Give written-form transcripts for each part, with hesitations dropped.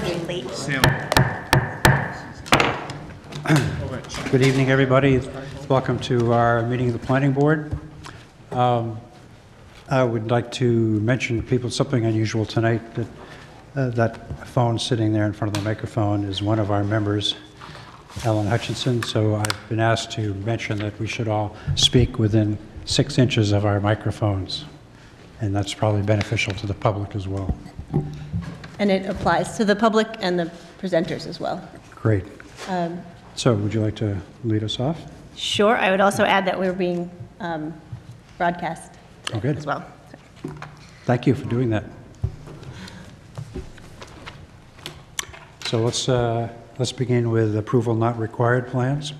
late. Good evening, everybody. Welcome to our meeting of the Planning Board. I would like to mention to people something unusual tonight. That phone sitting there in front of the microphone is one of our members, Ellen Hutchinson. So I've been asked to mention that we should all speak within 6 inches of our microphones. And that's probably beneficial to the public as well. And it applies to the public and the presenters as well. Great. So would you like to lead us off? Sure. I would also add that we're being broadcast good. as well. Thank you for doing that. So let's begin with approval not required plans.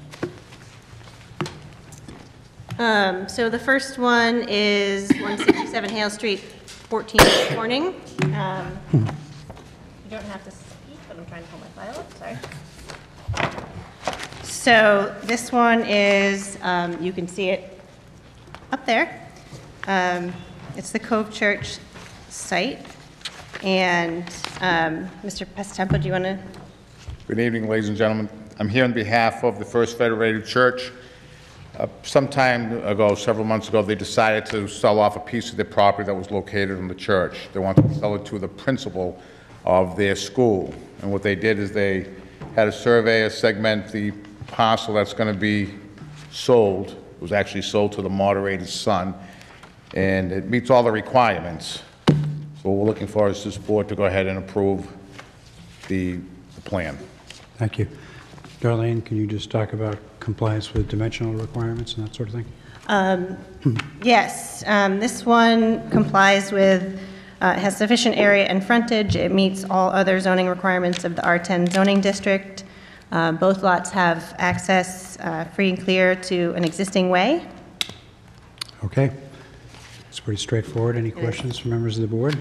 So the first one is 167 Hale Street, 14 Corning. You don't have to speak, but I'm trying to pull my file up. Sorry. So this one is, you can see it up there. It's the Cove Church site. And Mr. Pastempo, do you want to? Good evening, ladies and gentlemen. I'm here on behalf of the First Federated Church. Some time ago, several months ago, they decided to sell off a piece of their property that was located in the church. They wanted to sell it to the principal of their school. And what they did is they had a surveyor segment the parcel that's going to be sold. It was actually sold to the moderator's son, and it meets all the requirements. So what we're looking for is this board to go ahead and approve the plan. Thank you. Darlene, can you just talk about compliance with dimensional requirements and that sort of thing? Yes, this one complies with, has sufficient area and frontage. It meets all other zoning requirements of the R10 zoning district. Both lots have access free and clear to an existing way. Okay. It's pretty straightforward. Any questions from members of the board?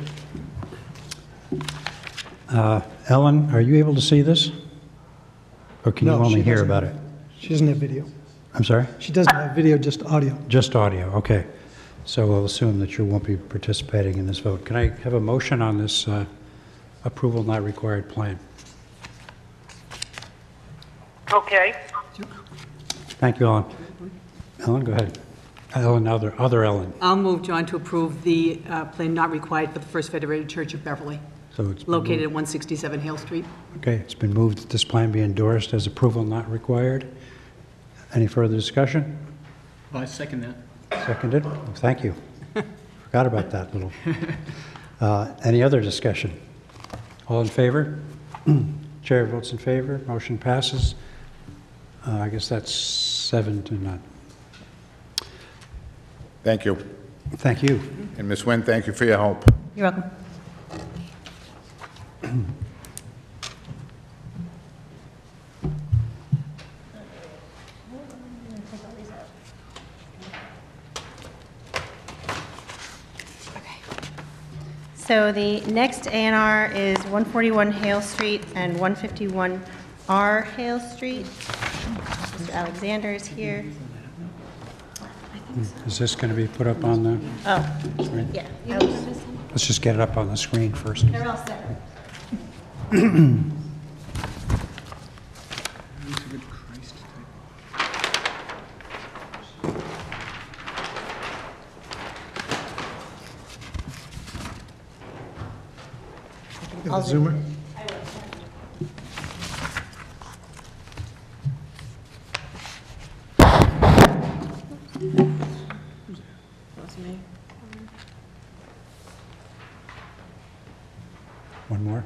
Ellen, are you able to see this? Or can you only hear about it? She doesn't have video. I'm sorry? She doesn't have video, just audio. Just audio, okay. So we'll assume that you won't be participating in this vote. Can I have a motion on this approval not required plan? Okay. Thank you, Ellen. Ellen, go ahead. Ellen, other Ellen. I'll move, John, to approve the plan not required for the First Federated Church of Beverly, So it's located at 167 Hale Street. Okay, it's been moved that this plan be endorsed as approval not required. Any further discussion? I second that. Seconded? Thank you. Forgot about that little. Any other discussion? All in favor? Chair votes in favor. Motion passes. I guess that's 7-0. Thank you. Thank you. And Ms. Nguyen, thank you for your help. You're welcome. So the next A&R is 141 Hale Street and 151R Hale Street. Mr. Alexander is here. Is this going to be put up on the Oh, yeah. Let's just get it up on the screen first. They're all set. Got the zoomer? One more?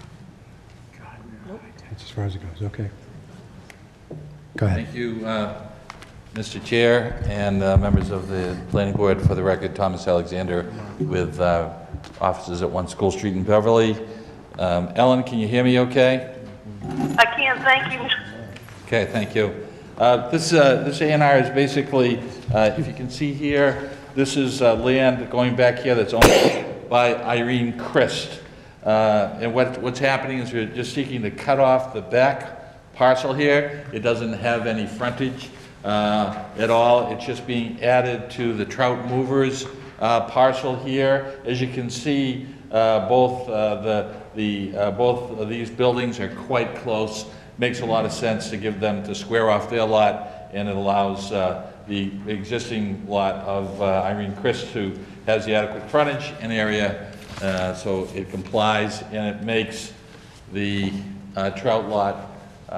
That's as far as it goes. Okay. Go ahead. Thank you, Mr. Chair and members of the Planning Board. For the record, Thomas Alexander with offices at 1 School Street in Beverly. Ellen, can you hear me okay? I can, thank you. Okay, thank you. This A&R is basically, if you can see here, this is land going back here that's owned by Irene Christ. And what's happening is we're just seeking to cut off the back parcel here. It doesn't have any frontage at all. It's just being added to the Trout Movers parcel here. As you can see, both both of these buildings are quite close. Makes a lot of sense to give them to square off their lot, and it allows the existing lot of Irene Christ, who has the adequate frontage and area, so it complies, and it makes the Trout lot,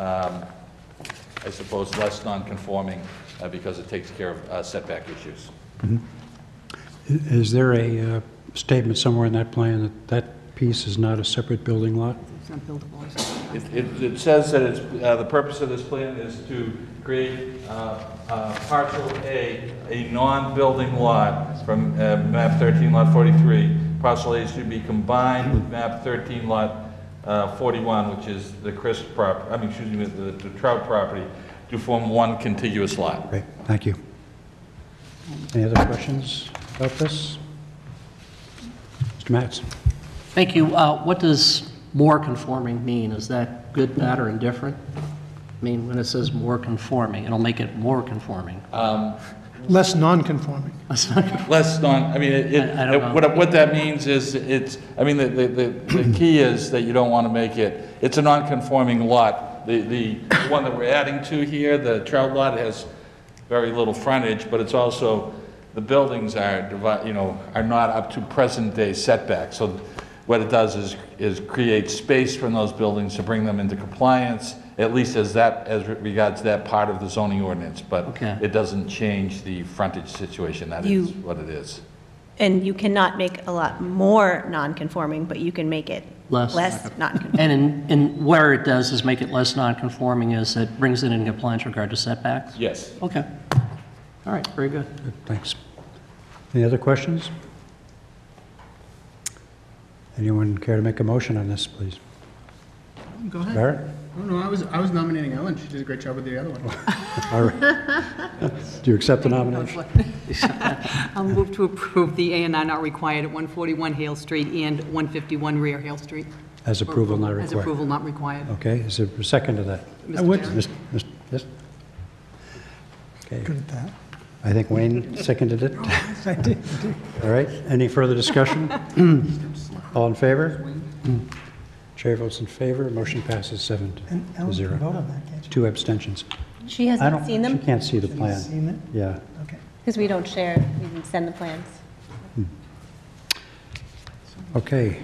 I suppose, less non-conforming because it takes care of setback issues. Is there a statement somewhere in that plan that that piece is not a separate building lot? It's not buildable, is it? It says that it's, the purpose of this plan is to create parcel a non-building lot from map 13 lot 43. Parcel A is to be combined with map 13 lot 41, which is the Christ the Trout property, to form one contiguous lot. Great, thank you. Any other questions about this? Mr. Matz? Thank you. What does more conforming mean? Is that good, bad, or indifferent? I mean, when it says more conforming, it'll make it more conforming. Less non-conforming. Less non, I mean, I don't know. what that means is it's, I mean, the key is that you don't want to make it, it's a non-conforming lot. The one that we're adding to here, the Trout lot, has very little frontage, but it's also, the buildings are, are not up to present day setbacks. So what it does is create space from those buildings to bring them into compliance, at least as regards that part of the zoning ordinance. But Okay. it doesn't change the frontage situation. That is what it is. And you cannot make a lot more non-conforming, but you can make it Less less non-conforming. And in where it does is make it less non-conforming is it brings it in compliance with regard to setbacks? Yes. Okay. All right, very good. Good, thanks. Any other questions? Anyone care to make a motion on this, please? Go ahead. Barrett? Oh, no, I was nominating Ellen. She did a great job with the other one. All right. Do you accept the nomination? I'll move to approve the A and R not required at 141 Hale Street and 151 Rear Hale Street. As approval not As required? approval not required. Okay, is there a second to that? Mr. I would. Chairman? Yes? Okay, Good at that. I think Wayne seconded it. I did. All right, any further discussion? All in favor? Chair votes in favor, motion passes 7 And to Ellen can 0. vote on that, can't you? 2 abstentions. She I hasn't don't, seen she them can't see the Have you plan. seen it? Yeah. Okay. because we don't share, we didn't send the plans. Okay,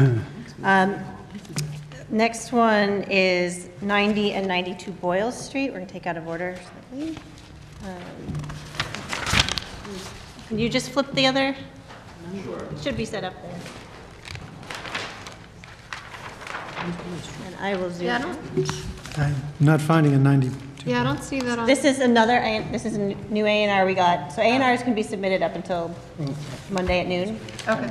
Next one is 90 and 92 Boyle Street. We're going to take out of order slightly. Can you just flip the other? Sure. It should be set up there. And I will zoom. Yeah, I in. don't, I'm not finding a 92. yeah, I don't see that on. This is this is a new A&R we got. So A&Rs can be submitted up until Monday at noon. Okay.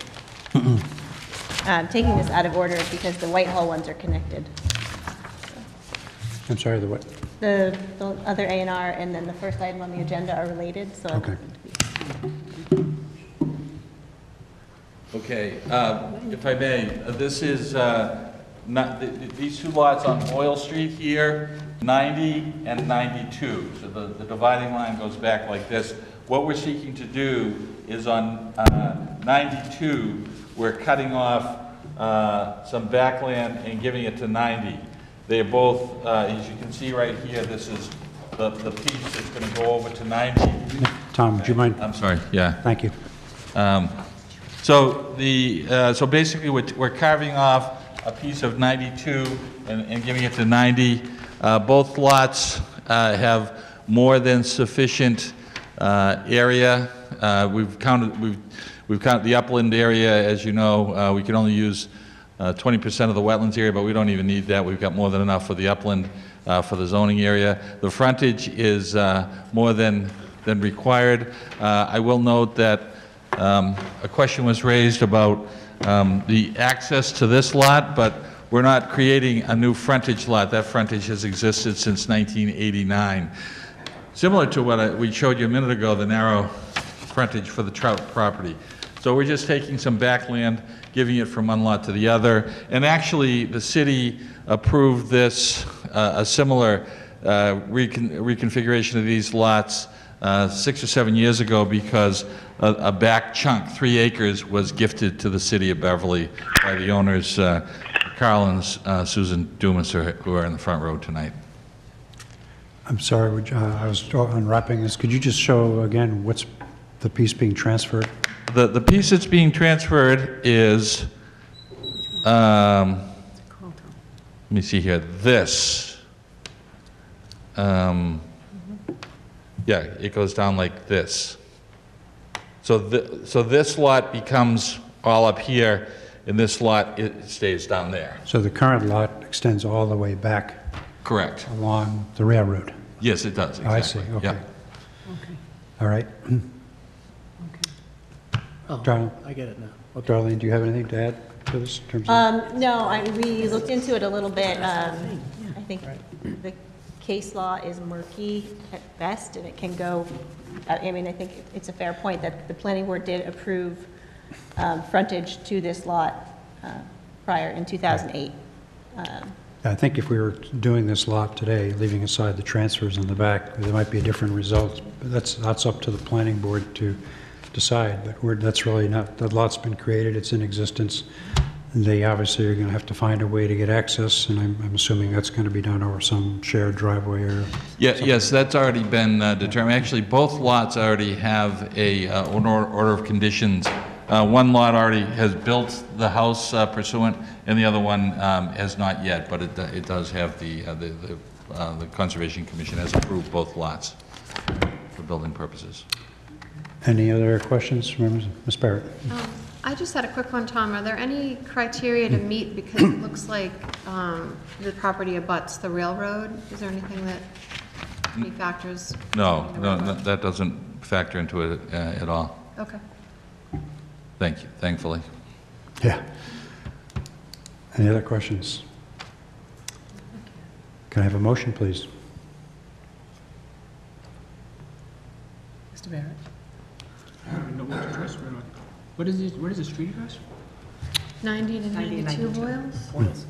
I'm taking this out of order because the Whitehall ones are connected. I'm sorry, the what? The other A&R and then the first item on the agenda are related, so I want Okay. them to be. Okay, if I may, this is these two lots on Boyle Street here, 90 and 92. So the dividing line goes back like this. What we're seeking to do is on 92, we're cutting off some backland and giving it to 90. They are both, as you can see right here, this is the piece that's going to go over to 90. Tom, would you mind? I'm sorry, yeah. Thank you. So basically, we're carving off a piece of 92 and giving it to 90. Both lots have more than sufficient area. We've counted the upland area. As you know, we can only use 20% of the wetlands area, but we don't even need that. We've got more than enough for the upland for the zoning area. The frontage is more than required. I will note that a question was raised about the access to this lot, but we're not creating a new frontage lot. That frontage has existed since 1989. Similar to what we showed you a minute ago, the narrow frontage for the Trout property. So we're just taking some backland, giving it from one lot to the other. And actually, the city approved this, a similar reconfiguration of these lots 6 or 7 years ago because a back chunk, 3 acres, was gifted to the city of Beverly by the owners, Carl and Susan Dumas, who are in the front row tonight. I'm sorry, I was unwrapping this. Could you just show again what's the piece being transferred? The piece that's being transferred is, let me see here, this. Yeah, it goes down like this. So this lot becomes all up here, and this lot, it stays down there. So the current lot extends all the way back Correct. along the railroad? Yes, it does, exactly. I see, okay. Yeah. Okay. All right. Oh, Darlene? I get it now. Darlene, do you have anything to add to this in terms of? No, we looked into it a little bit. I think the case law is murky at best, and it can go, I mean, I think it's a fair point that the planning board did approve frontage to this lot prior in 2008. I think if we were doing this lot today, leaving aside the transfers in the back, there might be a different result. But that's up to the planning board to decide, but that's really not, the lot's been created, it's in existence. They obviously are going to have to find a way to get access, and I'm assuming that's going to be done over some shared driveway or... Yeah, yes, that's already been determined. Actually, both lots already have an order of conditions. One lot already has built the house pursuant, and the other one has not yet, but it does have the Conservation Commission has approved both lots for building purposes. Any other questions, members? Ms. Barrett? I just had a quick one, Tom. Are there any criteria to meet, because it looks like the property abuts the railroad? Is there anything that, any factors? No, that doesn't factor into it at all. Okay. Thank you, thankfully. Yeah. Any other questions? Can I have a motion, please? Mr. Barrett? I don't know what address we're on. What is the street address? 90 to 92 Boyles?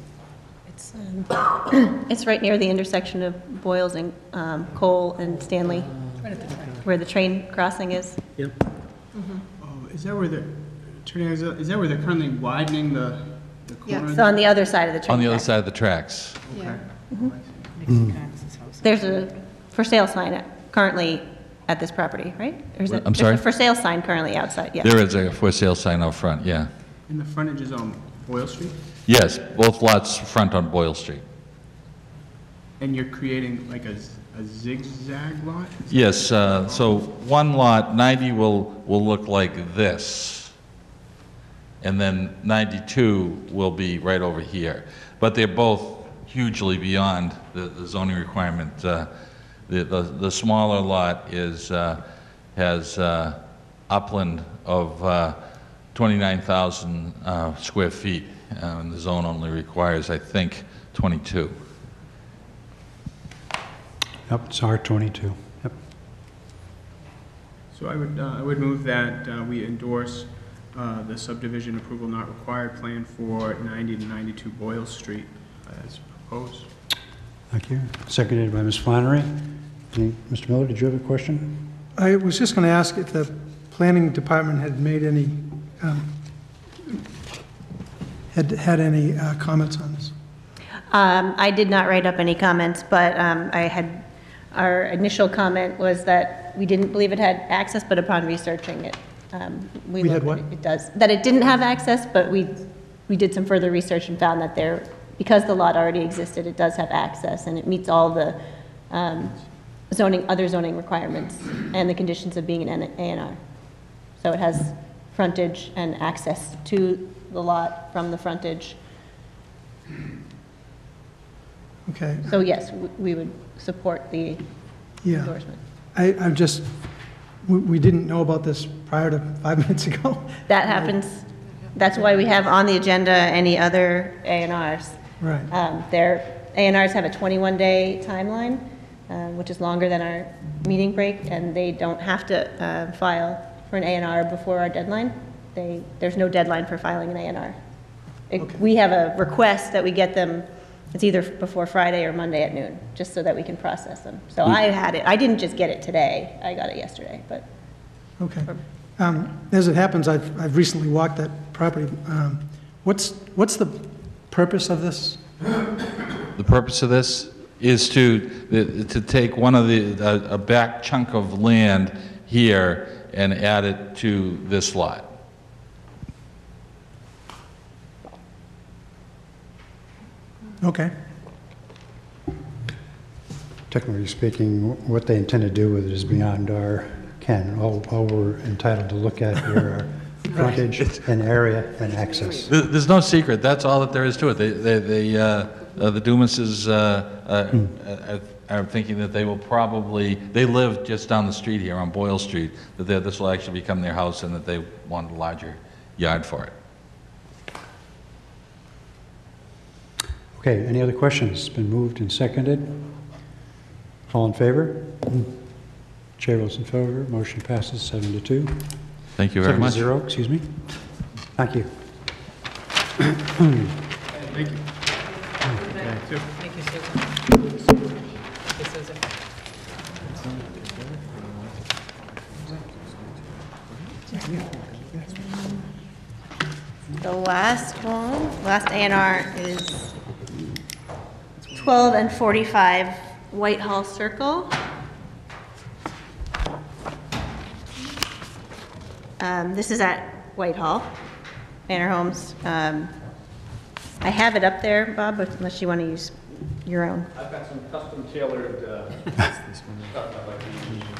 It's right near the intersection of Boyles and Cole and Stanley, where the train crossing is. Yep. Oh, is that where they're currently widening the Yeah. corner? So on the other side of the train On the other track. side of the tracks. Yeah. There's a for sale sign currently at this property, right? Or is it- I'm sorry? There's a for sale sign currently outside, yeah. There is a for sale sign out front, yeah. And the frontage is on Boyle Street? Yes, both lots front on Boyle Street. And you're creating like a zigzag lot? Yes, so one lot, 90 will look like this, and then 92 will be right over here. But they're both hugely beyond the zoning requirement. The smaller lot has upland of 29,000 square feet, and the zone only requires, I think, 22. Yep, it's R22. Yep. So I would move that we endorse the subdivision approval not required plan for 90 to 92 Boyle Street as proposed. Thank you. Seconded by Ms. Flannery. Mr. Miller, did you have a question? I was just going to ask if the planning department had made any, had any comments on this. I did not write up any comments, but our initial comment was that we didn't believe it had access, but upon researching it, We had what? It does, that it didn't have access, but we did some further research and found that because the lot already existed, it does have access, and it meets all the other zoning requirements and the conditions of being an A&R. So it has frontage and access to the lot from the frontage. Okay, So yes, we would support the yeah. endorsement. I'm just, we didn't know about this prior to 5 minutes ago. That happens. That's why we have on the agenda any other A&Rs. Right. Their A&Rs have a 21-day timeline, which is longer than our meeting break, and they don't have to file for an A&R before our deadline. There's no deadline for filing an A&R. We have a request that we get them It's either before Friday or Monday at noon, just so that we can process them. So I had it, I didn't just get it today, I got it yesterday, but. Okay. As it happens, I've recently walked that property. What's the purpose of this? The purpose of this is to take one of a back chunk of land here and add it to this lot. Okay. Technically speaking, what they intend to do with it is beyond our ken. All we're entitled to look at here are frontage and area and access. There's no secret. That's all that there is to it. The Dumases are thinking that they will probably, they live just down the street here on Boyle Street, that this will actually become their house and that they want a larger yard for it. Okay, any other questions? It's been moved and seconded. All in favor? Chair votes in favor. Motion passes 7-2. Thank you very much. 7-0, excuse me. Thank you. Thank you. Thank you, Susan. Hey, Susan. The last one, last A&R is 12 and 45 Whitehall Circle. This is at Whitehall, Manor Homes. I have it up there, Bob, but unless you want to use your own. I've got some custom tailored stuff I'd like to use.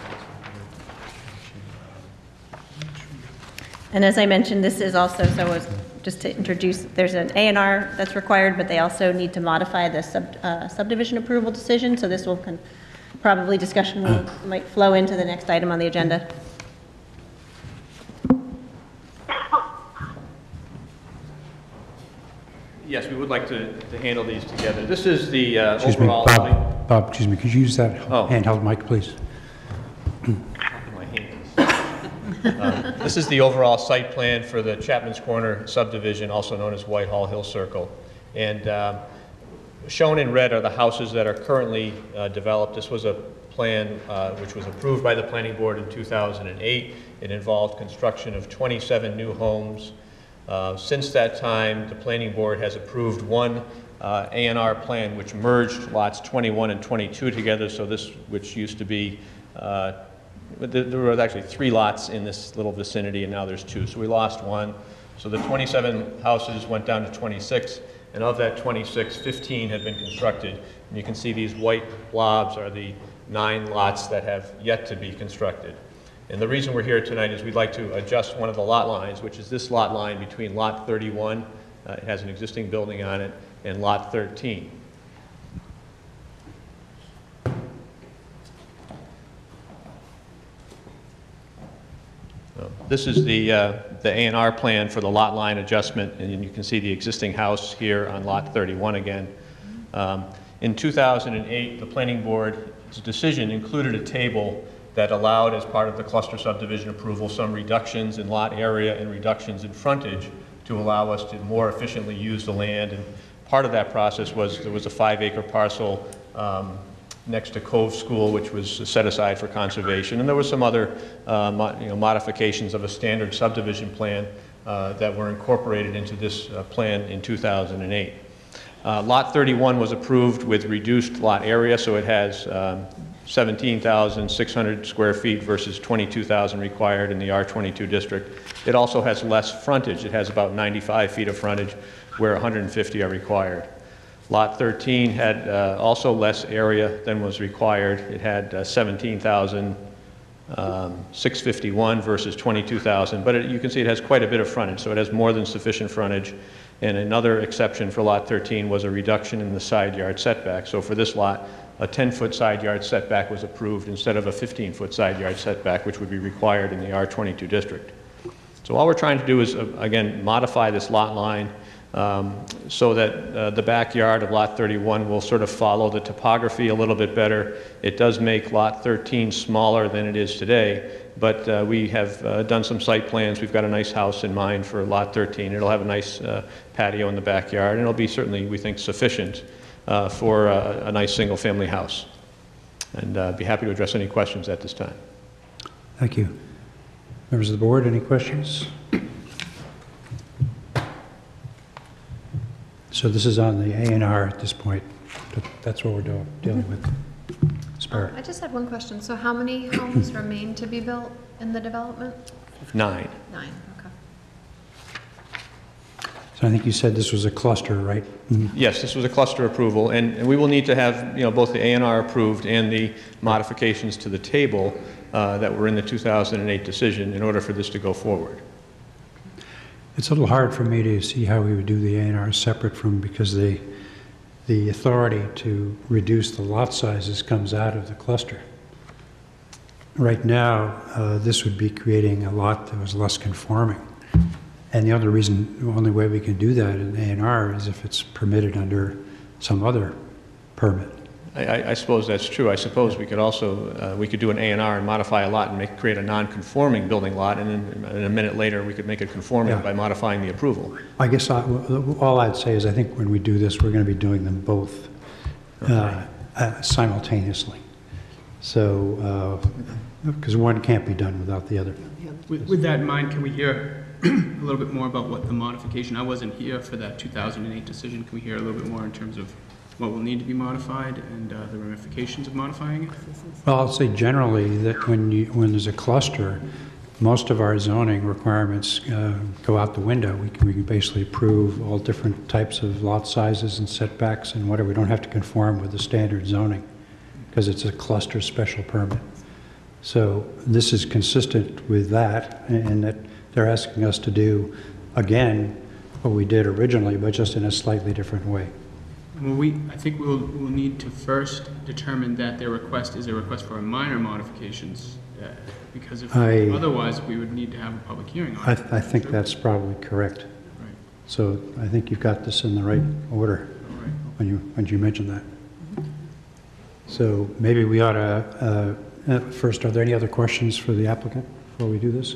And as I mentioned, this is also, so as just to introduce, there's an A&R that's required, but they also need to modify the subdivision approval decision, so this will probably discussion might flow into the next item on the agenda. Yes, we would like to handle these together. This is the Excuse me, overall... Bob, excuse me, could you use that handheld mic, please? My hands. This is the overall site plan for the Chapman's Corner subdivision, also known as Whitehall Hill Circle. And shown in red are the houses that are currently developed. This was a plan which was approved by the Planning Board in 2008. It involved construction of 27 new homes. Since that time, the Planning Board has approved one A&R plan which merged lots 21 and 22 together, so this, which used to be, there were actually 3 lots in this little vicinity, and now there's 2, so we lost one. So the 27 houses went down to 26, and of that 26, 15 had been constructed. And you can see these white blobs are the 9 lots that have yet to be constructed. And the reason we're here tonight is we'd like to adjust one of the lot lines, which is this lot line between lot 31, it has an existing building on it, and lot 13. This is the A&R plan for the lot line adjustment, and you can see the existing house here on lot 31 again. In 2008, the Planning Board's decision included a table that allowed, as part of the cluster subdivision approval, some reductions in lot area and reductions in frontage to allow us to more efficiently use the land. And part of that process was there was a 5-acre parcel next to Cove School, which was set aside for conservation. And there were some other modifications of a standard subdivision plan that were incorporated into this plan in 2008. Lot 31 was approved with reduced lot area, so it has 17,600 square feet versus 22,000 required in the R22 district. It also has less frontage. It has about 95 feet of frontage where 150 are required. Lot 13 had also less area than was required. It had 17,651 versus 22,000, but you can see it has quite a bit of frontage, so it has more than sufficient frontage. And another exception for Lot 13 was a reduction in the side yard setback. So for this lot, a 10-foot side yard setback was approved instead of a 15-foot side yard setback, which would be required in the R22 district. So all we're trying to do is, again, modify this lot line so that the backyard of Lot 31 will sort of follow the topography a little bit better. It does make Lot 13 smaller than it is today, but we have done some site plans. We've got a nice house in mind for Lot 13. It'll have a nice patio in the backyard, and it'll be certainly, we think, sufficient for a nice single-family house. And be happy to address any questions at this time. Thank you. Members of the board, any questions? So this is on the A&R at this point. That's what we're dealing with. Spare. I just had one question. So how many homes remain to be built in the development? 9. 9, okay. So I think you said this was a cluster, right? Yes, this was a cluster approval, and we will need to have, both the A&R approved and the modifications to the table that were in the 2008 decision in order for this to go forward. It's a little hard for me to see how we would do the A&R separate from, because the authority to reduce the lot sizes comes out of the cluster. Right now, this would be creating a lot that was less conforming. And the only way we can do that in A&R is if it's permitted under some other permit. I suppose that's true. I suppose we could also, we could do an A&R and modify a lot and create a non-conforming building lot, and then a minute later, we could make it conforming by modifying the approval. I guess all I'd say is I think when we do this, we're going to be doing them both simultaneously. So, because one can't be done without the other. With that in mind, can we hear a little bit more about what the modification, I wasn't here for that 2008 decision, can we hear a little bit more in terms of what will need to be modified and the ramifications of modifying it? Well, I'll say generally that when there's a cluster, most of our zoning requirements go out the window. We can basically approve all different types of lot sizes and setbacks and whatever. We don't have to conform with the standard zoning because it's a cluster special permit. So this is consistent with that, and that they're asking us to do, again, what we did originally, but just in a slightly different way. Well, I think we'll need to first determine that their request is a request for a minor modifications, because if otherwise, we would need to have a public hearing on it. I think that's probably correct. Right. So I think you've got this in the right order when you mentioned that. So maybe we ought to, first, are there any other questions for the applicant before we do this?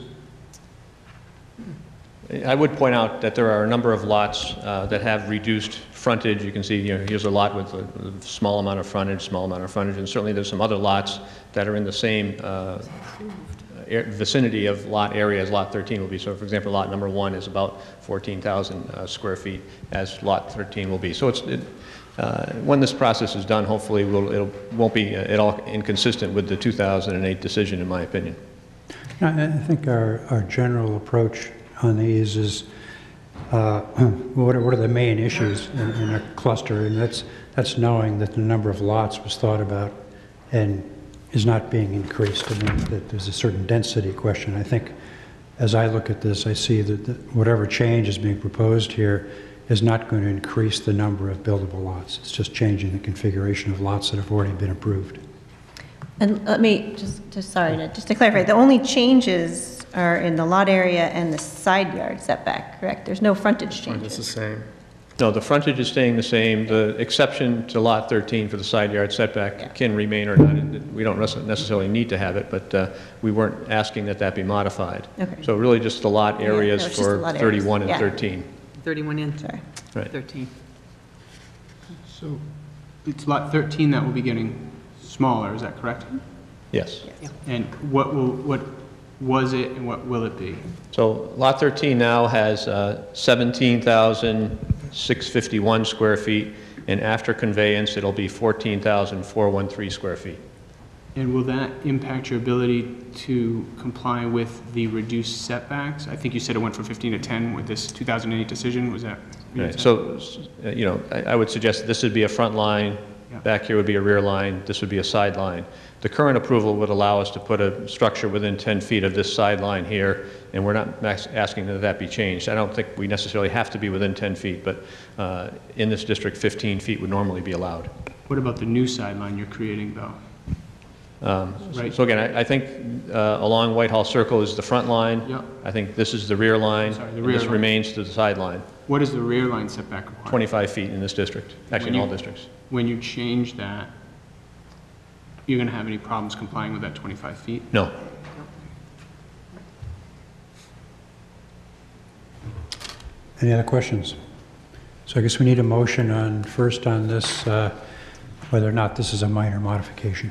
I would point out that there are a number of lots that have reduced frontage. You can see, here's a lot with a small amount of frontage, and certainly there's some other lots that are in the same vicinity of lot area as Lot 13 will be. So, for example, Lot number 1 is about 14,000 square feet, as Lot 13 will be. So when this process is done, hopefully it won't be at all inconsistent with the 2008 decision, in my opinion. I think our general approach on these is what are the main issues in a cluster, and that's knowing that the number of lots was thought about and is not being increased. I mean, that there's a certain density question. I think as I look at this, I see that whatever change is being proposed here is not going to increase the number of buildable lots. It's just changing the configuration of lots that have already been approved. And let me just to clarify, the only changes are in the lot area and the side yard setback, correct? There's no frontage changes. It's the same. No, the frontage is staying the same. The exception to Lot 13 for the side yard setback can remain or not. We don't necessarily need to have it, but we weren't asking that be modified. Okay. So really just the lot areas it's just for the lot 31 areas. and 13. 31 in, Sorry. Right. 13. So it's Lot 13 that will be getting smaller, is that correct? Yes. And what was it and what will it be? So Lot 13 now has 17,651 square feet, and after conveyance, it'll be 14,413 square feet. And will that impact your ability to comply with the reduced setbacks? I think you said it went from 15 to 10 with this 2008 decision, was that? Right. So, I would suggest that this would be a front line, back here would be a rear line, this would be a side line. The current approval would allow us to put a structure within 10 feet of this side line here, and we're not asking that be changed. I don't think we necessarily have to be within 10 feet, but in this district, 15 feet would normally be allowed. What about the new sideline you're creating, though? Right. So again, I think along Whitehall Circle is the front line. Yep. I think this is the rear line. Sorry, the and rear this line. remains to the side line. What is the rear line setback requirement? 25 feet in this district, actually in all districts. When you change that, you're going to have any problems complying with that 25 feet? No. Any other questions? So I guess we need a motion on, first on this, whether or not this is a minor modification.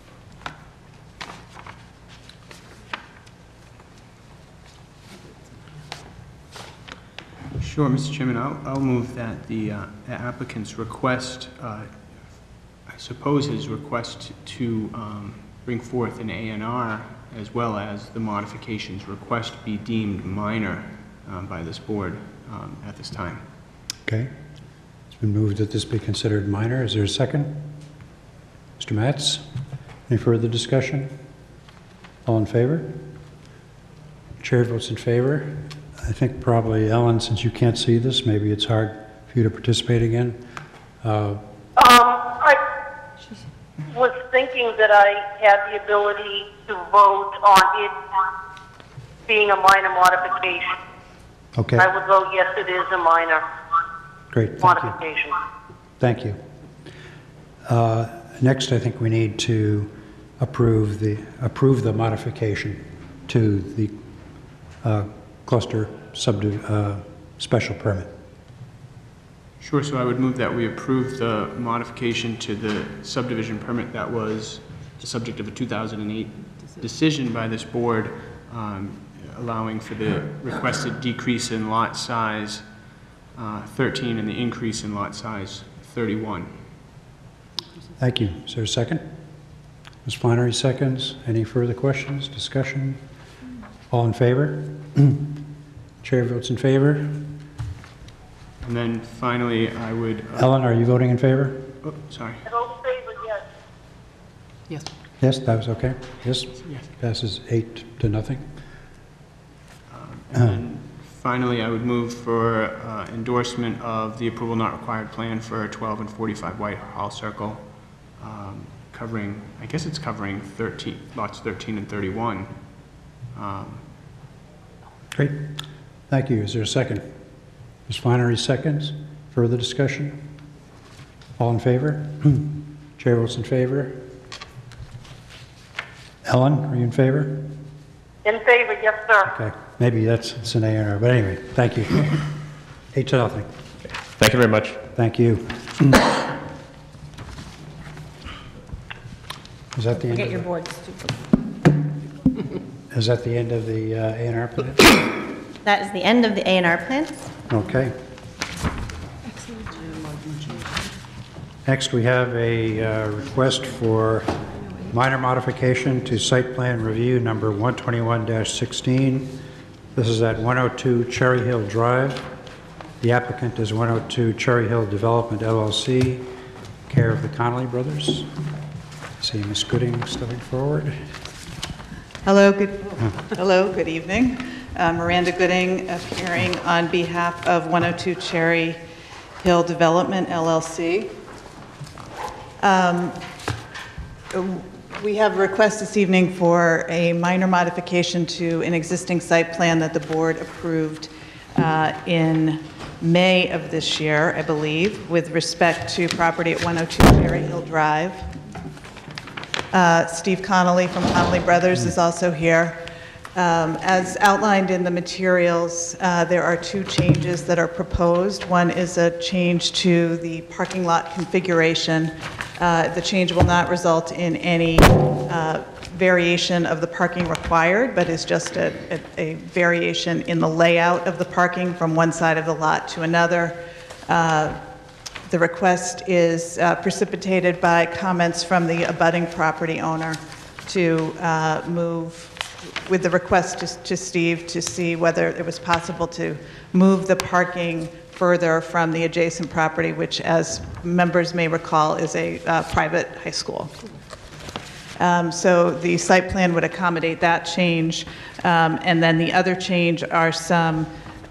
Sure, Mr. Chairman, I'll move that the applicant's request, I suppose his request to bring forth an A&R as well as the modifications request be deemed minor by this board at this time. Okay. It's been moved that this be considered minor. Is there a second? Mr. Matz? Any further discussion? All in favor? Chair votes in favor. I think probably, Ellen, since you can't see this, maybe it's hard for you to participate again. I was thinking that I had the ability to vote on it being a minor modification. Okay, I would vote yes, it is a minor great, thank you. modification. Thank you. Next, I think we need to approve the modification to the cluster special permit. Sure, so I would move that we approve the modification to the subdivision permit that was the subject of a 2008 decision by this board, allowing for the requested decrease in lot size 13 and the increase in lot size 31. Thank you. Is there a second? Ms. Flannery seconds. Any further questions, discussion? All in favor? Chair votes in favor. And then finally, I would... Ellen, are you voting in favor? Oh, sorry. I vote in favor, yes. Yes. Yes, that was okay. Yes? Yes. Passes 8-0. And then finally, I would move for endorsement of the approval not required plan for 12 and 45 Whitehall Circle, covering, I guess it's covering lots 13 and 31. Great. Thank you. Is there a second? Ms. Flannery seconds. Further discussion? All in favor? Chair votes in favor. Ellen, are you in favor? In favor, yes, sir. Okay. Maybe it's an A&R, but anyway, thank you. 8-0. Thank you very much. Thank you. Is that the end? Get your Of boards. Is that the end of the A&R plan? That is the end of the A&R plans. Okay. Next, we have a request for minor modification to site plan review number 121-16. This is at 102 Cherry Hill Drive. The applicant is 102 Cherry Hill Development LLC, care of the Connolly Brothers. I see Ms. Gooding stepping forward. Hello, good evening. Miranda Gooding, appearing on behalf of 102 Cherry Hill Development LLC. We have a request this evening for a minor modification to an existing site plan that the board approved in May of this year, I believe, with respect to property at 102 Cherry Hill Drive. Steve Connolly from Connolly Brothers is also here. As outlined in the materials, there are two changes that are proposed. One is a change to the parking lot configuration. The change will not result in any variation of the parking required, but is just a variation in the layout of the parking from one side of the lot to another. The request is precipitated by comments from the abutting property owner to move, with the request to Steve to see whether it was possible to move the parking further from the adjacent property, which, as members may recall, is a private high school. So the site plan would accommodate that change. And then the other change are some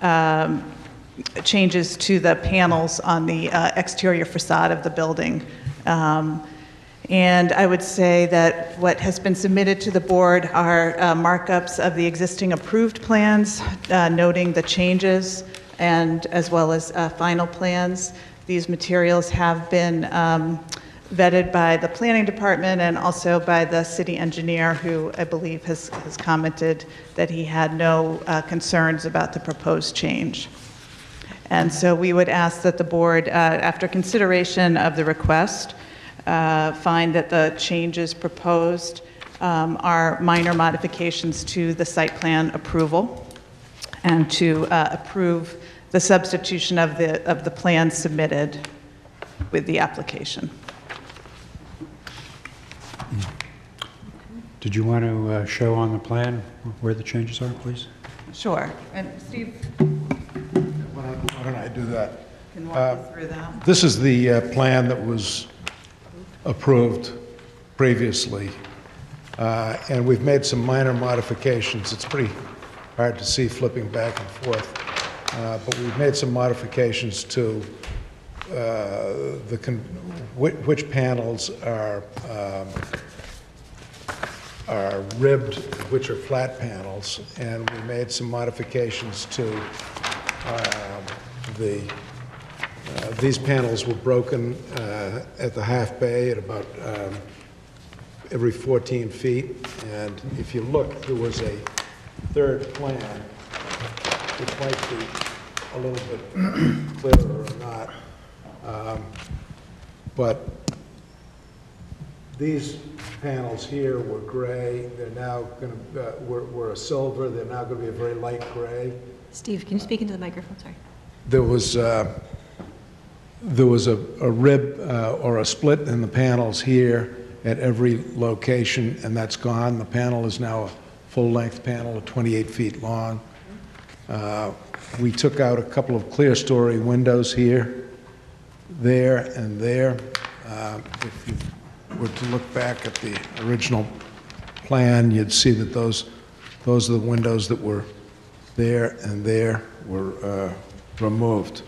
changes to the panels on the exterior facade of the building. And I would say that what has been submitted to the board are markups of the existing approved plans, noting the changes, and as well as final plans. These materials have been vetted by the planning department and also by the city engineer, who I believe has commented that he had no concerns about the proposed change. And so we would ask that the board, after consideration of the request, find that the changes proposed are minor modifications to the site plan approval, and to approve the substitution of the plan submitted with the application. Did you want to show on the plan where the changes are, please? Sure. And Steve Why don't I do that? can walk you through that. This is the plan that was approved previously, and we've made some minor modifications. It's pretty hard to see flipping back and forth, but we've made some modifications to which panels are ribbed, which are flat panels, and we made some modifications to these panels were broken at the half bay at about every 14 feet, and if you look, there was a third plan, which might be a little bit clearer or not, but these panels here were gray. They're now going to were a silver. They're now going to be a very light gray. Steve, can you speak into the microphone? Sorry. There was a rib or a split in the panels here at every location, and that's gone. The panel is now a full-length panel, 28 feet long. We took out a couple of clear-story windows here, there, and there. If you were to look back at the original plan, you'd see that those are the windows that were there and there were removed.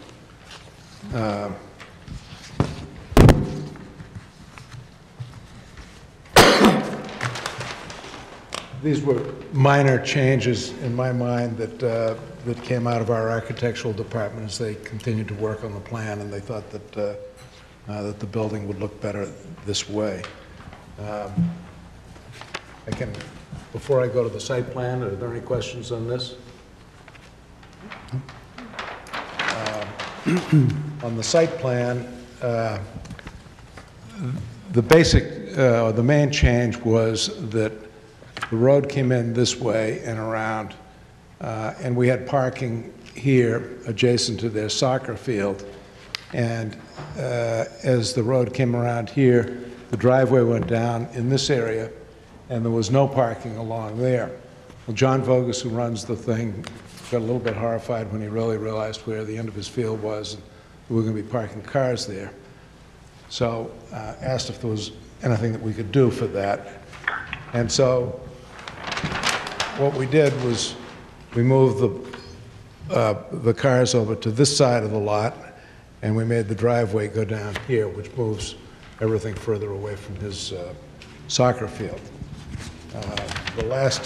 These were minor changes in my mind that came out of our architectural department as they continued to work on the plan, and they thought that that the building would look better this way. Before I go to the site plan, are there any questions on this? On the site plan, the basic, the main change was that the road came in this way and around, and we had parking here adjacent to their soccer field. And as the road came around here, the driveway went down in this area, and there was no parking along there. Well, John Vogus, who runs the thing, got a little bit horrified when he really realized where the end of his field was, and we were going to be parking cars there. So asked if there was anything that we could do for that. And so what we did was we moved the cars over to this side of the lot, and we made the driveway go down here, which moves everything further away from his soccer field. The last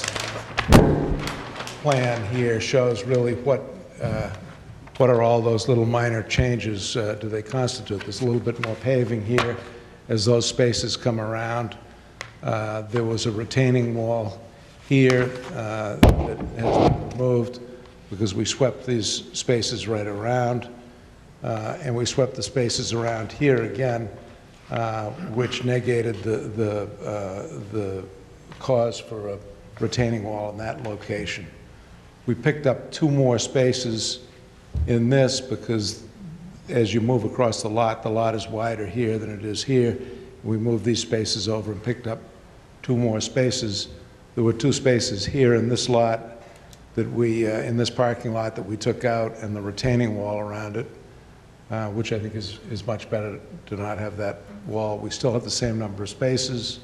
plan here shows really what are all those little minor changes do they constitute. There's a little bit more paving here as those spaces come around. There was a retaining wall here that has been removed because we swept these spaces right around, and we swept the spaces around here again, which negated the cause for a retaining wall in that location. We picked up 2 more spaces in this because as you move across the lot is wider here than it is here. We moved these spaces over and picked up 2 more spaces. There were 2 spaces here in this lot that we, in this parking lot that we took out, and the retaining wall around it, which I think is much better to not have that wall. We still have the same number of spaces.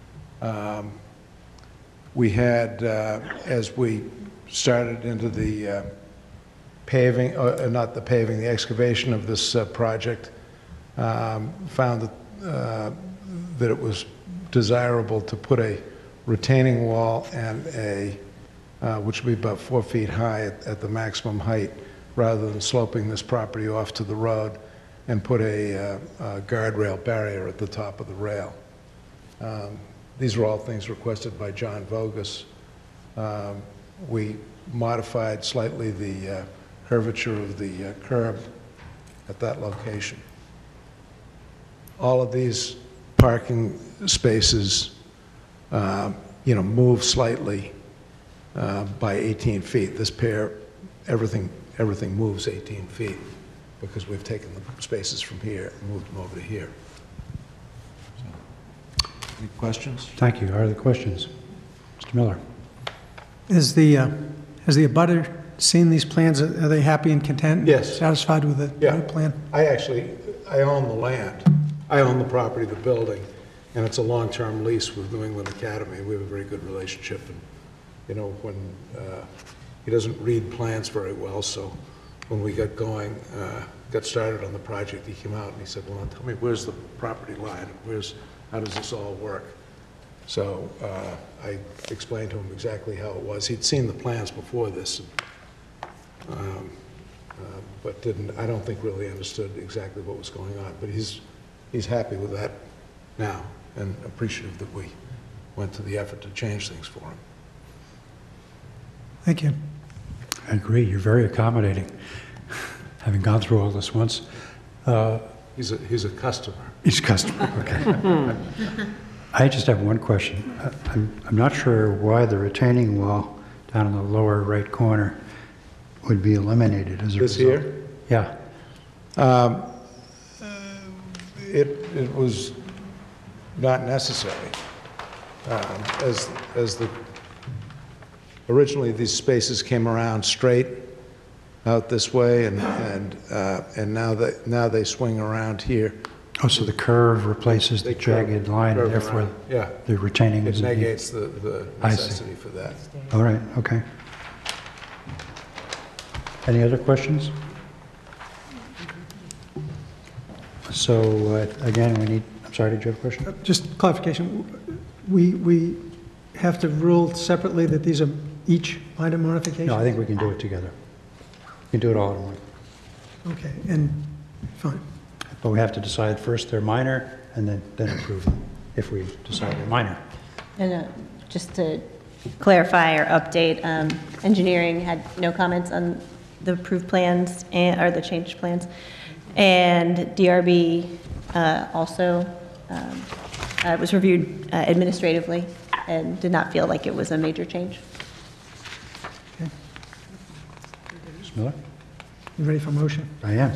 We had, as we started into the paving, not the paving, the excavation of this project, found that it was desirable to put a retaining wall and which would be about 4 feet high at the maximum height, rather than sloping this property off to the road, and put a guardrail barrier at the top of the rail. These are all things requested by John Vogus. We modified slightly the curvature of the curb at that location. All of these parking spaces, move slightly by 18 feet. This pair, everything moves 18 feet because we've taken the spaces from here and moved them over to here. Any questions? Thank you. Are there questions? Mr. Miller? Has the abutter seen these plans? Are they happy and content? Yes. Satisfied with the new plan? I own the land. I own the property, the building, and it's a long-term lease with New England Academy. We have a very good relationship, and, when he doesn't read plans very well, so when we got started on the project, he came out and he said, well, tell me, where's the property line? How does this all work? So I explained to him exactly how it was. He'd seen the plans before this, but I don't think really understood exactly what was going on. But he's happy with that now and appreciative that we went to the effort to change things for him. Thank you. I agree. You're very accommodating, having gone through all this once. He's a customer. He's a customer, okay. I just have one question. I'm not sure why the retaining wall down in the lower right corner would be eliminated as a result. This here? Yeah. It was not necessary. Originally these spaces came around straight out this way, and now they swing around here. Oh, so the curve replaces the jagged line, and therefore the retaining is. It negates the necessity for that. All right, okay. Any other questions? So, again, I'm sorry, did you have a question? Just clarification. We have to rule separately that these are each minor modifications? No, I think we can do it together. We can do it all in one. Okay, and fine. But we have to decide first they're minor, and then approve them, if we decide they're minor. And just to clarify or update, engineering had no comments on the approved plans or the changed plans. And DRB also was reviewed administratively and did not feel like it was a major change. Okay. Ms. Miller? You ready for motion? I am.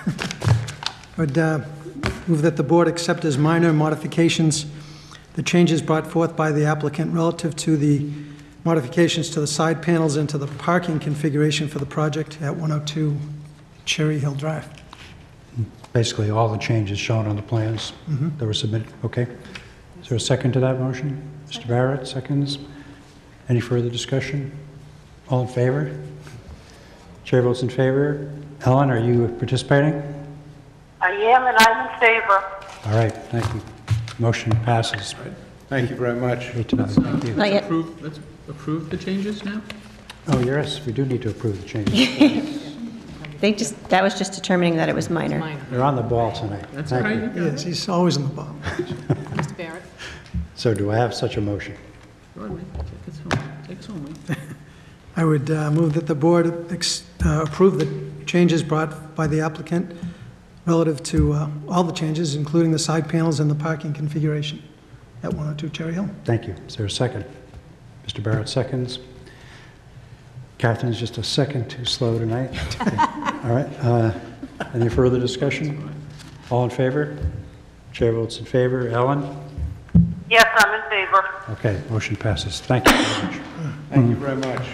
I would move that the board accept as minor modifications the changes brought forth by the applicant relative to the modifications to the side panels and to the parking configuration for the project at 102 Cherry Hill Drive. Basically, all the changes shown on the plans that were submitted. Okay. Is there a second to that motion? Mr. Barrett, seconds. Any further discussion? All in favor? Chair votes in favor. Ellen, are you participating? I am, and I'm in favor. All right, thank you. Motion passes. Thank you very much. 8-0. Thank you. Let's approve the changes now? Oh, yes, we do need to approve the changes. That was just determining that it was minor. You're on the ball tonight. That's Thank right. you. Yes, he's always on the ball. Mr. Barrett? So do I have such a motion? Go ahead, Mike. Take us home, Mike. I would move that the board approve the changes brought by the applicant relative to all the changes, including the side panels and the parking configuration at 102 Cherry Hill. Thank you. Is there a second? Mr. Barrett seconds. Catherine's just a second too slow tonight. All right. Any further discussion? All in favor? Chair votes in favor. Ellen? Yes, I'm in favor. Okay, motion passes. Thank you very much. Thank you very much.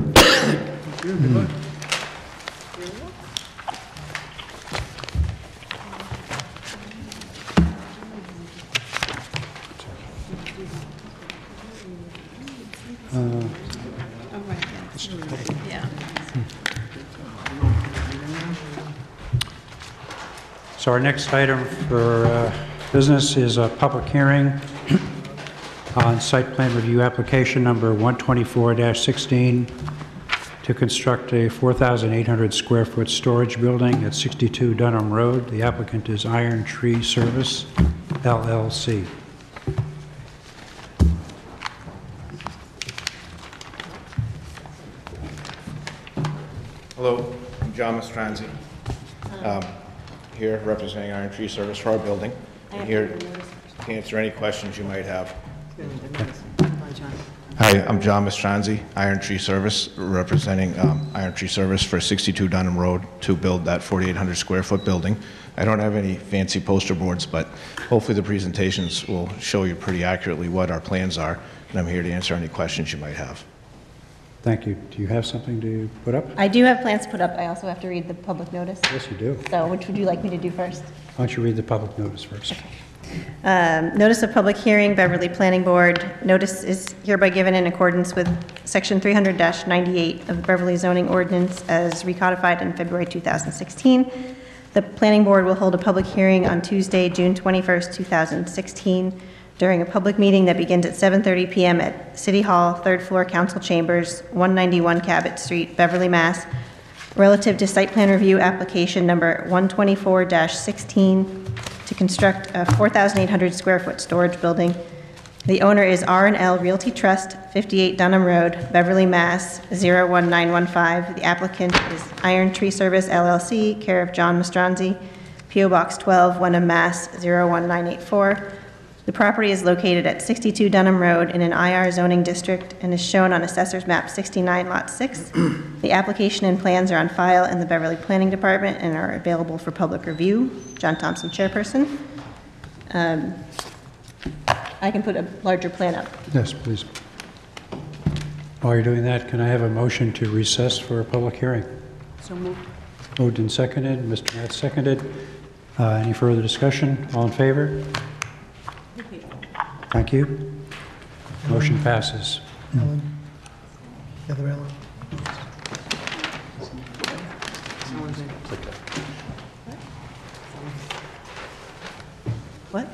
Good luck. So our next item for business is a public hearing on site plan review application number 124-16 to construct a 4,800 square foot storage building at 62 Dunham Road. The applicant is Iron Tree Service, LLC. Hello. John Mastranzi, here representing Iron Tree Service for our building. I'm here to answer any questions you might have. Hi, I'm John Mastranzi, Iron Tree Service, representing Iron Tree Service for 62 Dunham Road to build that 4,800 square foot building. I don't have any fancy poster boards, but hopefully the presentations will show you pretty accurately what our plans are, and I'm here to answer any questions you might have. Thank you. Do you have something to put up? I do have plans to put up. I also have to read the public notice. Yes, you do. So which would you like me to do first? Why don't you read the public notice first? Notice of public hearing, Beverly Planning Board. Notice is hereby given in accordance with Section 300-98 of the Beverly Zoning Ordinance as recodified in February 2016. The Planning Board will hold a public hearing on Tuesday, June 21st, 2016, during a public meeting that begins at 7:30 p.m. at City Hall, 3rd floor, Council Chambers, 191 Cabot Street, Beverly, Mass., relative to site plan review application number 124-16 to construct a 4,800 square foot storage building. The owner is R&L Realty Trust, 58 Dunham Road, Beverly, Mass. 01915. The applicant is Iron Tree Service LLC, care of John Mastranzi, P.O. Box 12, Wenham, Mass. 01984. The property is located at 62 Dunham Road in an IR zoning district and is shown on Assessor's Map 69, Lot 6. The application and plans are on file in the Beverly Planning Department and are available for public review. John Thompson, chairperson. I can put a larger plan up. Yes, please. While you're doing that, can I have a motion to recess for a public hearing? So moved. Moved and seconded. Mr. Matt seconded. Any further discussion? All in favor? Thank you. Motion passes. Ellen? The other Ellen? What?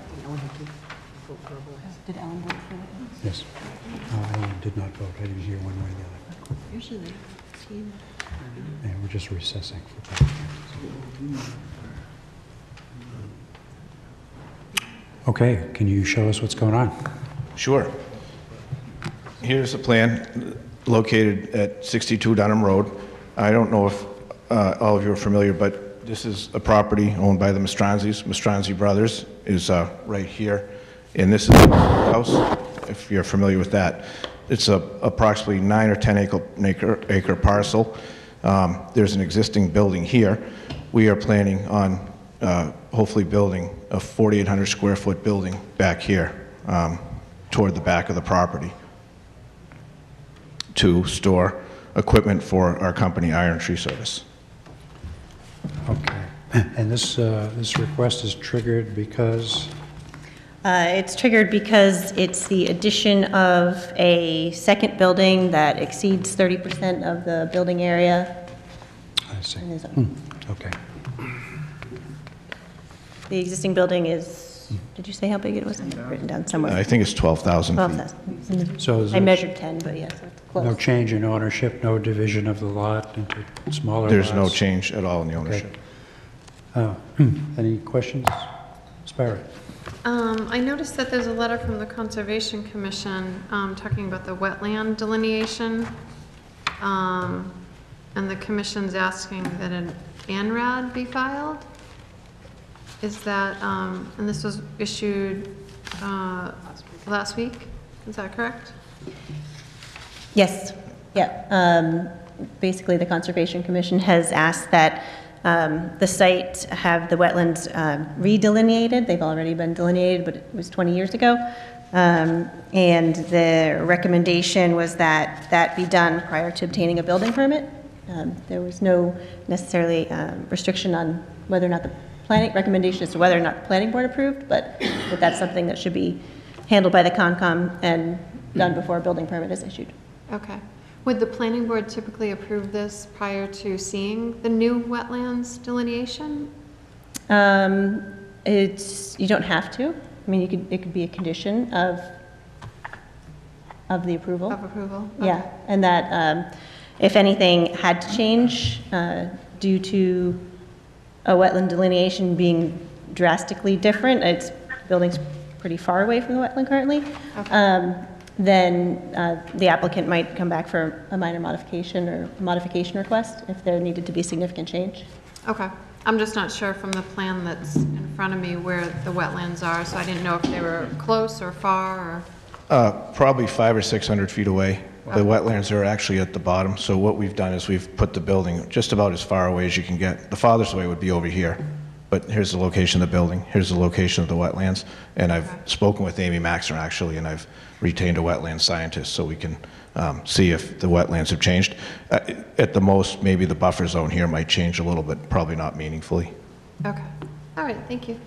Did Ellen vote for it? Yes. Ellen did not vote. I didn't hear one way or the other. Usually, And we're just recessing for public hearings. Okay, can you show us what's going on? Sure. Here's a plan located at 62 Dunham Road. I don't know if all of you are familiar, but this is a property owned by the Mastranzis. Mastranzi Brothers is right here. And this is the house, if you're familiar with that. It's approximately 9 or 10 acre parcel. There's an existing building here. We are planning on hopefully building a 4,800 square foot building back here toward the back of the property to store equipment for our company, Iron Tree Service. Okay. And this request is triggered because? It's triggered because it's the addition of a second building that exceeds 30% of the building area. I see. Okay. The existing building is, did you say how big it was? I have it written down somewhere. I think it's 12,000 feet. 12,000. So is I there measure 10, but yes, it's close. no change in ownership, no division of the lot into smaller lots? There's no change at all in the ownership. Any questions? Ms. Barrett? I noticed that there's a letter from the Conservation Commission talking about the wetland delineation. And the commission's asking that an ANRAD be filed. Is that, and this was issued last week, is that correct? Yes, yeah. Basically, the Conservation Commission has asked that the site have the wetlands redelineated. They've already been delineated, but it was 20 years ago. And the recommendation was that that be done prior to obtaining a building permit. There was no necessarily restriction on whether or not the planning recommendation as to whether or not the planning board approved, but that's something that should be handled by the Concom and done before a building permit is issued. Okay. Would the planning board typically approve this prior to seeing the new wetlands delineation? You don't have to. I mean, it could be a condition of the approval. Of approval? Okay. Yeah, and that if anything had to change due to a wetland delineation being drastically different, building's pretty far away from the wetland currently, Okay. then the applicant might come back for a minor modification or modification request if there needed to be significant change. Okay. I'm just not sure from the plan that's in front of me where the wetlands are, so I didn't know if they were close or far or... Probably 500 or 600 feet away. The wetlands are actually at the bottom, so what we've done is we've put the building just about as far away as you can get. The farthest away would be over here, but here's the location of the building, here's the location of the wetlands, and I've spoken with Amy Maxner, actually, and I've retained a wetland scientist so we can see if the wetlands have changed. At the most, maybe the buffer zone here might change a little bit, probably not meaningfully. Okay. All right, thank you.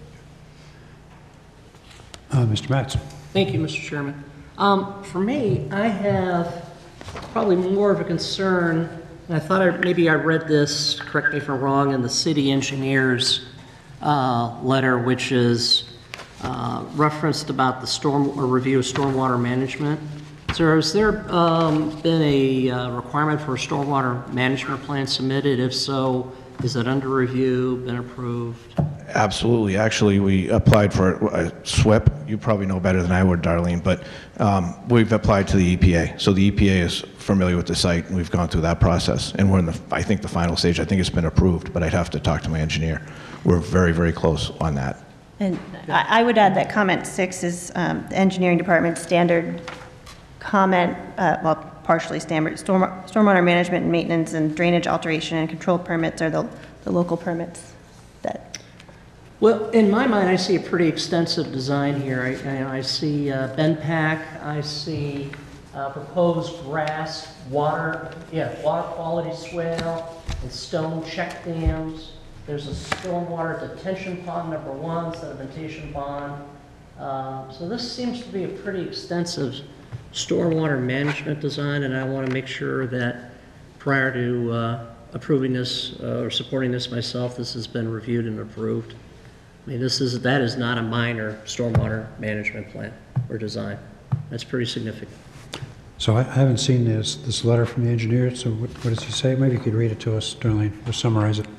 Mr. Matz. Thank you, Mr. Chairman. For me, I have probably more of a concern, and I thought maybe I read this, correct me if I'm wrong, in the city engineer's letter, which is referenced about the review of stormwater management. So has there been a requirement for a stormwater management plan submitted? If so, is it under review, been approved? Absolutely. Actually, we applied for a SWIP. You probably know better than I would, Darlene, but we've applied to the EPA. So the EPA is familiar with the site, and we've gone through that process. And we're in I think, the final stage. I think it's been approved, but I'd have to talk to my engineer. We're very, very close on that. And I would add that comment 6 is the engineering department's standard comment, well, partially standard, stormwater management and maintenance and drainage alteration and control permits are the local permits that. Well, in my mind, I see a pretty extensive design here. I see bend pack, I see proposed grass, water quality swale, and stone check dams. There's a stormwater detention pond, number 1, sedimentation pond. So this seems to be a pretty extensive stormwater management design, and I want to make sure that prior to approving this or supporting this myself, this has been reviewed and approved. I mean, that is not a minor stormwater management plan or design. That's pretty significant. So I haven't seen this letter from the engineer, so what does he say? Maybe you could read it to us, Darlene, or summarize it.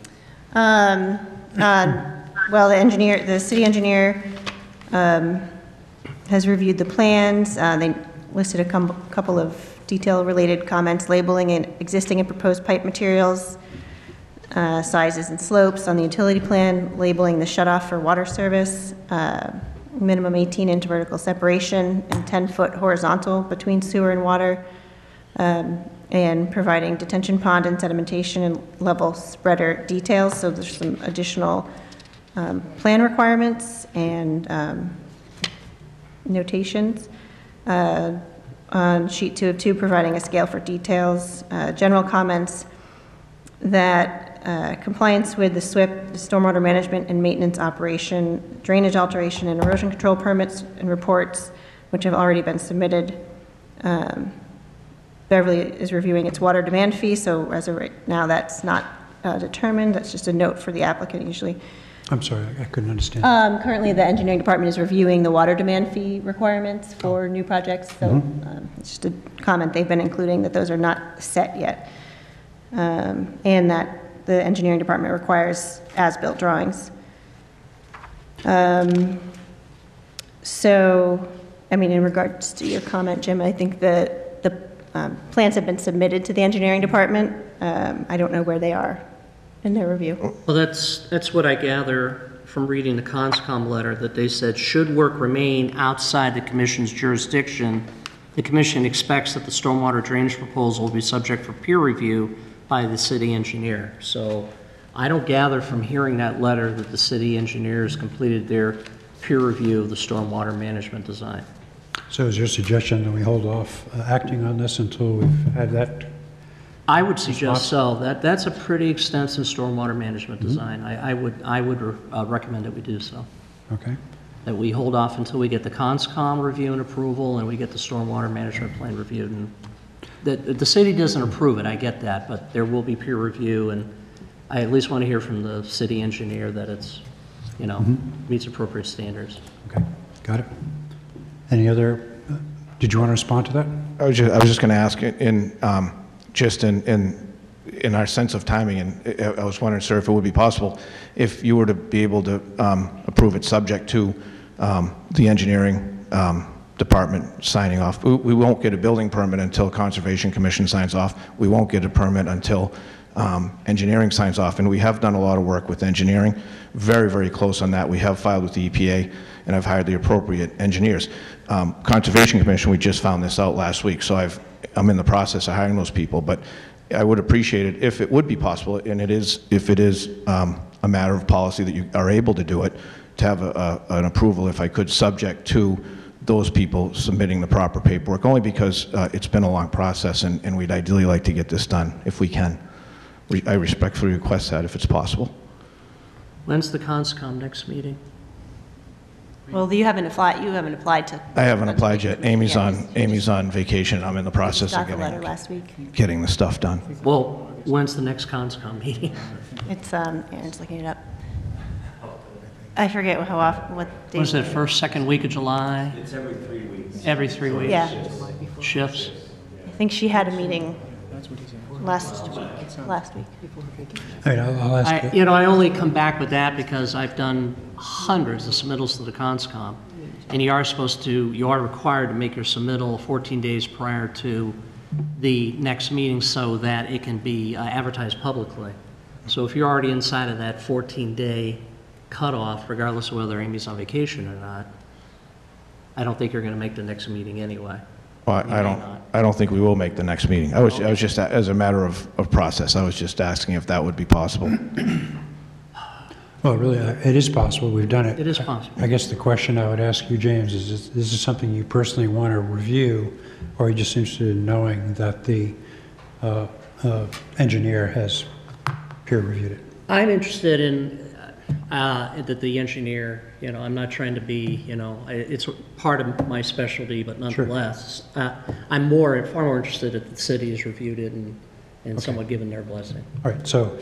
Well, the city engineer has reviewed the plans. They listed a couple of detail-related comments, labeling existing and proposed pipe materials, sizes and slopes on the utility plan, labeling the shutoff for water service, minimum 18-inch vertical separation and 10-foot horizontal between sewer and water, and providing detention pond and sedimentation and level spreader details. So there's some additional plan requirements and notations. On sheet 2 of 2, providing a scale for details, general comments that compliance with the SWIP, the stormwater management and maintenance operation, drainage alteration and erosion control permits and reports, which have already been submitted. Beverly is reviewing its water demand fee, so as of right now, that's not determined. That's just a note for the applicant usually. I'm sorry, I couldn't understand. Currently, the engineering department is reviewing the water demand fee requirements for new projects, so it's just a comment they've been including that those are not set yet, and that the engineering department requires as-built drawings. So, I mean, in regards to your comment, Jim, I think the plans have been submitted to the engineering department. I don't know where they are in their review. Well, that's what I gather from reading the CONSCOM letter, that they said, should work remain outside the commission's jurisdiction, the commission expects that the stormwater drainage proposal will be subject for peer review by the city engineer. So I don't gather from hearing that letter that the city engineers completed their peer review of the stormwater management design. So is your suggestion that we hold off acting on this until we've had that? I would suggest so. That's a pretty extensive stormwater management design. I would recommend that we do so. Okay. That we hold off until we get the CONSCOM review and approval, and we get the stormwater management plan reviewed. And the city doesn't approve it, I get that, but there will be peer review, and I at least want to hear from the city engineer that it's, meets appropriate standards. Okay, got it. Any other? Did you want to respond to that? I was just going to ask, in our sense of timing, and I was wondering, sir, if it would be possible, if you were to be able to approve it subject to the engineering department signing off. We won't get a building permit until Conservation Commission signs off. We won't get a permit until engineering signs off, and we have done a lot of work with engineering, very, very close on that. We have filed with the EPA, and I've hired the appropriate engineers. Conservation Commission, we just found this out last week, so I'm in the process of hiring those people, but I would appreciate it if it would be possible, and if it is a matter of policy that you are able to do it, to have an approval, if I could, subject to those people submitting the proper paperwork, only because it's been a long process, and we'd ideally like to get this done if we can. I respectfully request that if it's possible. When's the CONSCOM next meeting? Well, you haven't applied to. I haven't applied yet. Amy's on vacation. I'm in the process of Got the letter last week. getting the stuff done. Well, when's the next CONSCOM meeting? It's, Aaron's looking it up. I forget how often, what day. Was it first, second week of July? It's every 3 weeks. Every 3 weeks? Yeah. Shifts? I think she had a meeting last week. All right, I'll ask you. You know, I only come back with that because I've done hundreds of submittals to the CONSCOM, and you are required to make your submittal 14 days prior to the next meeting so that it can be advertised publicly. So if you're already inside of that 14-day cutoff, regardless of whether Amy's on vacation or not, I don't think you're going to make the next meeting anyway. Well, I don't think we will make the next meeting. I was just, as a matter of process, I was just asking if that would be possible. Well, really, it is possible. We've done it. It is possible. I guess the question I would ask you, James, is this something you personally want to review, or are you just interested in knowing that the engineer has peer reviewed it? I'm interested in that the engineer, you know, I'm not trying to be, you know, it's part of my specialty, but nonetheless, I'm far more interested that the city has reviewed it and somewhat given their blessing. All right, so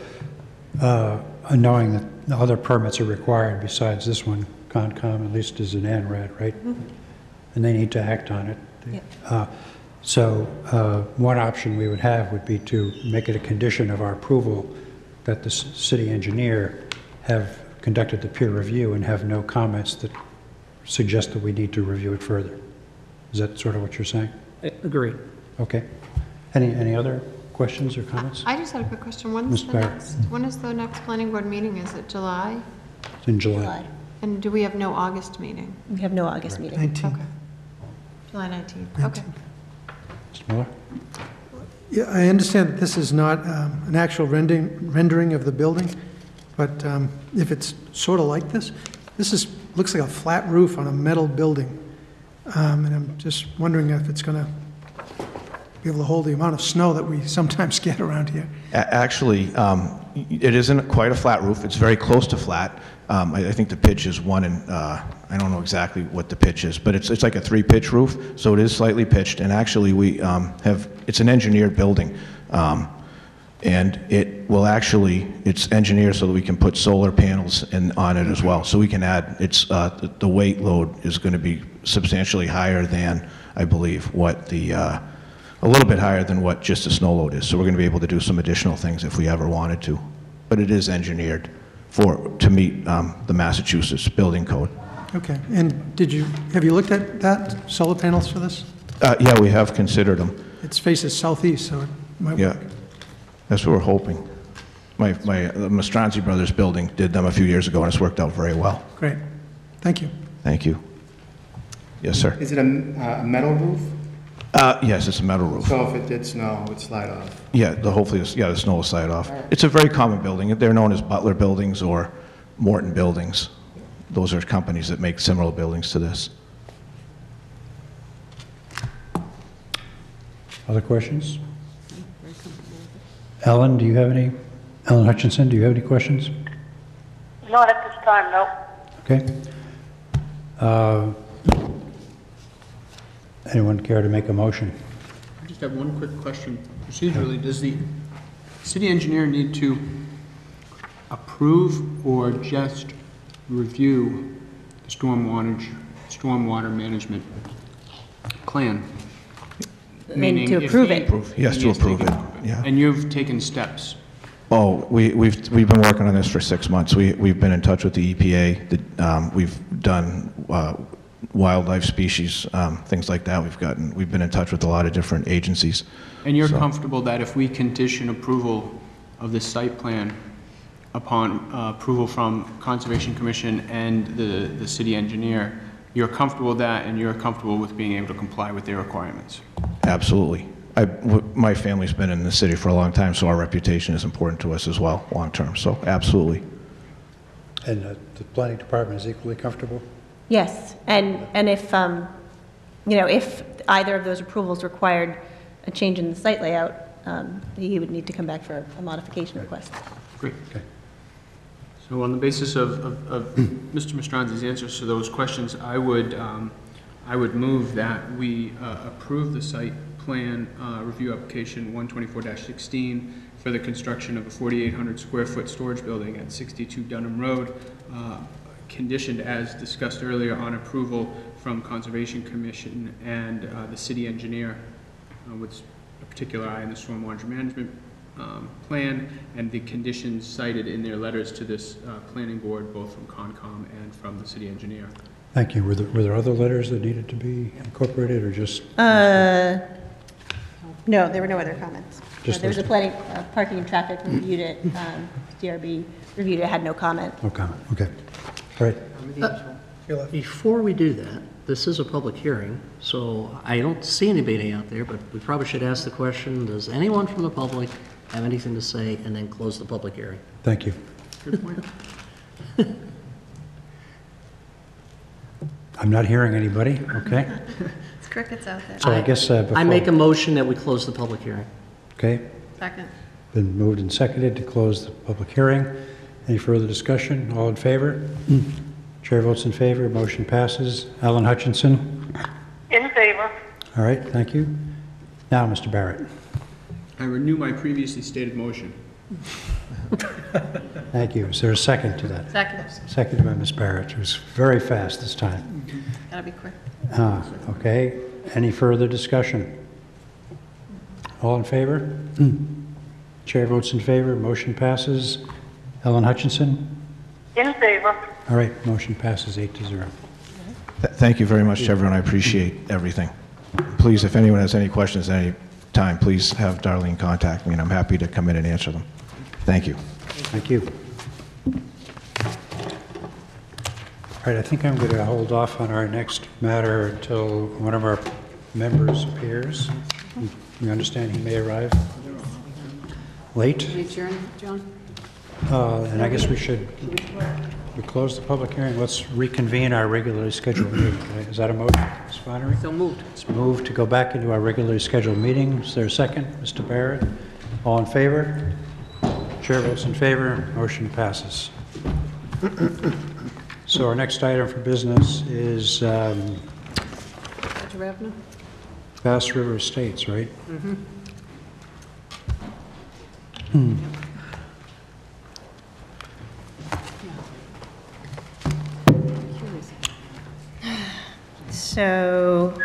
knowing that the other permits are required besides this one, Concom at least is an ANRAD, right? Mm-hmm. And they need to act on it. Yeah. So one option we would have would be to make it a condition of our approval that the city engineer have conducted the peer review and have no comments that suggest that we need to review it further. Is that sort of what you're saying? Agreed. Okay. Any other questions or comments? I just had a quick question. When is the next planning board meeting? Is it July? It's in July. And do we have no August meeting? We have no August meeting. 19. Okay. July 19th. Okay. Mr. Miller? Yeah, I understand that this is not an actual rendering of the building, but if it's sort of like this looks like a flat roof on a metal building. And I'm just wondering if it's going to be able to hold the amount of snow that we sometimes get around here. Actually, it isn't quite a flat roof. It's very close to flat. I think the pitch is 1 and I don't know exactly what the pitch is, but it's like a 3-pitch roof, so it is slightly pitched. And actually, it's an engineered building, and it's engineered so that we can put solar panels on it as well. So we can add the weight load is going to be substantially higher than, I believe, a little bit higher than what just a snow load is. So we're going to be able to do some additional things if we ever wanted to, but it is engineered to meet the Massachusetts building code. Okay, and have you looked at that, solar panels for this? Yeah, we have considered them. It faces southeast, so it might Yeah, work. that's what we're hoping. The Mastronzi Brothers building did them a few years ago, and it's worked out very well. Great, thank you. Thank you. Yes, sir. Is it a metal roof? Yes, it's a metal roof. So if it did snow, it would slide off? Yeah, hopefully, the snow will slide off. It's a very common building. They're known as Butler buildings or Morton buildings. Those are companies that make similar buildings to this. Other questions? Ellen Hutchinson, do you have any questions? Not at this time, no. Okay. Anyone care to make a motion? I just have one quick question. Procedurally, does the city engineer need to approve or just review the stormwater management plan? Meaning to approve it. Yes, to approve it, yeah. And you've taken steps? Oh, we've been working on this for 6 months. We've been in touch with the EPA. We've done wildlife species, things like that. We've been in touch with a lot of different agencies. And you're So- comfortable that if we condition approval of this site plan upon approval from Conservation Commission and the city engineer, you're comfortable with that and you're comfortable with being able to comply with their requirements? Absolutely. My family's been in the city for a long time, so our reputation is important to us as well, long-term, so absolutely. And the planning department is equally comfortable? Yes, and if, if either of those approvals required a change in the site layout, he would need to come back for a modification request. Great. Okay. So on the basis of Mr. Mastronzi's answers to those questions, I would move that we approve the site plan review application 124-16 for the construction of a 4,800 square foot storage building at 62 Dunham Road, conditioned as discussed earlier on approval from Conservation Commission and the city engineer with a particular eye on the stormwater management plan and the conditions cited in their letters to this planning board, both from Concom and from the city engineer. Thank you. Were there other letters that needed to be incorporated, or just? No, there were no other comments. Just There was a those planning, parking and traffic reviewed it, DRB reviewed it, had no comment. No comment, okay. All right. Before we do that, this is a public hearing, so I don't see anybody out there, but we probably should ask the question, does anyone from the public have anything to say, and then close the public hearing? Thank you. Good point. I'm not hearing anybody, okay? It's crickets out there. So I guess before... I make a motion that we close the public hearing. Okay, Second. been moved and seconded to close the public hearing. Any further discussion? All in favor? Chair votes in favor, motion passes. Alan Hutchinson? In favor. All right, thank you. Now, Mr. Barrett. I renew my previously stated motion. Thank you. Is there a second to that? Second. Seconded by Ms. Barrett, who's very fast this time. Gotta be quick. Okay, any further discussion? All in favor? Chair votes in favor, motion passes. Ellen Hutchinson? In favor. All right, motion passes 8-0. Thank you very much to everyone. I appreciate everything. Please, if anyone has any questions at any time, please have Darlene contact me, and I'm happy to come in and answer them. Thank you. Thank you. All right, I think I'm going to hold off on our next matter until one of our members appears. You understand he may arrive late? Adjourn, John? And I guess we should close the public hearing. Let's reconvene our regularly scheduled meeting. Is that a motion, Ms. Flannery? So moved. It's moved to go back into our regularly scheduled meeting. Is there a second? Mr. Barrett? All in favor? Chair votes in favor. Motion passes. So our next item for business is Bass River Estates, right? Mm-hmm. So,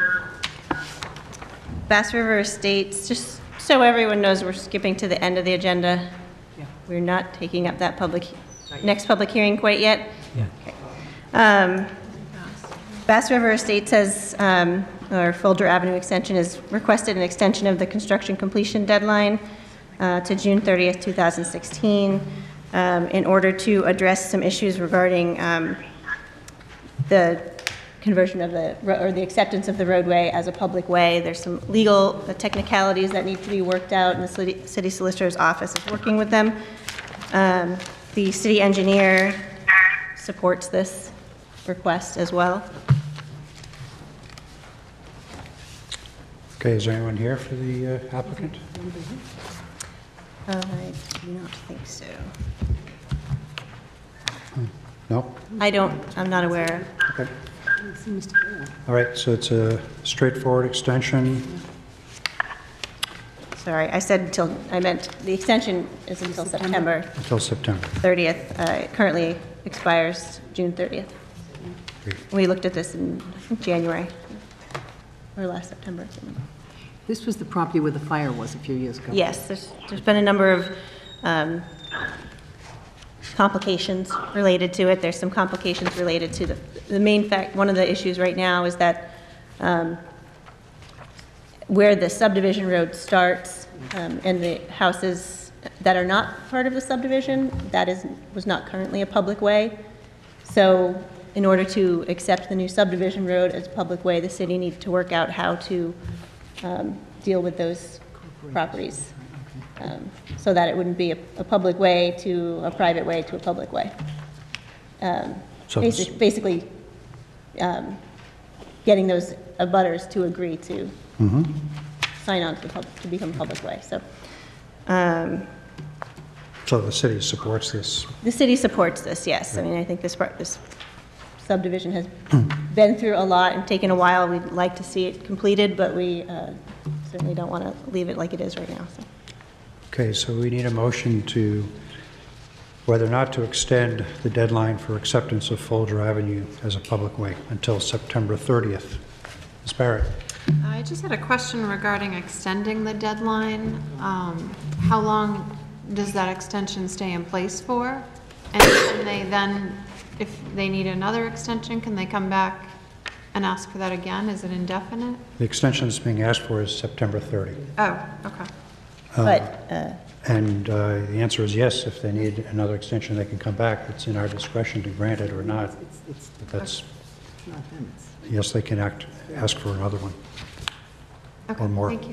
Bass River Estates, just so everyone knows, we're skipping to the end of the agenda. Yeah. We're not taking up that next public hearing quite yet. Yeah. Okay. Bass River Estates has, or Folger Avenue Extension has requested an extension of the construction completion deadline to June 30th, 2016, in order to address some issues regarding the conversion of the acceptance of the roadway as a public way. There's some legal technicalities that need to be worked out, and the city solicitor's office is working with them. The city engineer supports this request as well. Okay, is there anyone here for the applicant? I do not think so. No? I'm not aware. Okay. All right, so it's a straightforward extension. Sorry, I meant the extension is until September Until September. 30th. Currently expires June 30th. We looked at this in, I think, January, or last September. This was the property where the fire was a few years ago. Yes, there's been a number of complications related to it. There's some complications related to the main fact, one of the issues right now is that where the subdivision road starts and the houses that are not part of the subdivision, was not currently a public way. So in order to accept the new subdivision road as a public way, the city needs to work out how to deal with those properties so that it wouldn't be a public way to a private way to a public way. Basically, getting those abutters to agree to sign on to become a public way. So the city supports this? The city supports this, yes. I mean, I think this subdivision has been through a lot and taken a while. We'd like to see it completed, but we certainly don't want to leave it like it is right now. So. Okay, so we need a motion to whether or not to extend the deadline for acceptance of Folger Avenue as a public way until September 30th. Ms. Barrett. I just had a question regarding extending the deadline. How long does that extension stay in place for? And can they then, if they need another extension, can they come back and ask for that again? Is it indefinite? The extension that's being asked for is September 30. Oh, okay. And the answer is yes. If they need another extension, they can come back. It's in our discretion to grant it or not. But that's, yes, they can ask for another one or more. Thank you.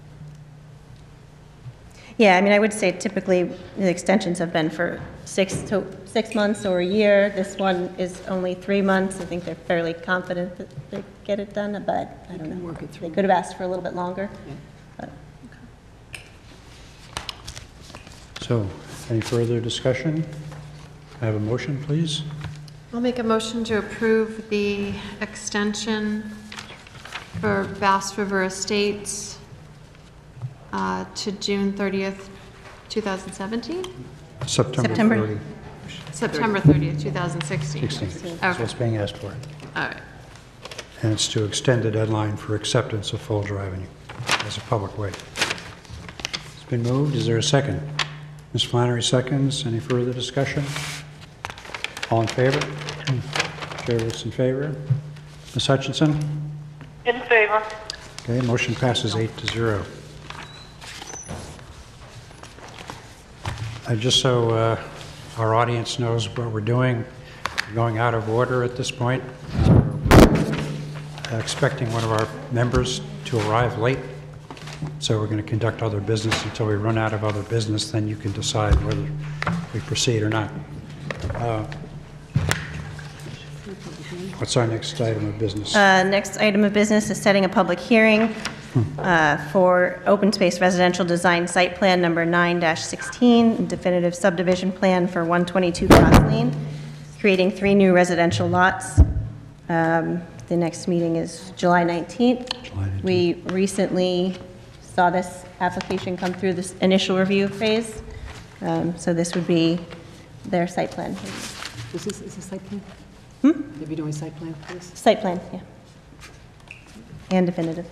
Yeah, I mean, I would say typically the extensions have been for 6 months or a year. This one is only 3 months. I think they're fairly confident that they get it done, but I don't know. They could have asked for a little bit longer. But, So, any further discussion? I have a motion, please. I'll make a motion to approve the extension for Bass River Estates to June 30th, 2017? September 30. September 30th, 2016. 16. That's what's being asked for. All right. And it's to extend the deadline for acceptance of Folger Avenue as a public way. It's been moved. Is there a second? Ms. Flannery seconds. Any further discussion? All in favor? Chair votes in favor. Ms. Hutchinson? In favor. Okay, motion passes 8-0. Just so our audience knows what we're doing, we're going out of order at this point. Expecting one of our members to arrive late, so we're going to conduct other business until we run out of other business. Then you can decide whether we proceed or not. What's our next item of business? next item of business is setting a public hearing for open space residential design site plan number 9-16, definitive subdivision plan for 122 Cross Lane, creating 3 new residential lots. The next meeting is July 19th. We recently saw this application come through this initial review phase. So this would be their site plan. Is this a site plan? They'll be doing site plan for this? Site plan, yeah. And definitive.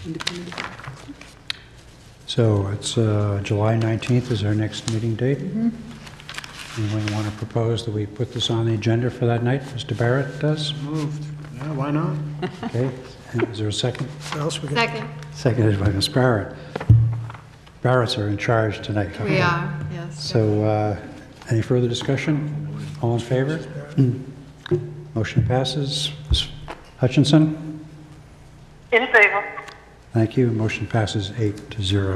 So it's July 19th is our next meeting date. Anyone want to propose that we put this on the agenda for that night? Mr. Barrett does? Moved. Yeah, why not? Okay. Is there a second? Second. Seconded by Ms. Barrett. Barretts are in charge tonight. We are, yes. So any further discussion? All in favor? Motion passes. Ms. Hutchinson? In favor. Thank you. Motion passes 8-0.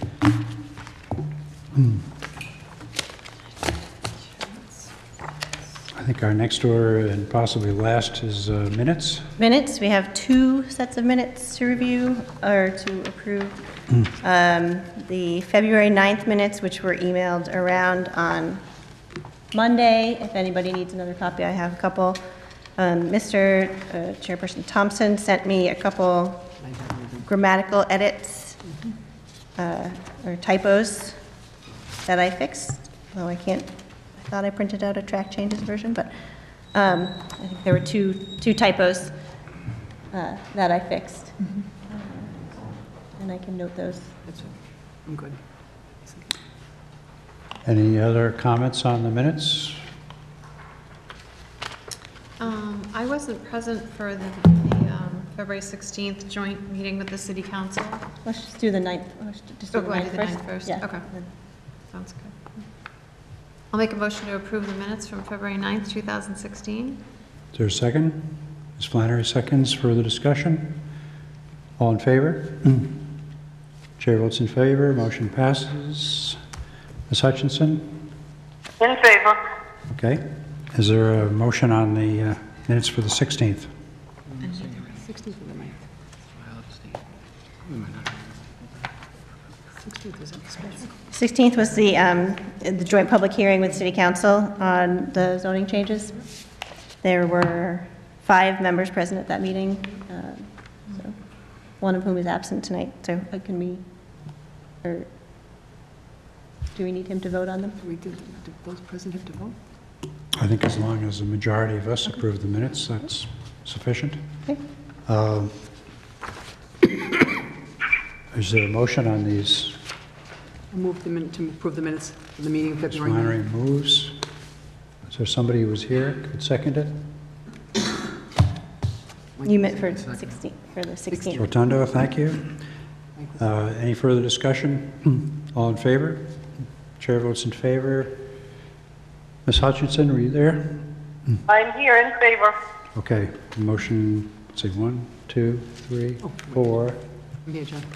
I think our next order and possibly last is minutes. Minutes, we have 2 sets of minutes to review or to approve. The February 9th minutes, which were emailed around on Monday. If anybody needs another copy, I have a couple. Mr. Chairperson Thompson sent me a couple grammatical edits or typos that I fixed, though I thought I printed out a track changes version, but I think there were two typos that I fixed. And I can note those. I'm good. Any other comments on the minutes I wasn't present for the February 16th joint meeting with the city council. Let's just do the 9th. Just do Oh, the go ahead, 9th do the first. 9th first. Yeah. Okay. Sounds good. I'll make a motion to approve the minutes from February 9th, 2016. Is there a second? Ms. Flannery seconds. Further discussion? All in favor? Chair votes in favor. Motion passes. Ms. Hutchinson? In favor. Okay. Is there a motion on the minutes for the 16th? 16th or the 9th? 16th was that special? 16th was the joint public hearing with City Council on the zoning changes. There were 5 members present at that meeting, so one of whom is absent tonight, so can we, or do we need him to vote on them? Do those present have to vote? I think as long as the majority of us approve the minutes, that's sufficient. Okay. Is there a motion on these? I move the minute to approve the minutes of the meeting of Ms. February 9th. Flannery moves. Is there somebody who was here could second it? You meant for 16, for the 16th. Rotundo, thank you. Any further discussion? All in favor? Chair votes in favor. Ms. Hutchinson, were you there? I'm here in favor. Okay, motion, let's see, 1, 2, 3, 4. I'm here, John.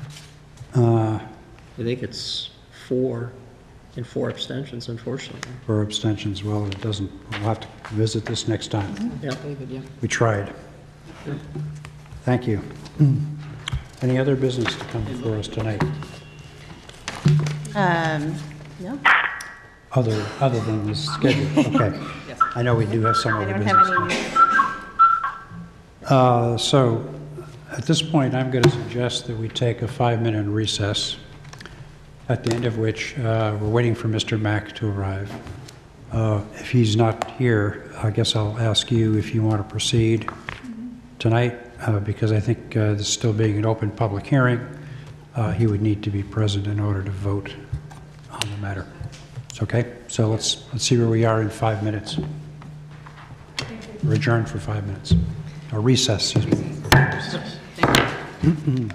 I think it's 4 and 4 abstentions, unfortunately. 4 abstentions. Well, it doesn't, we'll have to visit this next time. Yeah. David, yeah. We tried. Thank you. Any other business to come before us tonight? No? Other than the schedule? Okay. I know we do have some I other don't business. have any news. So, at this point, I'm going to suggest that we take a 5-minute recess, at the end of which we're waiting for Mr. Mack to arrive. If he's not here, I guess I'll ask you if you want to proceed tonight, because I think this still being an open public hearing, he would need to be present in order to vote on the matter. It's okay? So let's see where we are in 5 minutes. We're adjourned for 5 minutes. Or recess, excuse me. Thank you.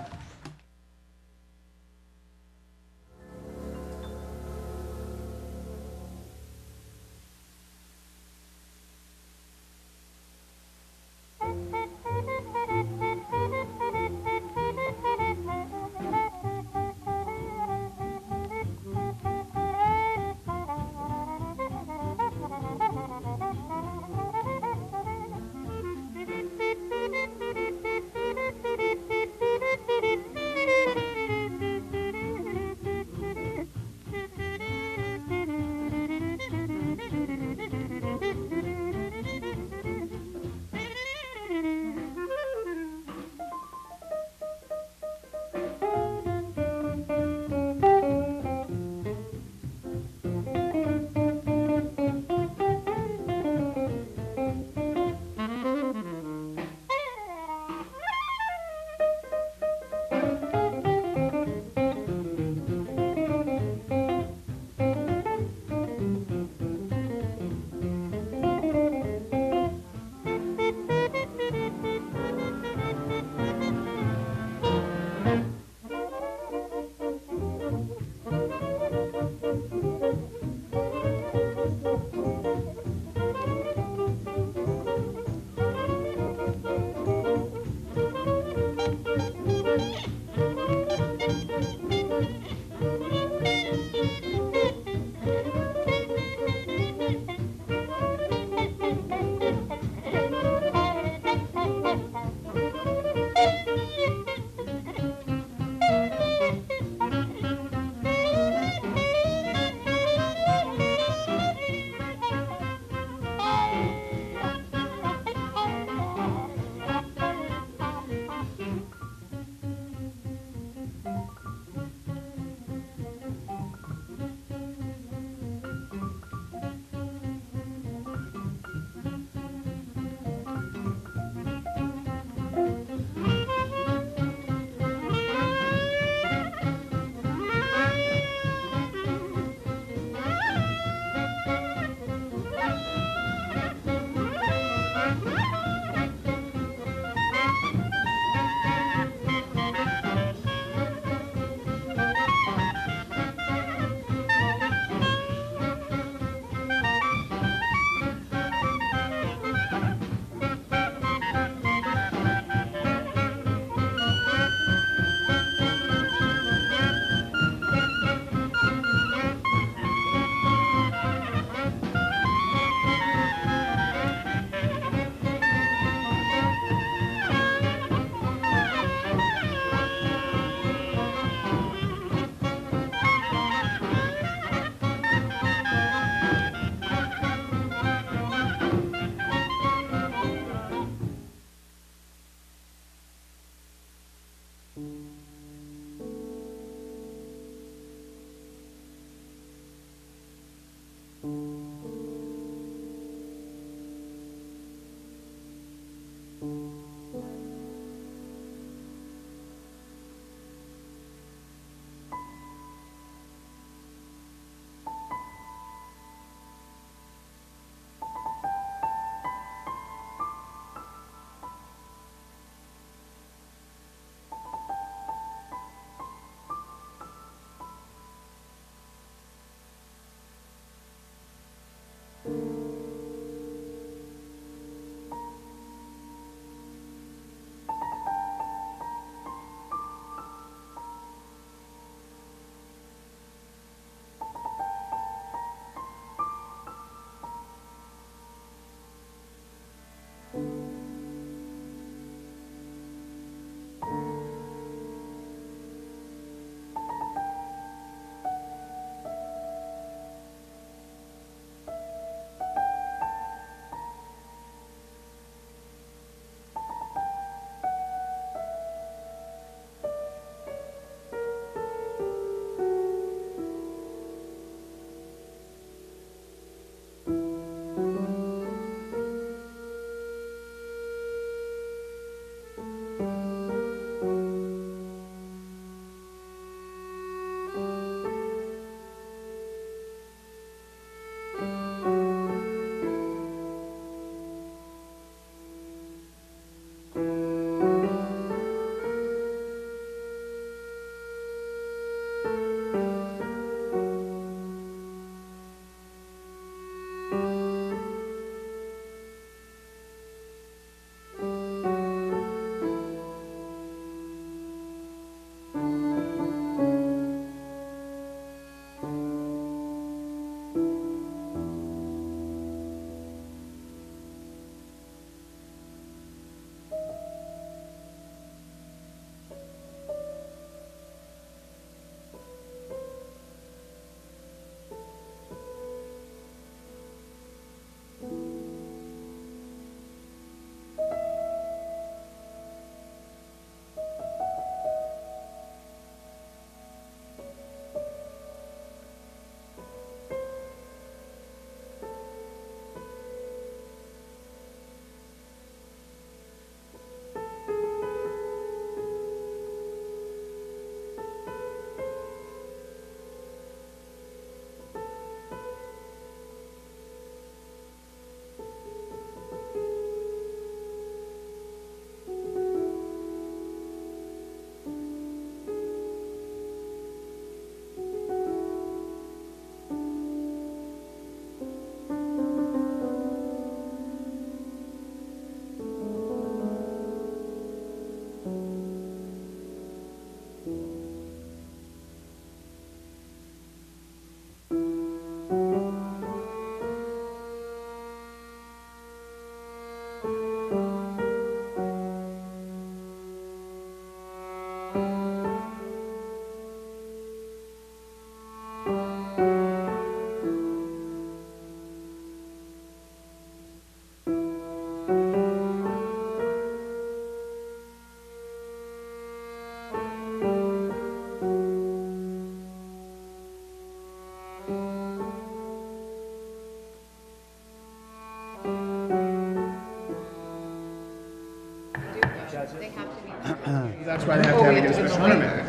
That's why they have to have a special permit.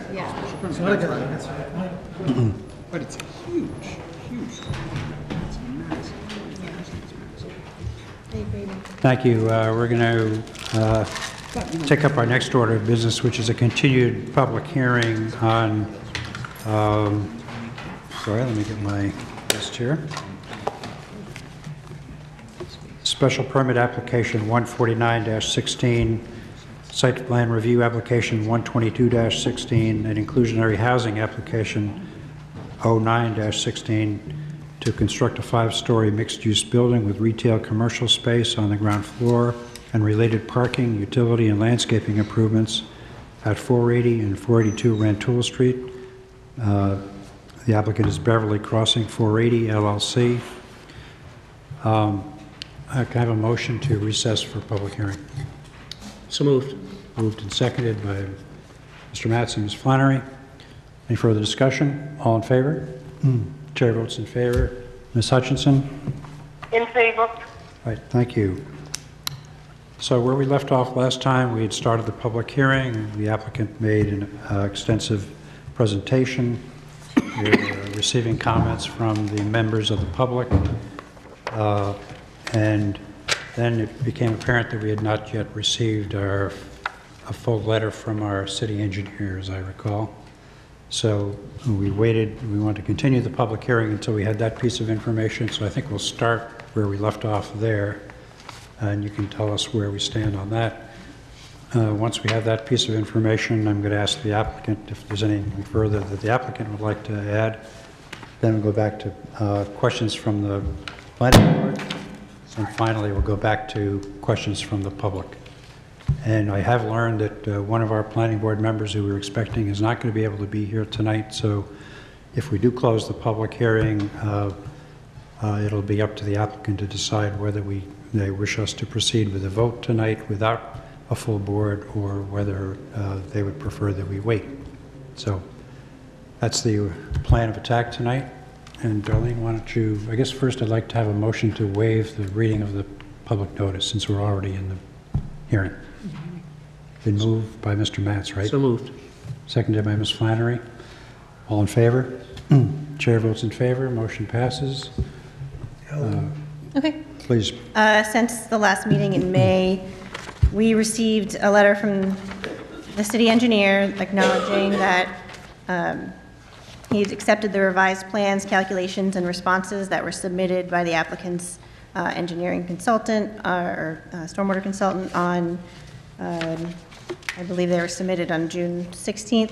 But it's huge, huge. It's massive. Thank you. We're going to take up our next order of business, which is a continued public hearing on, sorry, let me get my list here. Special permit application 149-16, site plan review application 122-16, and inclusionary housing application 09-16 to construct a 5-story mixed-use building with retail commercial space on the ground floor and related parking, utility, and landscaping improvements at 480 and 482 Rantoul Street. The applicant is Beverly Crossing 480 LLC. Can I have a motion to recess for public hearing? So moved. Moved and seconded by Mr. Matz and Ms. Flannery. Any further discussion? All in favor? Chair votes in favor. Ms. Hutchinson? In favor. All right, thank you. So where we left off last time, we had started the public hearing. The applicant made an extensive presentation. We're receiving comments from the members of the public. And then it became apparent that we had not yet received a full letter from our city engineer, as I recall. So we waited. We wanted to continue the public hearing until we had that piece of information. So I think we'll start where we left off there, and you can tell us where we stand on that. Once we have that piece of information, I'm going to ask the applicant if there's anything further that the applicant would like to add. Then we'll go back to questions from the planning board. And finally, we'll go back to questions from the public. And I have learned that one of our planning board members who we were expecting is not going to be able to be here tonight. So if we do close the public hearing, it'll be up to the applicant to decide whether they wish us to proceed with a vote tonight without a full board, or whether they would prefer that we wait. So that's the plan of attack tonight. And Darlene, why don't you, I guess first I'd like to have a motion to waive the reading of the public notice, since we're already in the hearing. Been moved by Mr. Matz, right? So moved. Seconded by Ms. Flannery. All in favor? Chair votes in favor. Motion passes. Okay. Please. Since the last meeting in May, we received a letter from the city engineer acknowledging that he's accepted the revised plans, calculations, and responses that were submitted by the applicant's engineering consultant or stormwater consultant on, I believe they were submitted on June 16th.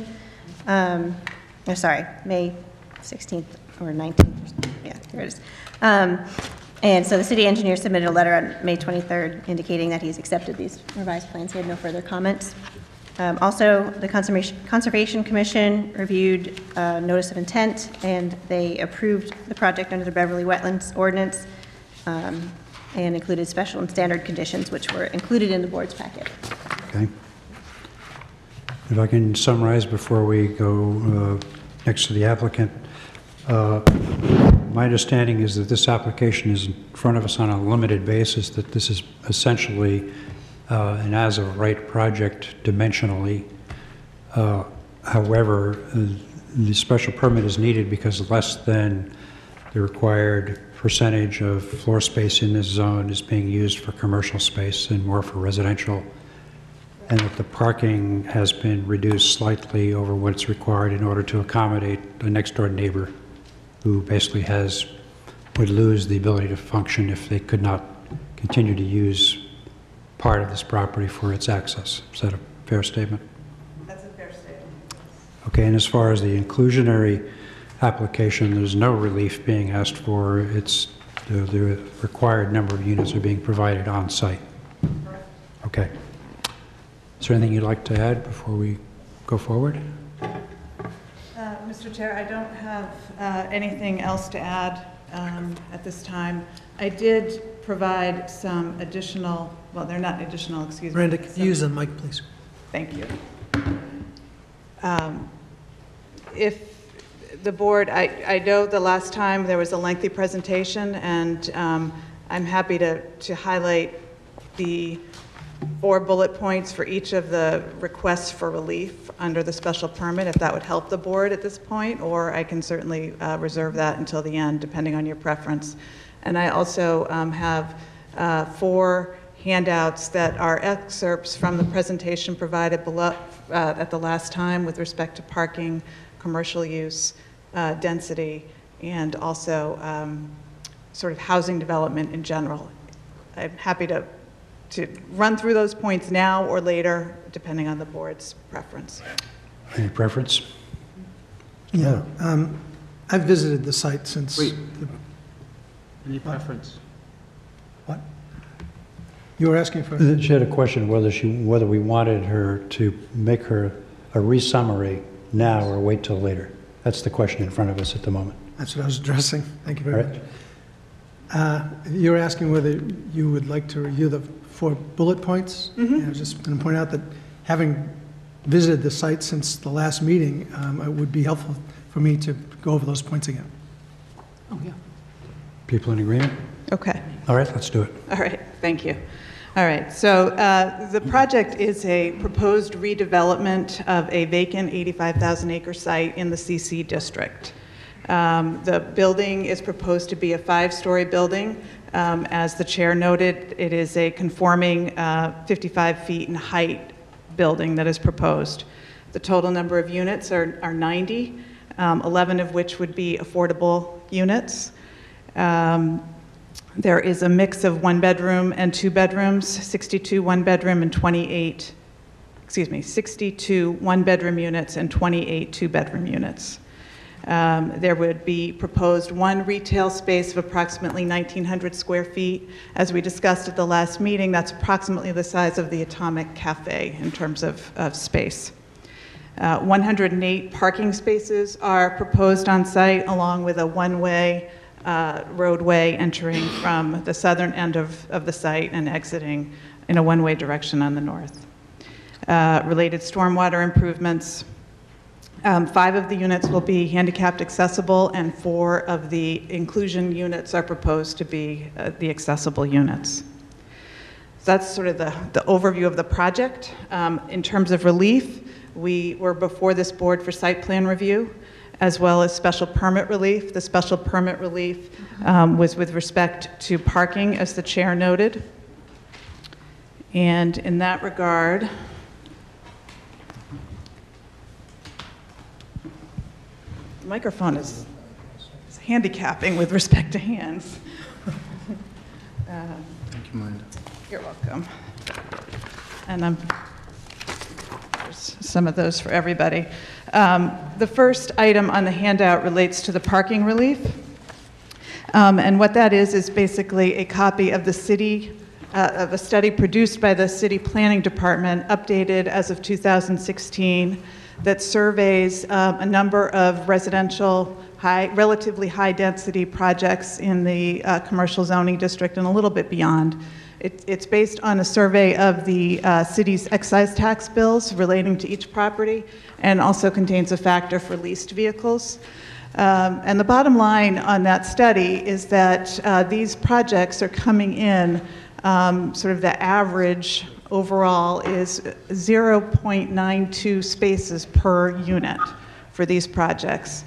May 16th or 19th. Yeah, here it is. And so the city engineer submitted a letter on May 23rd indicating that he's accepted these revised plans. He had no further comments. Also, the Conservation Commission reviewed notice of intent, and they approved the project under the Beverly Wetlands Ordinance and included special and standard conditions, which were included in the board's packet. Okay. If I can summarize before we go next to the applicant. My understanding is that this application is in front of us on a limited basis, that this is essentially an as-of-right project dimensionally. However, the special permit is needed because less than the required percentage of floor space in this zone is being used for commercial space and more for residential, and that the parking has been reduced slightly over what's required in order to accommodate a next-door neighbor who basically would lose the ability to function if they could not continue to use part of this property for its access. Is that a fair statement? That's a fair statement. Okay, and as far as the inclusionary application, there's no relief being asked for. It's the required number of units are being provided on site. Okay. Is there anything you'd like to add before we go forward? Mr. Chair, I don't have anything else to add at this time. I did provide some additional, well, they're not additional, excuse me. Miranda, could you use the mic, please? Thank you. If the board, I know the last time there was a lengthy presentation, and I'm happy to highlight the 4 bullet points for each of the requests for relief under the special permit, if that would help the board at this point, or I can certainly reserve that until the end, depending on your preference. And I also have 4 handouts that are excerpts from the presentation provided below, at the last time with respect to parking, commercial use, density, and also sort of housing development in general. I'm happy to run through those points now or later, depending on the board's preference. Any preference? Yeah. I've visited the site since... Wait. Any preference? What? You were asking for... She had a question whether we wanted her to make her a re-summary now or wait till later. That's the question in front of us at the moment. That's what I was addressing. Thank you very All much. right. You were asking whether you would like to review the 4 bullet points. I was just going to point out that having visited the site since the last meeting, it would be helpful for me to go over those points again. Oh, yeah. People in agreement? Okay. All right, let's do it. All right, thank you. All right, so the project is a proposed redevelopment of a vacant 85,000-acre site in the CC district. The building is proposed to be a 5-story building. As the chair noted, it is a conforming 55 feet in height building that is proposed. The total number of units are 90, 11 of which would be affordable units. There is a mix of 1-bedroom and 2 bedrooms, 62 1-bedroom and 62 1-bedroom units and 28 2-bedroom units. There would be proposed 1 retail space of approximately 1,900 square feet. As we discussed at the last meeting, that's approximately the size of the Atomic Cafe in terms of space. 108 parking spaces are proposed on site, along with a 1-way roadway entering from the southern end of the site and exiting in a 1-way direction on the north. Related stormwater improvements. 5 of the units will be handicapped accessible, and 4 of the inclusion units are proposed to be the accessible units. So that's sort of the overview of the project. In terms of relief, we were before this board for site plan review, as well as special permit relief. The special permit relief was with respect to parking, as the chair noted. And in that regard, the microphone is handicapping with respect to hands. Thank you, Miranda. You're welcome. And there's some of those for everybody. The first item on the handout relates to the parking relief. And what that is basically a copy of the city, of a study produced by the City Planning Department, updated as of 2016, that surveys a number of residential, relatively high-density projects in the commercial zoning district and a little bit beyond. It's based on a survey of the city's excise tax bills relating to each property, and also contains a factor for leased vehicles. And the bottom line on that study is that these projects are coming in, sort of the average overall is 0.92 spaces per unit for these projects.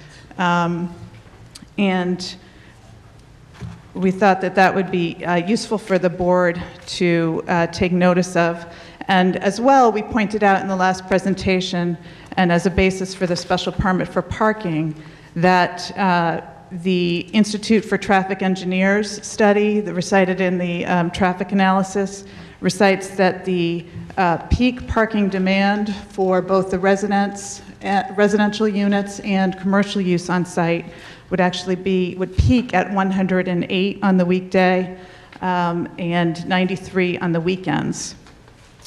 And we thought that that would be useful for the board to take notice of. And as well, we pointed out in the last presentation, and as a basis for the special permit for parking, that the Institute for Traffic Engineers study that recited in the traffic analysis recites that the peak parking demand for both the residential units and commercial use on site would actually would peak at 108 on the weekday and 93 on the weekends.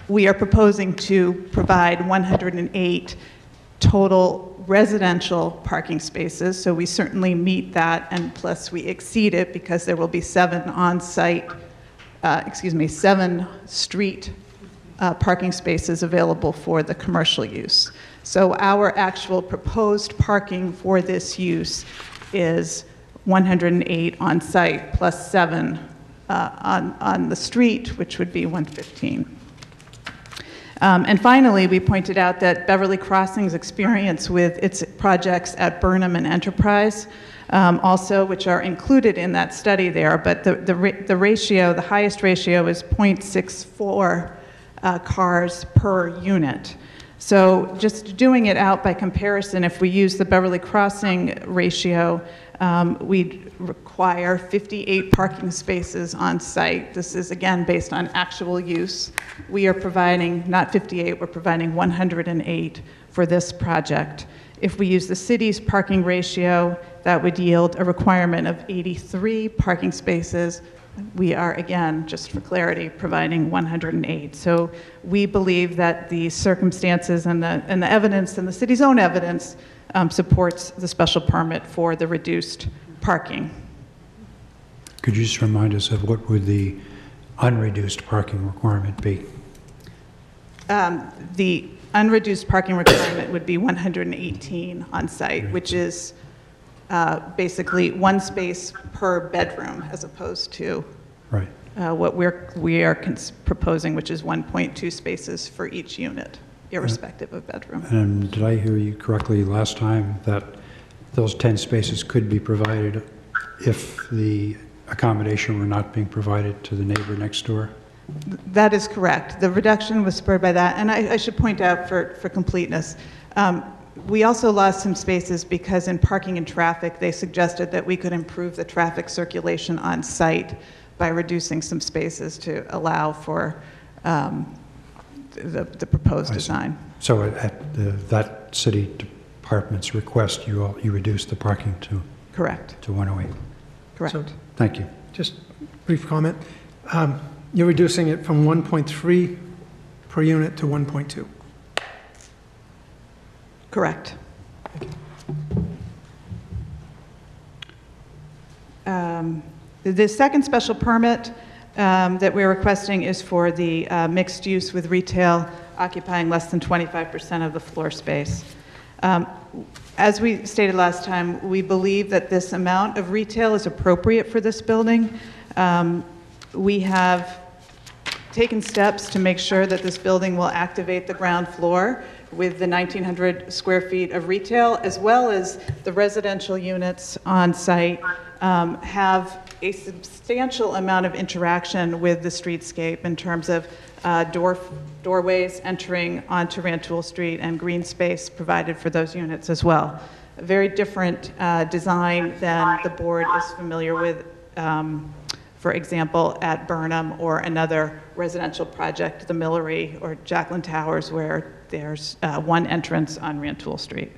we are proposing to provide 108 total residential parking spaces, so we certainly meet that, and plus we exceed it because there will be 7 street parking spaces available for the commercial use. So our actual proposed parking for this use is 108 on site plus 7 on the street, which would be 115. And finally, we pointed out that Beverly Crossing's experience with its projects at Burnham and Enterprise, also, which are included in that study there, but the ratio, the highest ratio is 0.64 cars per unit. So just doing it out by comparison, if we use the Beverly Crossing ratio, we'd require 58 parking spaces on site. This is, again, based on actual use. We are providing, not 58, we're providing 108 for this project. If we use the city's parking ratio, that would yield a requirement of 83 parking spaces. We are, again, just for clarity, providing 108. So we believe that the circumstances and the evidence and the city's own evidence supports the special permit for the reduced parking. Could you just remind us of what would the unreduced parking requirement be? The unreduced parking requirement would be 118 on site, which is basically 1 space per bedroom as opposed to right. What we are proposing, which is 1.2 spaces for each unit, irrespective of bedroom. And did I hear you correctly last time that those 10 spaces could be provided if the accommodation were not being provided to the neighbor next door? That is correct. The reduction was spurred by that. And I should point out for completeness, we also lost some spaces because in parking and traffic, they suggested that we could improve the traffic circulation on site by reducing some spaces to allow for the proposed design. So at that city department's request, you reduced the parking to? Correct. To 108? Correct. So, thank you. Just brief comment. You're reducing it from 1.3 per unit to 1.2. Correct. The second special permit that we're requesting is for the mixed use with retail occupying less than 25% of the floor space. As we stated last time, we believe that this amount of retail is appropriate for this building. We have taken steps to make sure that this building will activate the ground floor with the 1,900 square feet of retail, as well as the residential units on site have a substantial amount of interaction with the streetscape in terms of doorways entering onto Rantoul Street and green space provided for those units as well. A very different design than the board is familiar with, for example, at Burnham or another residential project, the Millery or Jacqueline Towers, where there's one entrance on Rantoul Street.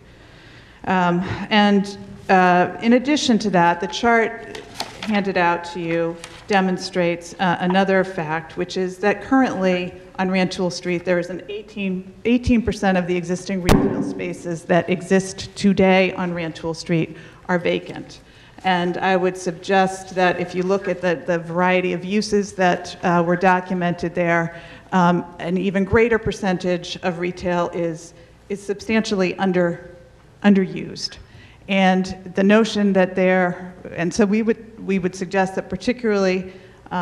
In addition to that, the chart handed out to you demonstrates another fact, which is that currently on Rantoul Street, there is an 18% of the existing retail spaces that exist today on Rantoul Street are vacant. And I would suggest that if you look at the variety of uses that were documented there, an even greater percentage of retail is substantially underused. And the notion that so we would suggest that particularly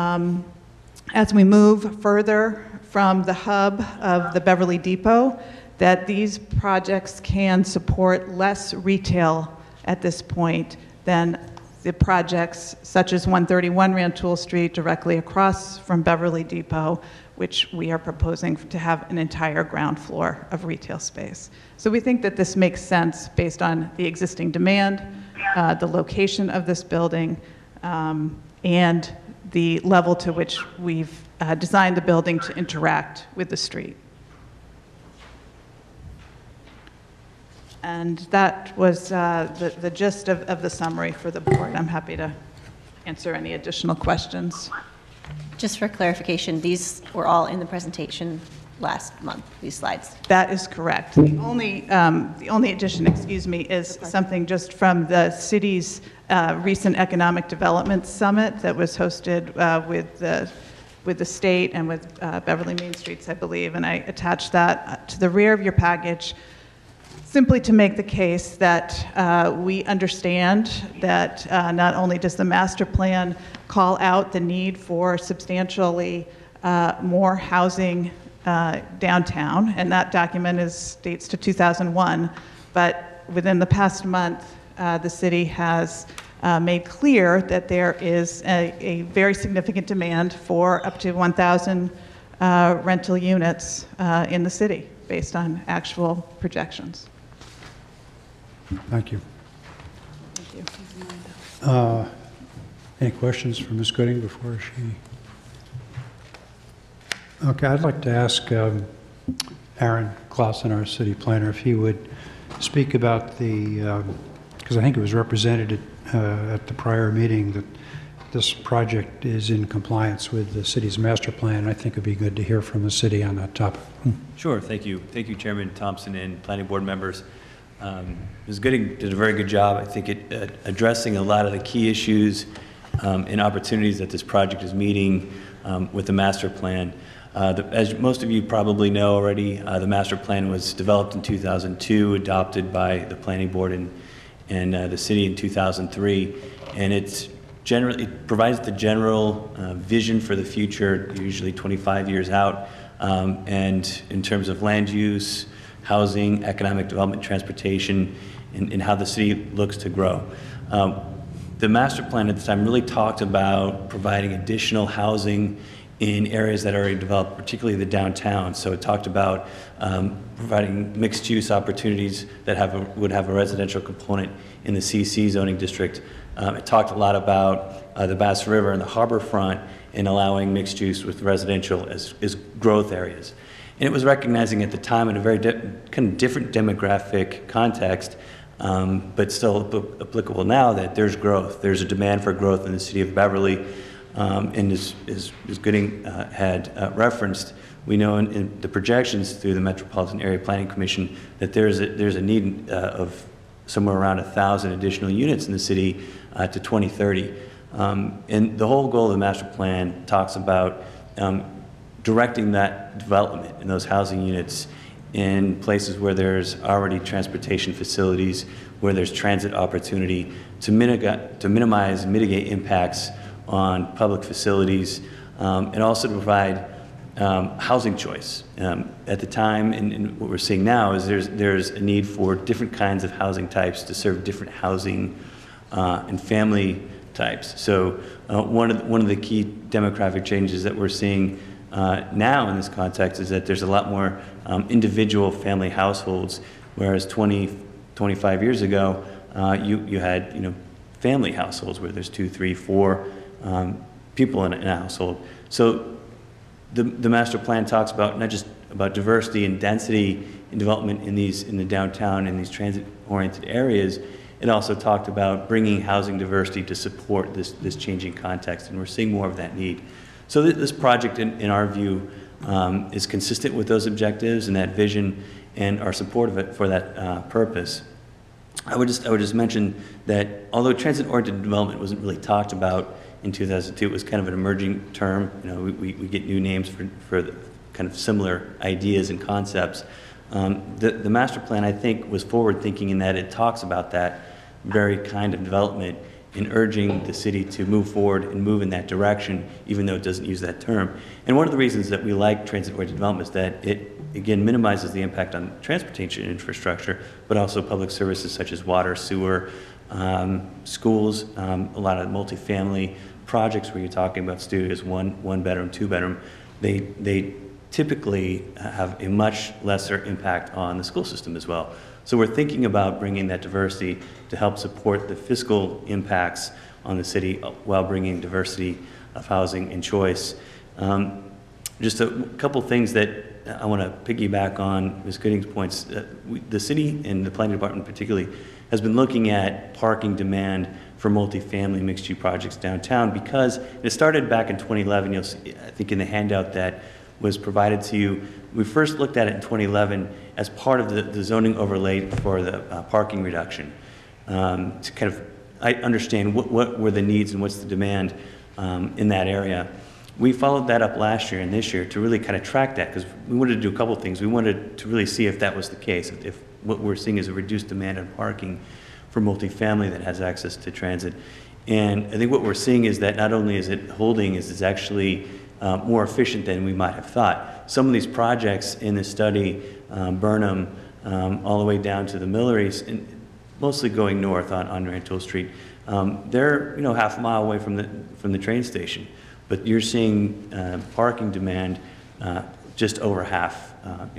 as we move further from the hub of the Beverly Depot, that these projects can support less retail at this point than the projects such as 131 Rantoul Street directly across from Beverly Depot, which we are proposing to have an entire ground floor of retail space. So we think that this makes sense based on the existing demand, the location of this building, and the level to which we've designed the building to interact with the street. And that was the gist of the summary for the board. I'm happy to answer any additional questions. Just for clarification, these were all in the presentation last month, these slides. That is correct. The only addition, excuse me, is something just from the city's recent Economic Development Summit that was hosted with the state and with Beverly Main Streets, I believe, and I attached that to the rear of your package simply to make the case that we understand that not only does the master plan call out the need for substantially more housing downtown, and that document dates to 2001, but within the past month, the city has made clear that there is a very significant demand for up to 1,000 rental units in the city based on actual projections. Thank you. Thank you. Any questions for Ms. Gooding before she? Okay, I'd like to ask Aaron Clausen, our city planner, if he would speak about the, because I think it was represented at the prior meeting that this project is in compliance with the city's master plan. I think it'd be good to hear from the city on that topic. Sure, thank you. Thank you, Chairman Thompson and planning board members. Ms. Gooding did a very good job, I think, at addressing a lot of the key issues and opportunities that this project is meeting with the master plan. As most of you probably know already, the master plan was developed in 2002, adopted by the planning board and the city in 2003, and it provides the general vision for the future, usually 25 years out, and in terms of land use, housing, economic development, transportation, and how the city looks to grow. The master plan at the time really talked about providing additional housing in areas that are already developed, particularly the downtown. So it talked about providing mixed-use opportunities that would have a residential component in the CC zoning district. It talked a lot about the Bass River and the harbor front and allowing mixed use with residential as growth areas. And it was recognizing at the time in a very kind of different demographic context, but still applicable now, that there's growth. There's a demand for growth in the city of Beverly. And as Gooding had referenced, we know in the projections through the Metropolitan Area Planning Commission that there's a need of somewhere around 1,000 additional units in the city to 2030. And the whole goal of the master plan talks about directing that development in those housing units in places where there's already transportation facilities, where there's transit opportunity to minimize and mitigate impacts on public facilities, and also to provide housing choice. At the time, and what we're seeing now, is there's a need for different kinds of housing types to serve different housing and family types. So one of the key demographic changes that we're seeing now in this context is that there's a lot more individual family households, whereas 25 years ago, you had family households where there's 2, 3, 4 people in a household. So the master plan talks about not just about diversity and density and development in the downtown and these transit-oriented areas. It also talked about bringing housing diversity to support this changing context, and we're seeing more of that need. So this project, in our view, is consistent with those objectives and that vision, and our support of it for that purpose. I would just mention that although transit-oriented development wasn't really talked about in 2002, it was kind of an emerging term. We get new names for kind of similar ideas and concepts. The master plan, I think, was forward-thinking in that it talks about that very kind of development in urging the city to move forward and move in that direction, even though it doesn't use that term. And one of the reasons that we like transit-oriented development is that it, again, minimizes the impact on transportation infrastructure, but also public services such as water, sewer, schools, a lot of multifamily projects where you're talking about studios, one bedroom, 2 bedroom. They typically have a much lesser impact on the school system as well. So we're thinking about bringing that diversity to help support the fiscal impacts on the city while bringing diversity of housing and choice. Just a couple things that I want to piggyback on Ms. Gooding's points. The city and the planning department particularly has been looking at parking demand for multifamily mixed-use projects downtown because it started back in 2011. You'll see, I think in the handout, that was provided to you. We first looked at it in 2011 as part of the zoning overlay for the parking reduction, to kind of understand what were the needs and what's the demand in that area. We followed that up last year and this year to really kind of track that, because we wanted to do a couple of things. We wanted to really see if that was the case, if what we're seeing is a reduced demand on parking for multifamily that has access to transit. And I think what we're seeing is that not only is it holding, it's actually more efficient than we might have thought. Some of these projects in the study, Burnham, all the way down to the Milleries, and mostly going north on Rantoul Street, they're half a mile away from the train station. But you're seeing parking demand just over half,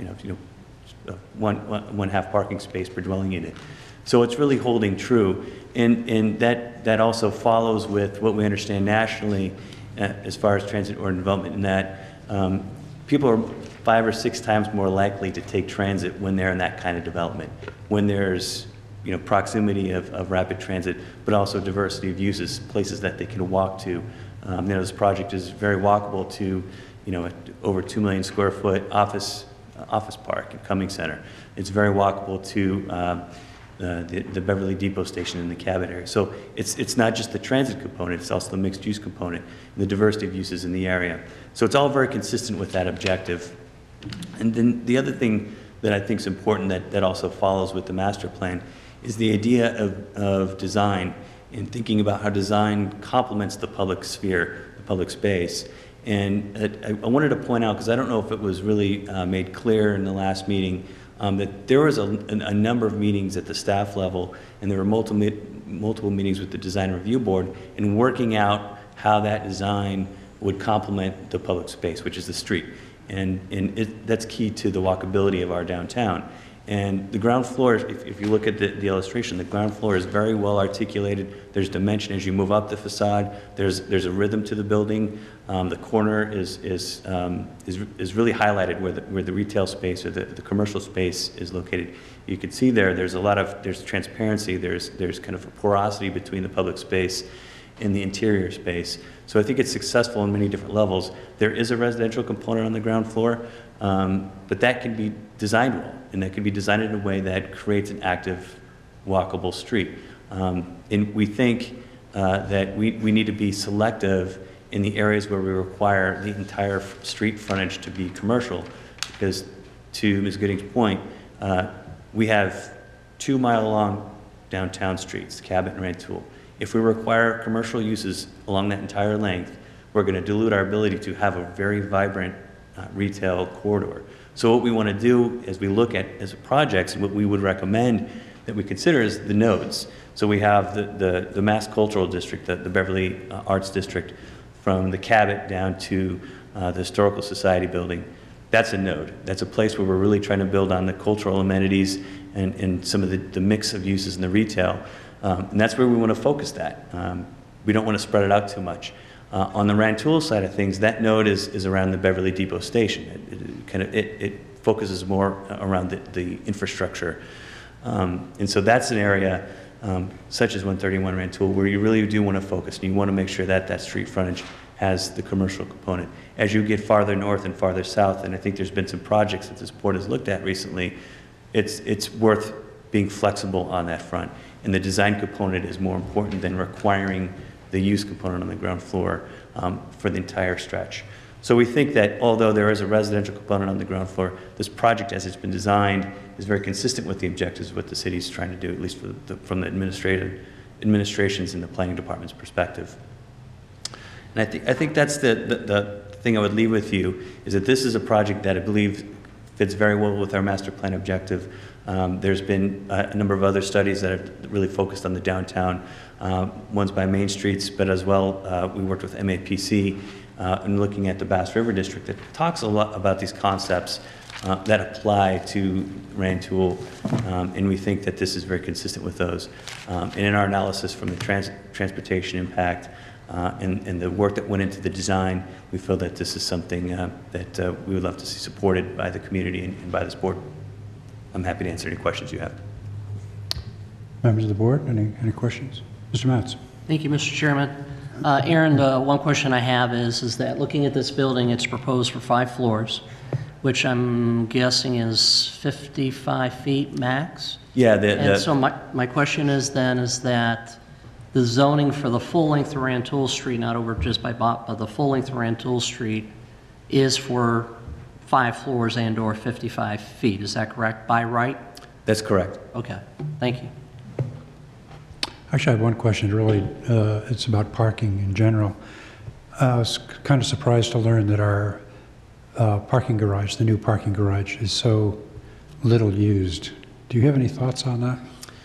one half parking space per dwelling unit. So it's really holding true, and that also follows with what we understand nationally as far as transit urban development, in that people are 5 or 6 times more likely to take transit when they're in that kind of development, when there's proximity of rapid transit, but also diversity of uses, places that they can walk to. This project is very walkable to, over 2 million square foot office park and Cummings Center. It's very walkable to the Beverly Depot station in the Cabot area. So it's not just the transit component, it's also the mixed use component, and the diversity of uses in the area. So it's all very consistent with that objective. And then the other thing that I think is important that also follows with the master plan is the idea of design, and thinking about how design complements the public sphere, the public space. And I wanted to point out, because I don't know if it was really made clear in the last meeting, that there was a number of meetings at the staff level, and there were multiple meetings with the design review board in working out how that design would complement the public space, which is the street. And that's key to the walkability of our downtown. And the ground floor, if you look at the illustration, the ground floor is very well articulated. There's dimension as you move up the facade. There's a rhythm to the building. The corner is really highlighted where the retail space or the commercial space is located. You can see there's transparency. There's kind of a porosity between the public space and the interior space. So I think it's successful on many different levels. There is a residential component on the ground floor, but that can be designed well, and that can be designed in a way that creates an active, walkable street. And we think that we need to be selective in the areas where we require the entire street frontage to be commercial, because to Ms. Gooding's point, we have 2-mile-long downtown streets, Cabot and Rantoul. If we require commercial uses along that entire length, we're going to dilute our ability to have a very vibrant retail corridor. So what we want to do as we look at as projects, and what we would recommend that we consider is the nodes. So we have the Mass Cultural District, the Beverly Arts District, from the Cabot down to the Historical Society building. That's a node. That's a place where we're really trying to build on the cultural amenities and some of the mix of uses in the retail. And that's where we want to focus that. We don't want to spread it out too much. On the Rantoul side of things, that node is around the Beverly Depot station. It focuses more around the infrastructure. And so that's an area, such as 131 Rantoul, where you really do want to focus, and you want to make sure that that street frontage has the commercial component. As you get farther north and farther south, and I think there's been some projects that this board has looked at recently, it's worth being flexible on that front. And the design component is more important than requiring the use component on the ground floor for the entire stretch. So we think that although there is a residential component on the ground floor, this project as it's been designed is very consistent with the objectives of what the city is trying to do, at least from the administration's and the planning department's perspective. And I think that's the thing I would leave with you, is that this is a project that I believe fits very well with our master plan objective. There's been a number of other studies that have really focused on the downtown, ones by Main Streets, but as well, we worked with MAPC in looking at the Bass River District that talks a lot about these concepts that apply to Rantoul, and we think that this is very consistent with those. And in our analysis from the transportation impact and the work that went into the design, we feel that this is something that we would love to see supported by the community and by this board. I'm happy to answer any questions you have. Members of the board, any questions? Mr. Matz. Thank you, Mr. Chairman. Aaron, the one question I have is that looking at this building, it's proposed for 5 floors, which I'm guessing is 55 feet max? Yeah, And so my question is then, is that the zoning for the full length of Rantoul Street, not over just by Bot, but the full length of Rantoul Street is for 5 floors and/or 55 feet, is that correct, by right? That's correct. Okay, thank you. Actually, I have one question, really. It's about parking in general. I was kind of surprised to learn that our parking garage, the new parking garage, is so little used. Do you have any thoughts on that?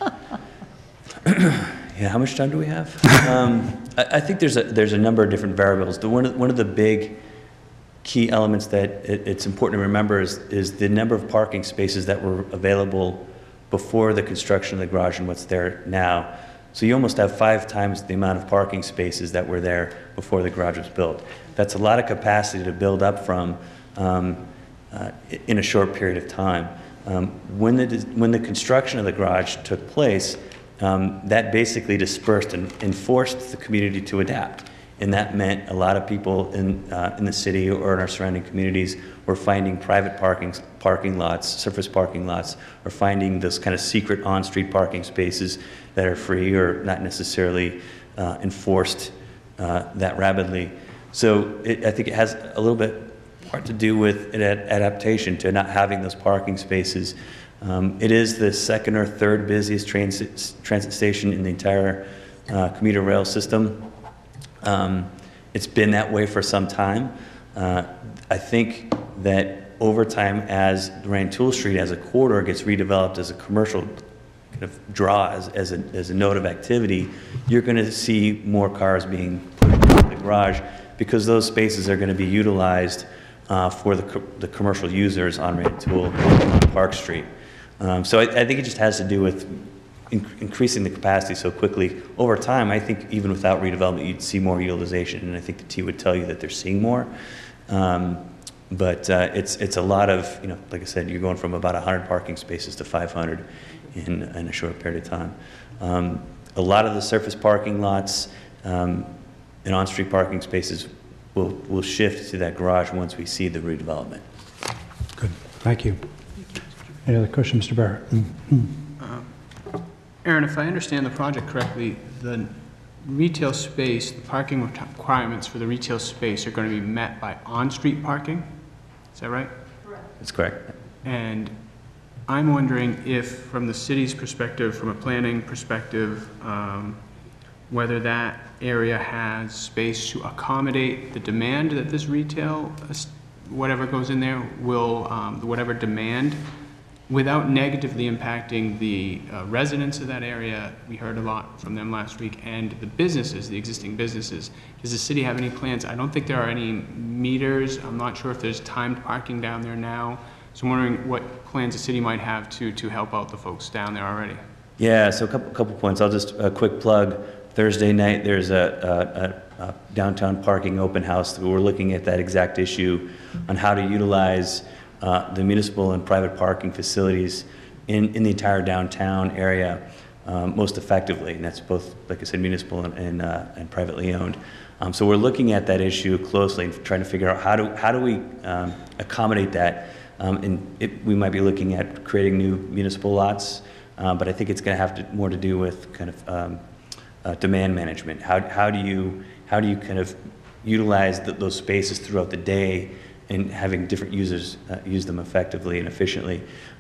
Yeah, how much time do we have? I think there's a number of different variables. One of the big key elements that it's important to remember is the number of parking spaces that were available before the construction of the garage and what's there now. So you almost have 5 times the amount of parking spaces that were there before the garage was built. That's a lot of capacity to build up from in a short period of time. When the construction of the garage took place, that basically dispersed and forced the community to adapt. And that meant a lot of people in the city or in our surrounding communities were finding private parking lots, surface parking lots, or finding those kind of secret on-street parking spaces that are free or not necessarily enforced that rapidly. So I think it has a little bit part to do with adaptation to not having those parking spaces. It is the 2nd or 3rd busiest transit station in the entire commuter rail system. It's been that way for some time. I think that over time, as Rantoul Street as a corridor gets redeveloped as a commercial kind of draw, as a node of activity, you're going to see more cars being put into the garage because those spaces are going to be utilized for the commercial users on Rantoul on Park Street. So I think it just has to do with increasing the capacity so quickly. Over time, I think even without redevelopment, you'd see more utilization, and I think the T would tell you that they're seeing more. But it's a lot of, like I said, you're going from about 100 parking spaces to 500 in a short period of time. A lot of the surface parking lots and on-street parking spaces will shift to that garage once we see the redevelopment. Good, thank you. Any other questions, Mr. Barrett? Aaron, if I understand the project correctly, the retail space, the parking requirements for the retail space are going to be met by on-street parking? Is that right? Correct. That's correct. And I'm wondering if, from the city's perspective, from a planning perspective, whether that area has space to accommodate the demand that this retail, whatever goes in there, will, whatever demand, without negatively impacting the residents of that area. We heard a lot from them last week, and the businesses, the existing businesses. Does the city have any plans? I don't think there are any meters. I'm not sure if there's timed parking down there now. So I'm wondering what plans the city might have to help out the folks down there already. Yeah, so a couple points. I'll just, a quick plug. Thursday night, there's a downtown parking open house. We're looking at that exact issue on how to utilize the municipal and private parking facilities in the entire downtown area most effectively, and that's both, like I said, municipal and privately owned. So we're looking at that issue closely and trying to figure out how do we accommodate that. We might be looking at creating new municipal lots, but I think it's going to have more to do with kind of demand management. How do you kind of utilize those spaces throughout the day and having different users use them effectively and efficiently.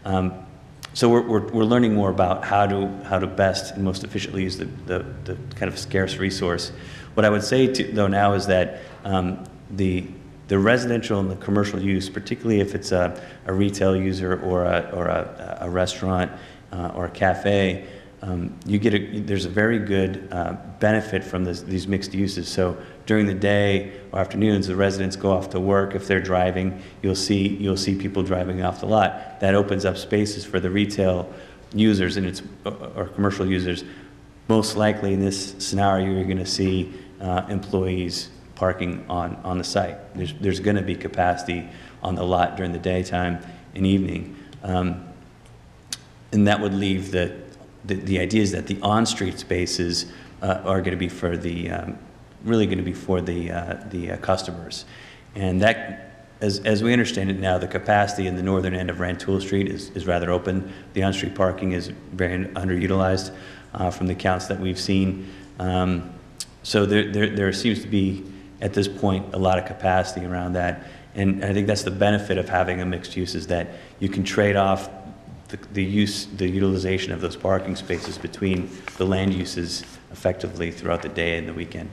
So we're learning more about how to best and most efficiently use the kind of scarce resource. What I would say though now is that the residential and the commercial use, particularly if it's a retail user or a restaurant or a cafe, there's a very good benefit from these mixed uses. So during the day or afternoons, the residents go off to work. If they're driving, you'll see people driving off the lot. That opens up spaces for the retail users or commercial users. Most likely in this scenario, you're going to see employees parking on the site. There's going to be capacity on the lot during the daytime and evening, and that would leave the idea is that the on-street spaces are going to be for the really going to be for the customers. And that, as we understand it now, the capacity in the northern end of Rantoul Street is rather open. The on-street parking is very underutilized from the counts that we've seen. So there seems to be, at this point, a lot of capacity around that. And I think that's the benefit of having a mixed use, is that you can trade off the utilization of those parking spaces between the land uses effectively throughout the day and the weekend.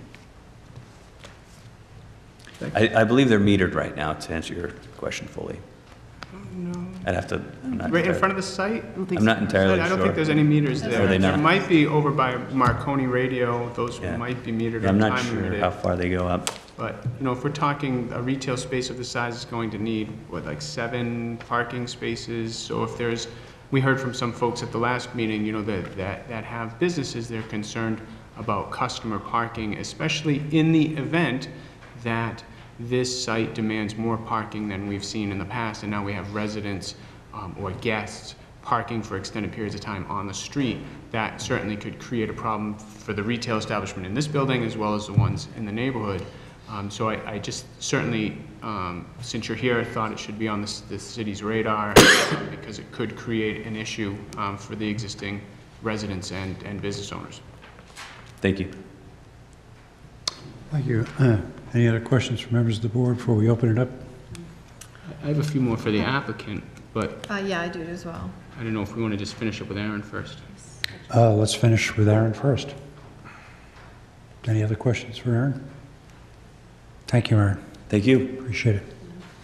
I believe they're metered right now, to answer your question fully. No. I'd have to, I'm not Right in entirely- front of the site? I'm not entirely sure. I don't think there's any meters there. Are they There not? might be over by Marconi Radio, those Yeah. might be metered Yeah, or I'm not time sure limited. how far they go up. But, you know, if we're talking a retail space of the size is going to need, what, like 7 parking spaces? So if there's, we heard from some folks at the last meeting, you know, that have businesses, they're concerned about customer parking, especially in the event that this site demands more parking than we've seen in the past, and now we have residents or guests parking for extended periods of time on the street. That certainly could create a problem for the retail establishment in this building as well as the ones in the neighborhood. So I just certainly, since you're here, I thought it should be on the city's radar because it could create an issue for the existing residents and business owners. Thank you. Thank you. Any other questions from members of the board before we open it up? I have a few more for the applicant, but Yeah, I do as well. I don't know if we want to just finish up with Aaron first. Let's finish with Aaron first. Any other questions for Aaron? Thank you, Aaron. Thank you. Appreciate it.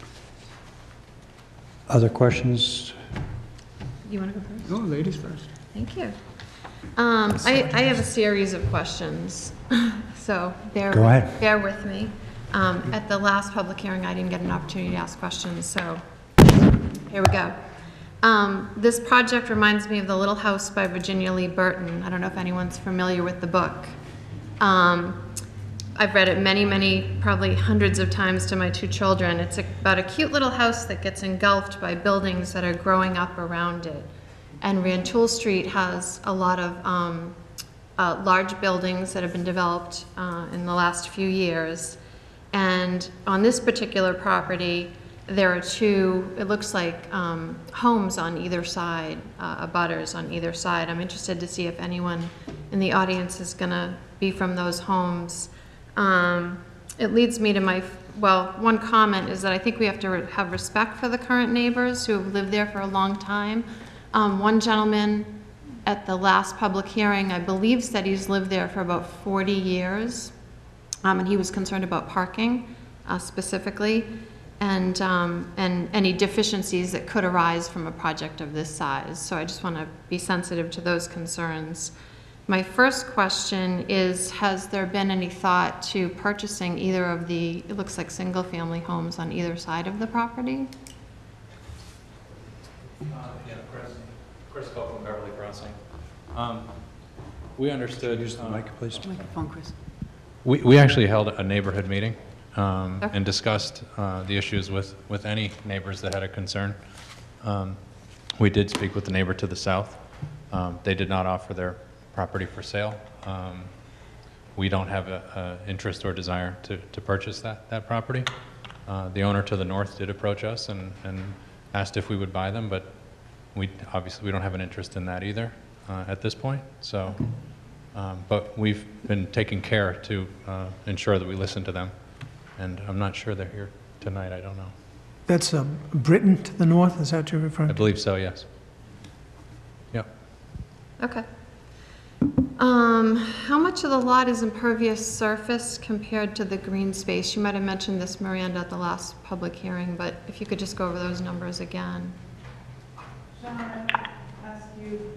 Other questions? You want to go first? No, ladies first. Thank you. I have a series of questions, so Go ahead. bear with me. At the last public hearing, I didn't get an opportunity to ask questions, so here we go. This project reminds me of The Little House by Virginia Lee Burton. I don't know if anyone's familiar with the book. I've read it many, probably hundreds of times to my 2 children. It's about a cute little house that gets engulfed by buildings that are growing up around it. And Rantoul Street has a lot of large buildings that have been developed in the last few years. And on this particular property, there are 2, it looks like, homes on either side, abutters on either side. I'm interested to see if anyone in the audience is going to be from those homes. It leads me to one comment is that I think we have to have respect for the current neighbors who have lived there for a long time. One gentleman at the last public hearing, I believe, said he's lived there for about 40 years, and he was concerned about parking specifically, and any deficiencies that could arise from a project of this size. So I just want to be sensitive to those concerns. My first question is, has there been any thought to purchasing either of the, it looks like single-family homes on either side of the property? Chris Cole from Beverly Crossing. We understood. Use the mic, please. Microphone, Chris. We actually held a neighborhood meeting and discussed the issues with any neighbors that had a concern. We did speak with the neighbor to the south. They did not offer their property for sale. We don't have an interest or desire to purchase that property. The owner to the north did approach us and asked if we would buy them, but obviously we don't have an interest in that either at this point. So, but we've been taking care to ensure that we listen to them, and I'm not sure they're here tonight. I don't know. That's Britain to the north, is that what you're referring I to? believe so. Yes. Yep. Okay. How much of the lot is impervious surface compared to the green space? You might have mentioned this, Miranda, at the last public hearing, but if you could just go over those numbers again. John, I would ask you,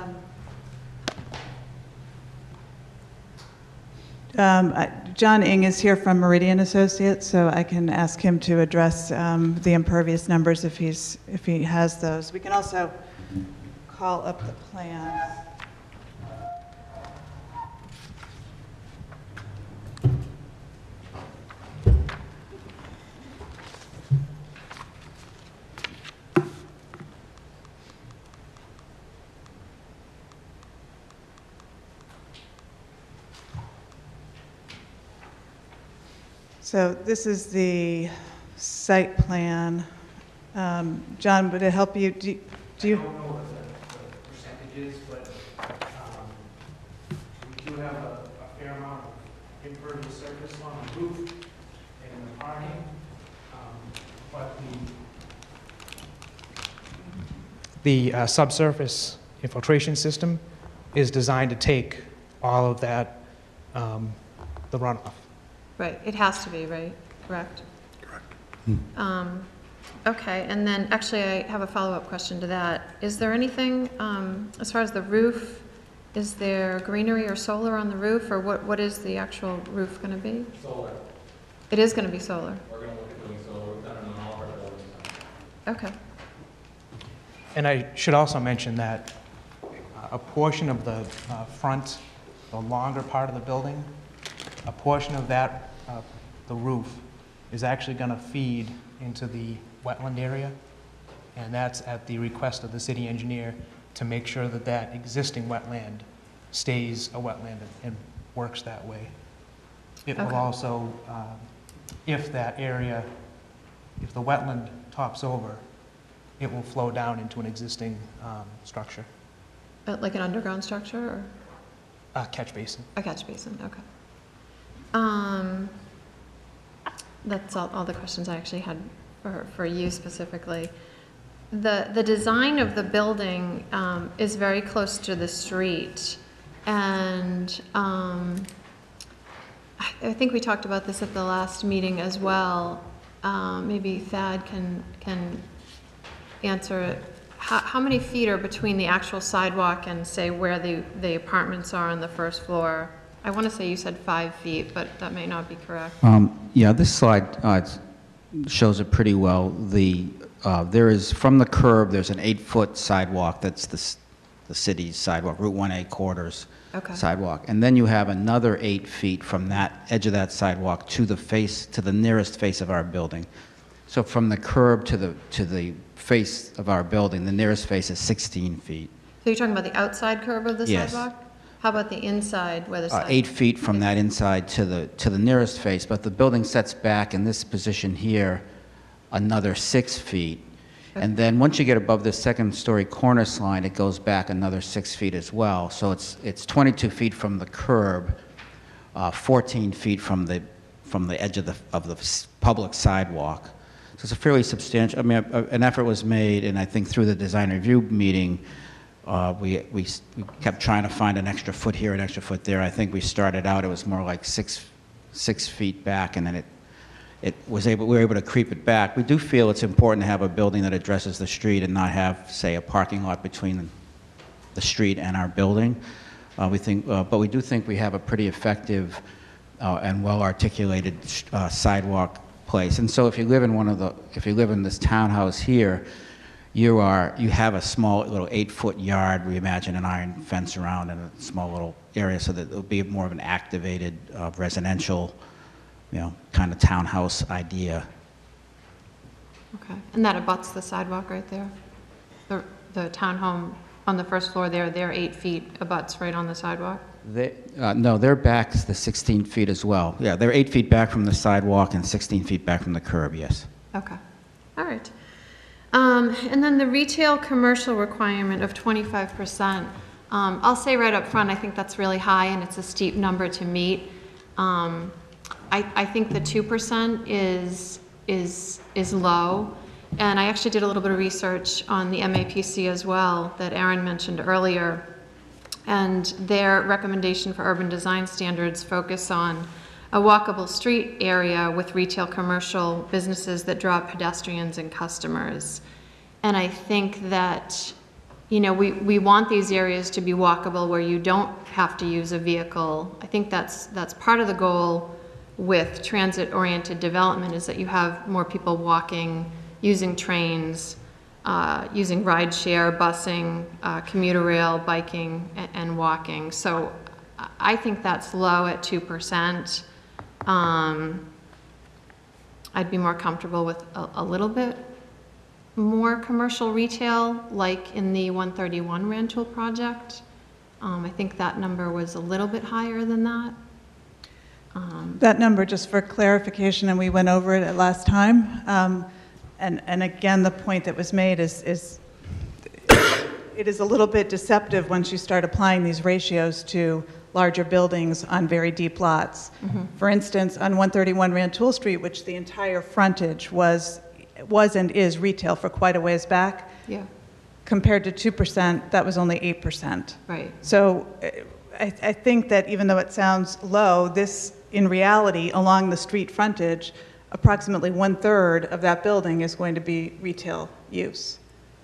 John Ing is here from Meridian Associates, so I can ask him to address the impervious numbers if he has those. We can also call up the plans. So this is the site plan. John, would it help you? Do you? I don't know what the percentage is, but we do have a fair amount of impervious surface on the roof and the parking, but the subsurface infiltration system is designed to take all of that, the runoff. Right, it has to be, right? Correct? Okay, and then, actually, I have a follow-up question to that. Is there anything, as far as the roof, is there greenery or solar on the roof, or what is the actual roof going to be? Solar. It is going to be solar? We're going to look at doing solar. We've done it on all of our buildings. Okay. And I should also mention that a portion of the front, the longer part of the building, a portion of that, the roof, is actually going to feed into the wetland area, and that's at the request of the city engineer to make sure that that existing wetland stays a wetland and works that way. It will also, if that area, if the wetland tops over, it will flow down into an existing structure. Like an underground structure, or? A catch basin. A catch basin, okay. That's all the questions I actually had for you specifically. The design of the building is very close to the street, and I think we talked about this at the last meeting as well. Maybe Thad can answer it. How many feet are between the actual sidewalk and, say, where the apartments are on the first floor? I want to say you said 5 feet, but that may not be correct. Yeah, this slide shows it pretty well. There is, from the curb, there's an 8-foot sidewalk. That's the city's sidewalk, Route 1A quarters sidewalk. And then you have another 8 feet from that edge of that sidewalk to the nearest face of our building. So from the curb to the face of our building, the nearest face is 16 feet. So you're talking about the outside curb of the sidewalk? How about the inside, where the sidewalk? 8 feet from that inside to the nearest face, but the building sets back in this position here another 6 feet. And then once you get above the second-story cornice line, it goes back another 6 feet as well. So it's 22 feet from the curb, 14 feet from the edge of the public sidewalk. So it's a fairly substantial. I mean, an effort was made, and I think through the design review meeting, we kept trying to find an extra foot here, an extra foot there. I think we started out, it was more like 6 feet back, and then we were able to creep it back. We do feel it's important to have a building that addresses the street and not have, say, a parking lot between the street and our building. But we do think we have a pretty effective and well-articulated sidewalk place. And so if you live in this townhouse here, you have a small little 8-foot yard. We imagine an iron fence around and a small little area, so that it'll be more of an activated residential, kind of townhouse idea. Okay, and that abuts the sidewalk right there? The townhome on the first floor there, they're 8 feet abuts right on the sidewalk? No, they're back the 16 feet as well. Yeah, they're 8 feet back from the sidewalk and 16 feet back from the curb, yes. Okay, all right. And then the retail commercial requirement of 25%. I'll say right up front, I think that's really high and it's a steep number to meet. I think the 2% is low. And I actually did a little bit of research on the MAPC as well that Aaron mentioned earlier. And their recommendation for urban design standards focus on a walkable street area with retail commercial businesses that draw pedestrians and customers. And I think that, we want these areas to be walkable where you don't have to use a vehicle. I think that's part of the goal with transit-oriented development, is that you have more people walking, using trains, using rideshare, busing, commuter rail, biking, and walking. So I think that's low at 2%. I'd be more comfortable with a little bit more commercial retail, like in the 131 Rantoul project. I think that number was a little bit higher than that. That number, just for clarification, and we went over it at last time, and again, the point that was made is it is a little bit deceptive once you start applying these ratios to larger buildings on very deep lots. For instance, on 131 Rantoul Street, which the entire frontage was and is retail for quite a ways back, Yeah. compared to 2%, that was only 8%. Right. So I think that even though it sounds low, this, in reality, along the street frontage, approximately 1/3 of that building is going to be retail use.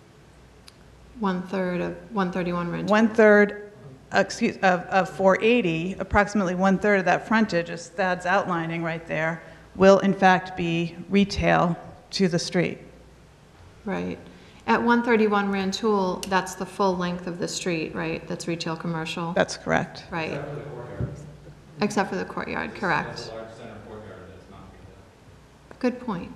1/3 of 131 Rantoul. 1/3, of 480, approximately 1/3 of that frontage, as Thad's outlining right there, will in fact be retail to the street. Right. At 131 Rantoul, that's the full length of the street, right? That's retail commercial? That's correct. Right. Except for the courtyard, correct. Good point.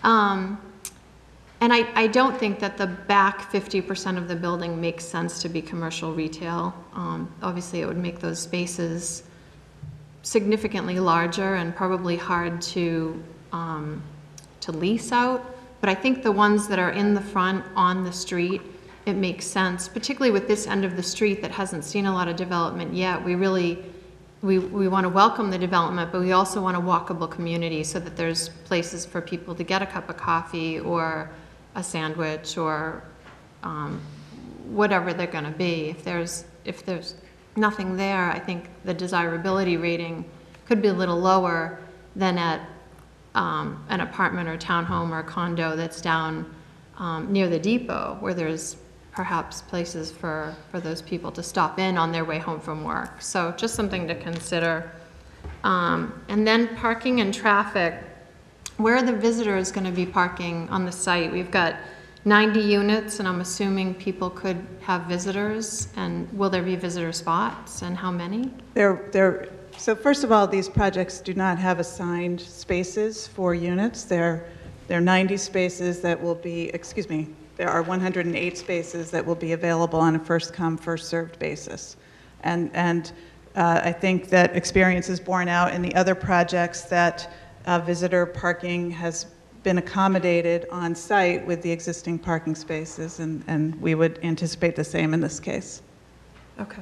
And I don't think that the back 50% of the building makes sense to be commercial retail. Obviously, it would make those spaces significantly larger and probably hard to lease out. But I think the ones that are in the front on the street, it makes sense, particularly with this end of the street that hasn't seen a lot of development yet. We want to welcome the development, but we also want a walkable community so that there's places for people to get a cup of coffee or a sandwich or whatever they're going to be. If there's nothing there, I think the desirability rating could be a little lower than at an apartment or townhome or condo that's down near the depot, where there's perhaps places for those people to stop in on their way home from work. So just something to consider. And then parking and traffic. Where are the visitors going to be parking on the site? We've got 90 units, and I'm assuming people could have visitors. And will there be visitor spots, and how many? So first of all, these projects do not have assigned spaces for units. There are 90 spaces that will be, there are 108 spaces that will be available on a first-come, first-served basis. And I think that experience is borne out in the other projects that visitor parking has been accommodated on site with the existing parking spaces, and we would anticipate the same in this case. Okay.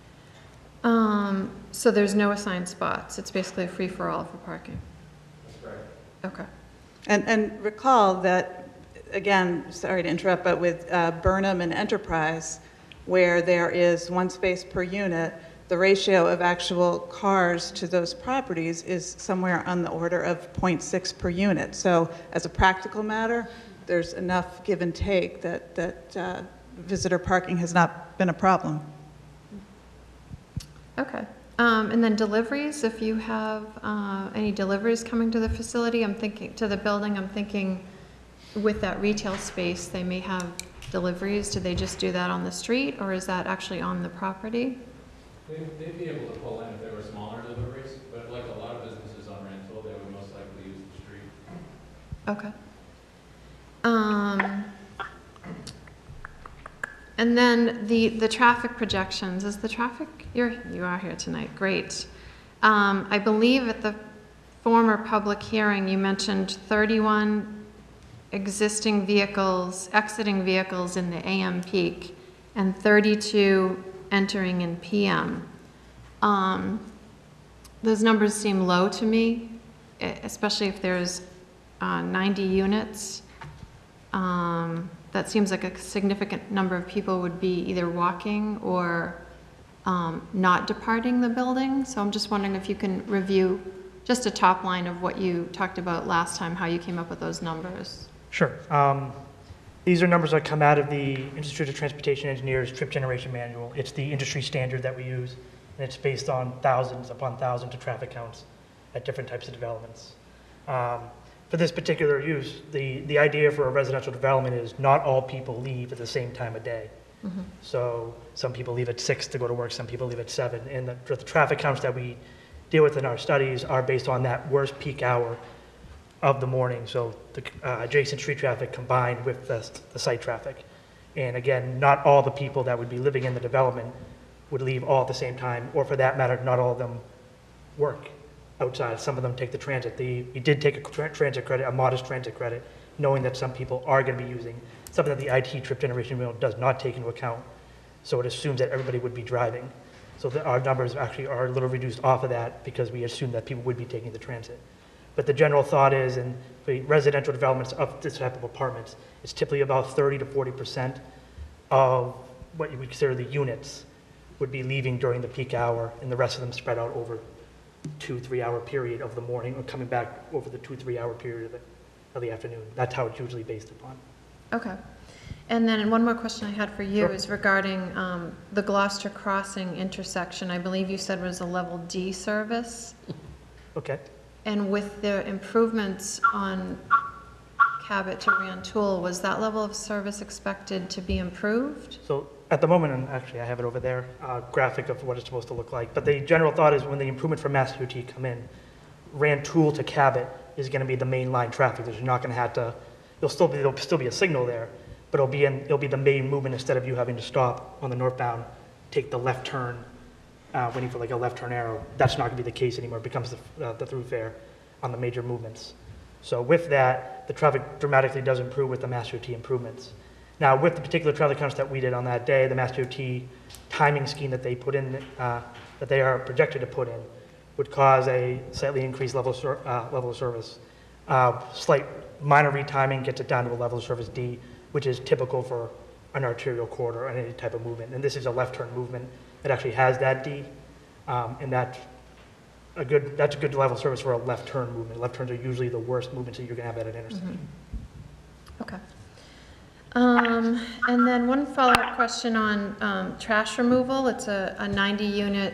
So there's no assigned spots. It's basically a free-for-all for parking. That's right. Okay. And recall that, again, sorry to interrupt, but with Burnham and Enterprise, where there is one space per unit, the ratio of actual cars to those properties is somewhere on the order of 0.6 per unit. So as a practical matter, there's enough give and take that visitor parking has not been a problem. Okay. And then deliveries, if you have any deliveries coming to the facility, to the building, I'm thinking with that retail space, they may have deliveries. Do they just do that on the street, or is that actually on the property? They'd be able to pull in if there were smaller deliveries, but like a lot of businesses on Rantoul, they would most likely use the street. Okay. And then the traffic projections, is the traffic, you are here tonight, great. I believe at the former public hearing, you mentioned 31 existing vehicles, exiting vehicles in the AM peak, and 32 entering in PM. Those numbers seem low to me, especially if there's 90 units. That seems like a significant number of people would be either walking or not departing the building. So I'm just wondering if you can review just a top line of what you talked about last time, how you came up with those numbers. Sure. These are numbers that come out of the Institute of Transportation Engineers Trip Generation Manual. It's the industry standard that we use, and it's based on thousands upon thousands of traffic counts at different types of developments. For this particular use, the idea for a residential development is not all people leave at the same time of day. Mm-hmm. So some people leave at 6 to go to work, some people leave at 7. And the traffic counts that we deal with in our studies are based on that worst peak hour of the morning. So the adjacent street traffic combined with the site traffic. And again, not all the people that would be living in the development would leave all at the same time, or for that matter, not all of them work outside. Some of them take the transit. We did take a transit credit, a modest transit credit, knowing that some people are going to be using something that the IT trip generation wheel does not take into account. So it assumes that everybody would be driving. So our numbers actually are a little reduced off of that because we assume that people would be taking the transit. But the general thought is, in the residential developments of this type of apartments, it's typically about 30 to 40% of what you would consider the units would be leaving during the peak hour, and the rest of them spread out over 2-3 hour period of the morning, or coming back over the 2-3 hour period of the afternoon. That's how it's usually based upon. Okay. And then one more question I had for you is regarding the Gloucester Crossing intersection. I believe you said was a level D service. Okay. And with the improvements on Cabot to Rantoul, was that level of service expected to be improved? So at the moment, and actually I have it over there, graphic of what it's supposed to look like. But the general thought is when the improvement from Mass DOT come in, Rantoul to Cabot is going to be the main line traffic. There's not going to have to, there'll still be a signal there, but it'll be the main movement instead of you having to stop on the northbound, take the left turn, waiting for like a left turn arrow. That's not going to be the case anymore. It becomes the throughfare on the major movements. So with that, the traffic dramatically does improve with the Mass DOT improvements. Now, with the particular traffic counts that we did on that day, the Mass DOT timing scheme that they put in, that they are projected to put in, would cause a slightly increased level of service. Slight minor retiming gets it down to a level of service D, which is typical for an arterial corridor and any type of movement. And this is a left turn movement that actually has that D, and that's a good level of service for a left turn movement. Left turns are usually the worst movements that you're going to have at an intersection. Mm-hmm. Okay. And then one follow-up question on trash removal. It's a 90-unit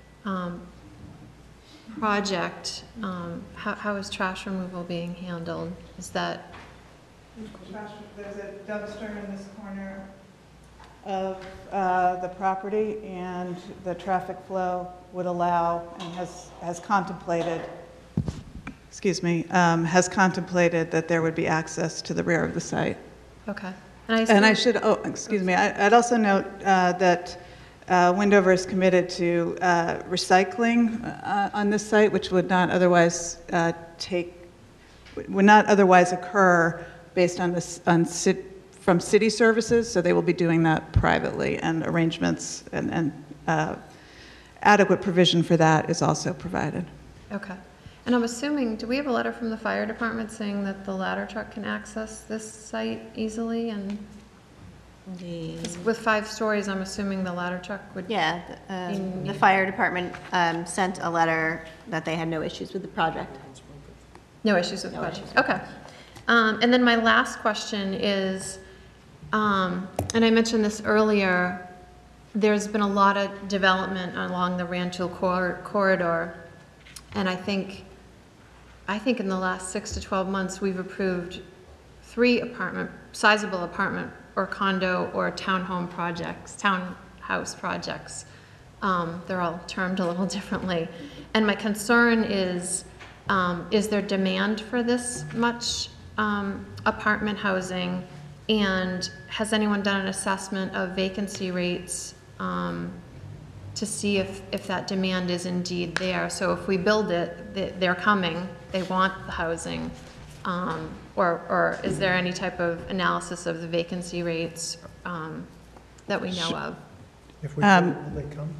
project. How is trash removal being handled? Is that? There's a dumpster in this corner of the property, and the traffic flow would allow and has contemplated, has contemplated that there would be access to the rear of the site. Okay. And I should, I'd also note that Windover is committed to recycling on this site, which would not otherwise occur based on this, from city services, so they will be doing that privately, and arrangements and adequate provision for that is also provided. Okay. And I'm assuming, do we have a letter from the fire department saying that the ladder truck can access this site easily? And with 5 stories, I'm assuming the ladder truck would. Yeah, the fire department sent a letter that they had no issues with the project. No issues with the project. Okay. And then my last question is, and I mentioned this earlier, there's been a lot of development along the Rantoul corridor, and I think in the last 6 to 12 months, we've approved 3 sizable apartment or condo or townhouse projects. They're all termed a little differently. And my concern is there demand for this much apartment housing? And has anyone done an assessment of vacancy rates to see if that demand is indeed there? So if we build it, they're coming, they want the housing, or is there any type of analysis of the vacancy rates that we know of? If we will they come?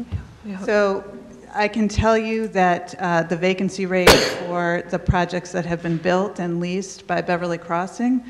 So I can tell you that the vacancy rate for the projects that have been built and leased by Beverly Crossing,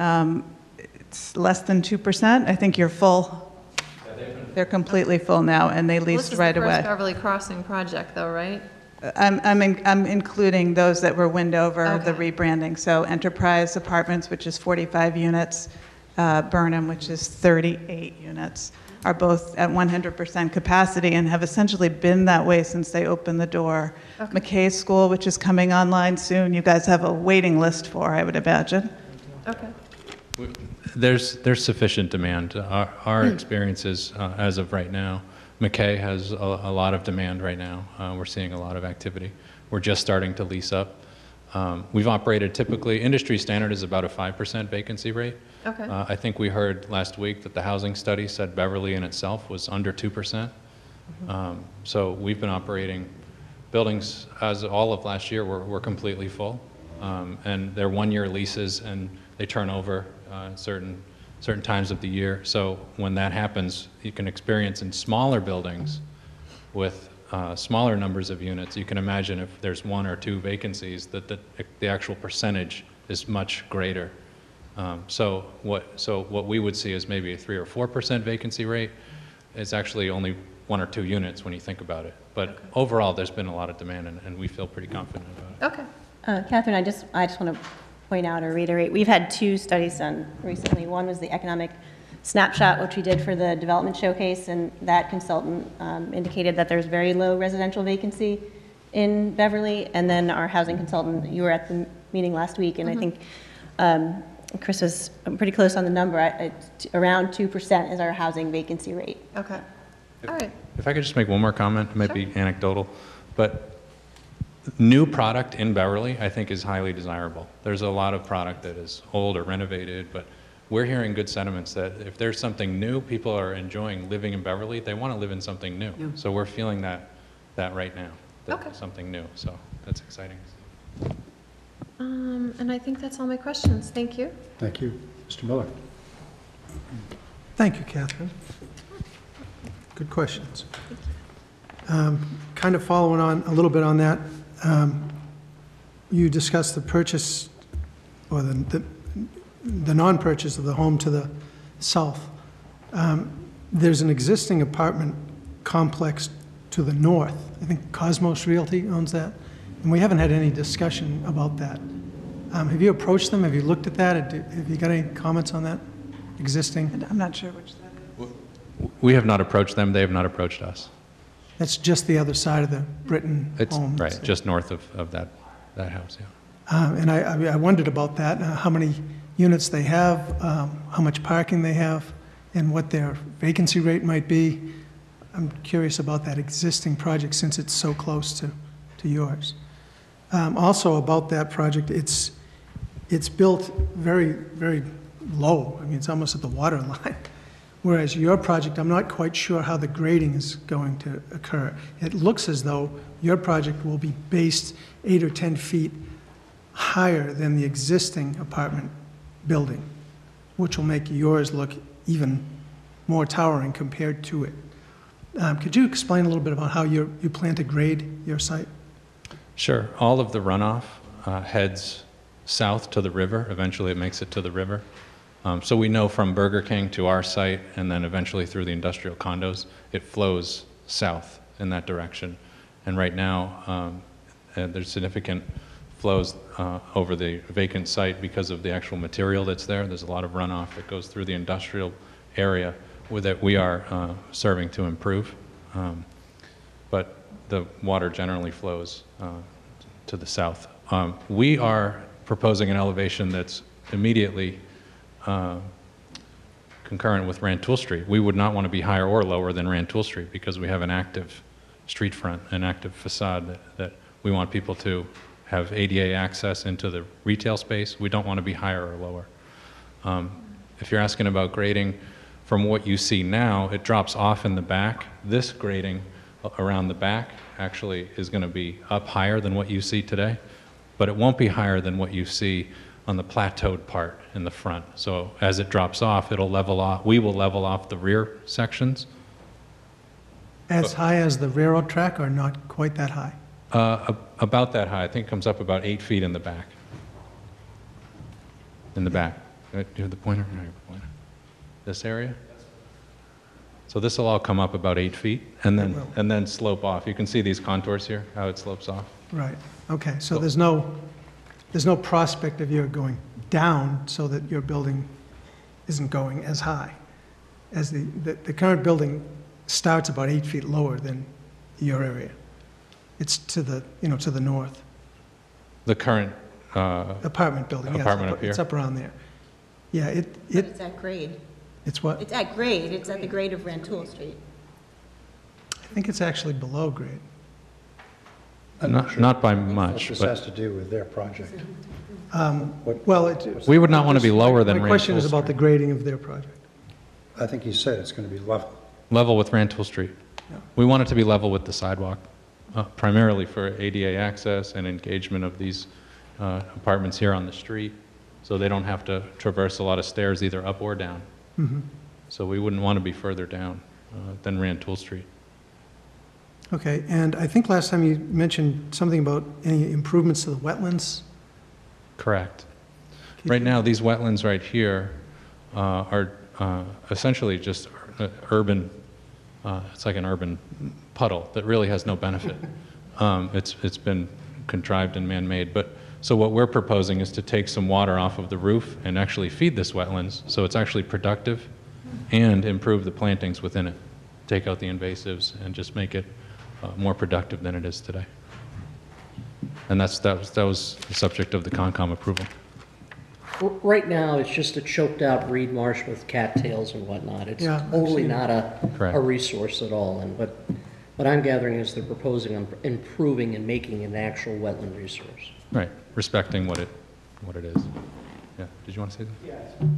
it's less than 2%. I think you're full. They're completely full now, and they leased right away. This is the first Beverly Crossing project, though, right? I'm including those that were Windover, the rebranding. So Enterprise Apartments, which is 45 units, Burnham, which is 38 units, are both at 100% capacity and have essentially been that way since they opened the door. Okay. McKay School, which is coming online soon, you guys have a waiting list for, I would imagine. Okay. There's sufficient demand. Our experiences as of right now, McKay has a lot of demand right now. We're seeing a lot of activity. We're just starting to lease up. We've operated typically, industry standard is about a 5% vacancy rate. Okay. I think we heard last week that the housing study said Beverly in itself was under 2%. So we've been operating buildings, as all of last year, were completely full. And they're one-year leases, and they turn over certain times of the year. So when that happens, you can experience in smaller buildings with smaller numbers of units. You can imagine if there's 1 or 2 vacancies, that the actual percentage is much greater. So what we would see is maybe a 3 or 4% vacancy rate. It's actually only 1 or 2 units when you think about it. But overall, there's been a lot of demand, and we feel pretty confident about it. Okay. Catherine, I just want to point out or reiterate, we've had 2 studies done recently. One was the economic snapshot, which we did for the development showcase, and that consultant indicated that there's very low residential vacancy in Beverly. And then our housing consultant, you were at the meeting last week, and I think Chris was pretty close on the number. Around 2% is our housing vacancy rate. Okay. All right. If I could just make one more comment, it might be anecdotal, but new product in Beverly, I think, is highly desirable. There's a lot of product that is old or renovated, but we're hearing good sentiments that if there's something new, people are enjoying living in Beverly. They want to live in something new. So we're feeling that right now, something new. So that's exciting. And I think that's all my questions. Thank you. Thank you. Mr. Miller. Thank you, Catherine. Good questions. Kind of following on a little bit on that, you discussed the purchase or the non-purchase of the home to the south. There's an existing apartment complex to the north. I think Cosmos Realty owns that, and we haven't had any discussion about that. Have you approached them? Have you looked at that? Have you got any comments on that existing? I'm not sure which that is. We have not approached them. They have not approached us. That's just the other side of the Britton home. Right, just north of that house, yeah. And I wondered about that, how many units they have, how much parking they have, and what their vacancy rate might be. I'm curious about that existing project since it's so close to yours. Also about that project, it's built very, very low. I mean, it's almost at the water line. Whereas your project, I'm not quite sure how the grading is going to occur. It looks as though your project will be based 8 or 10 feet higher than the existing apartment building, which will make yours look even more towering compared to it. Could you explain a little bit about how you plan to grade your site? Sure. All of the runoff heads south to the river. Eventually it makes it to the river. So we know from Burger King to our site and then eventually through the industrial condos, it flows south in that direction. And right now there's significant flows over the vacant site because of the actual material that's there. There's a lot of runoff that goes through the industrial area that we are serving to improve. But the water generally flows to the south. We are proposing an elevation that's immediately concurrent with Rantoul Street. We would not want to be higher or lower than Rantoul Street because we have an active street front, an active facade that we want people to have ADA access into the retail space. We don't want to be higher or lower. If you're asking about grading, from what you see now, it drops off in the back. This grading around the back actually is going to be up higher than what you see today, but it won't be higher than what you see on the plateaued part in the front. So as it drops off, it'll level off. We will level off the rear sections. As high as the railroad track or not quite that high? About that high. I think it comes up about 8 feet in the back. In the back. Do you have the pointer? No, you have the pointer. This area? So this will all come up about 8 feet and then slope off. You can see these contours here, how it slopes off. Right. Okay. So there's no prospect of your going down so that your building isn't going as high as the current building starts about 8 feet lower than your area. It's to the to the north. The current apartment building. Apartment yes, up here. It's up around there. Yeah. But it's at grade. It's what? It's at grade. It's at the grade of Rantoul Street. I think it's actually below grade. Not by much. This but has to do with their project. We would not want to be lower than My question Rantoul is about the grading of their project. I think he said it's going to be level. Level with Rantoul Street. We want it to be level with the sidewalk. primarily for ADA access and engagement of these apartments here on the street, so they don't have to traverse a lot of stairs either up or down. Mhm. So we wouldn't want to be further down than Rantoul Street. Okay, and I think last time you mentioned something about any improvements to the wetlands. Correct. Right now, these wetlands right here are essentially just urban, it's like an urban puddle that really has no benefit. It's been contrived and man-made, but so what we're proposing is to take some water off of the roof and actually feed this wetlands, so it's actually productive, and improve the plantings within it. Take out the invasives and just make it more productive than it is today. And that was the subject of the Concom approval. Right now, it's just a choked out reed marsh with cattails and whatnot. It's Yeah, I've totally seen not Correct. a resource at all. And what I'm gathering is they're proposing on improving and making an actual wetland resource. Right, respecting what it is. Yeah, did you want to say that? Yes.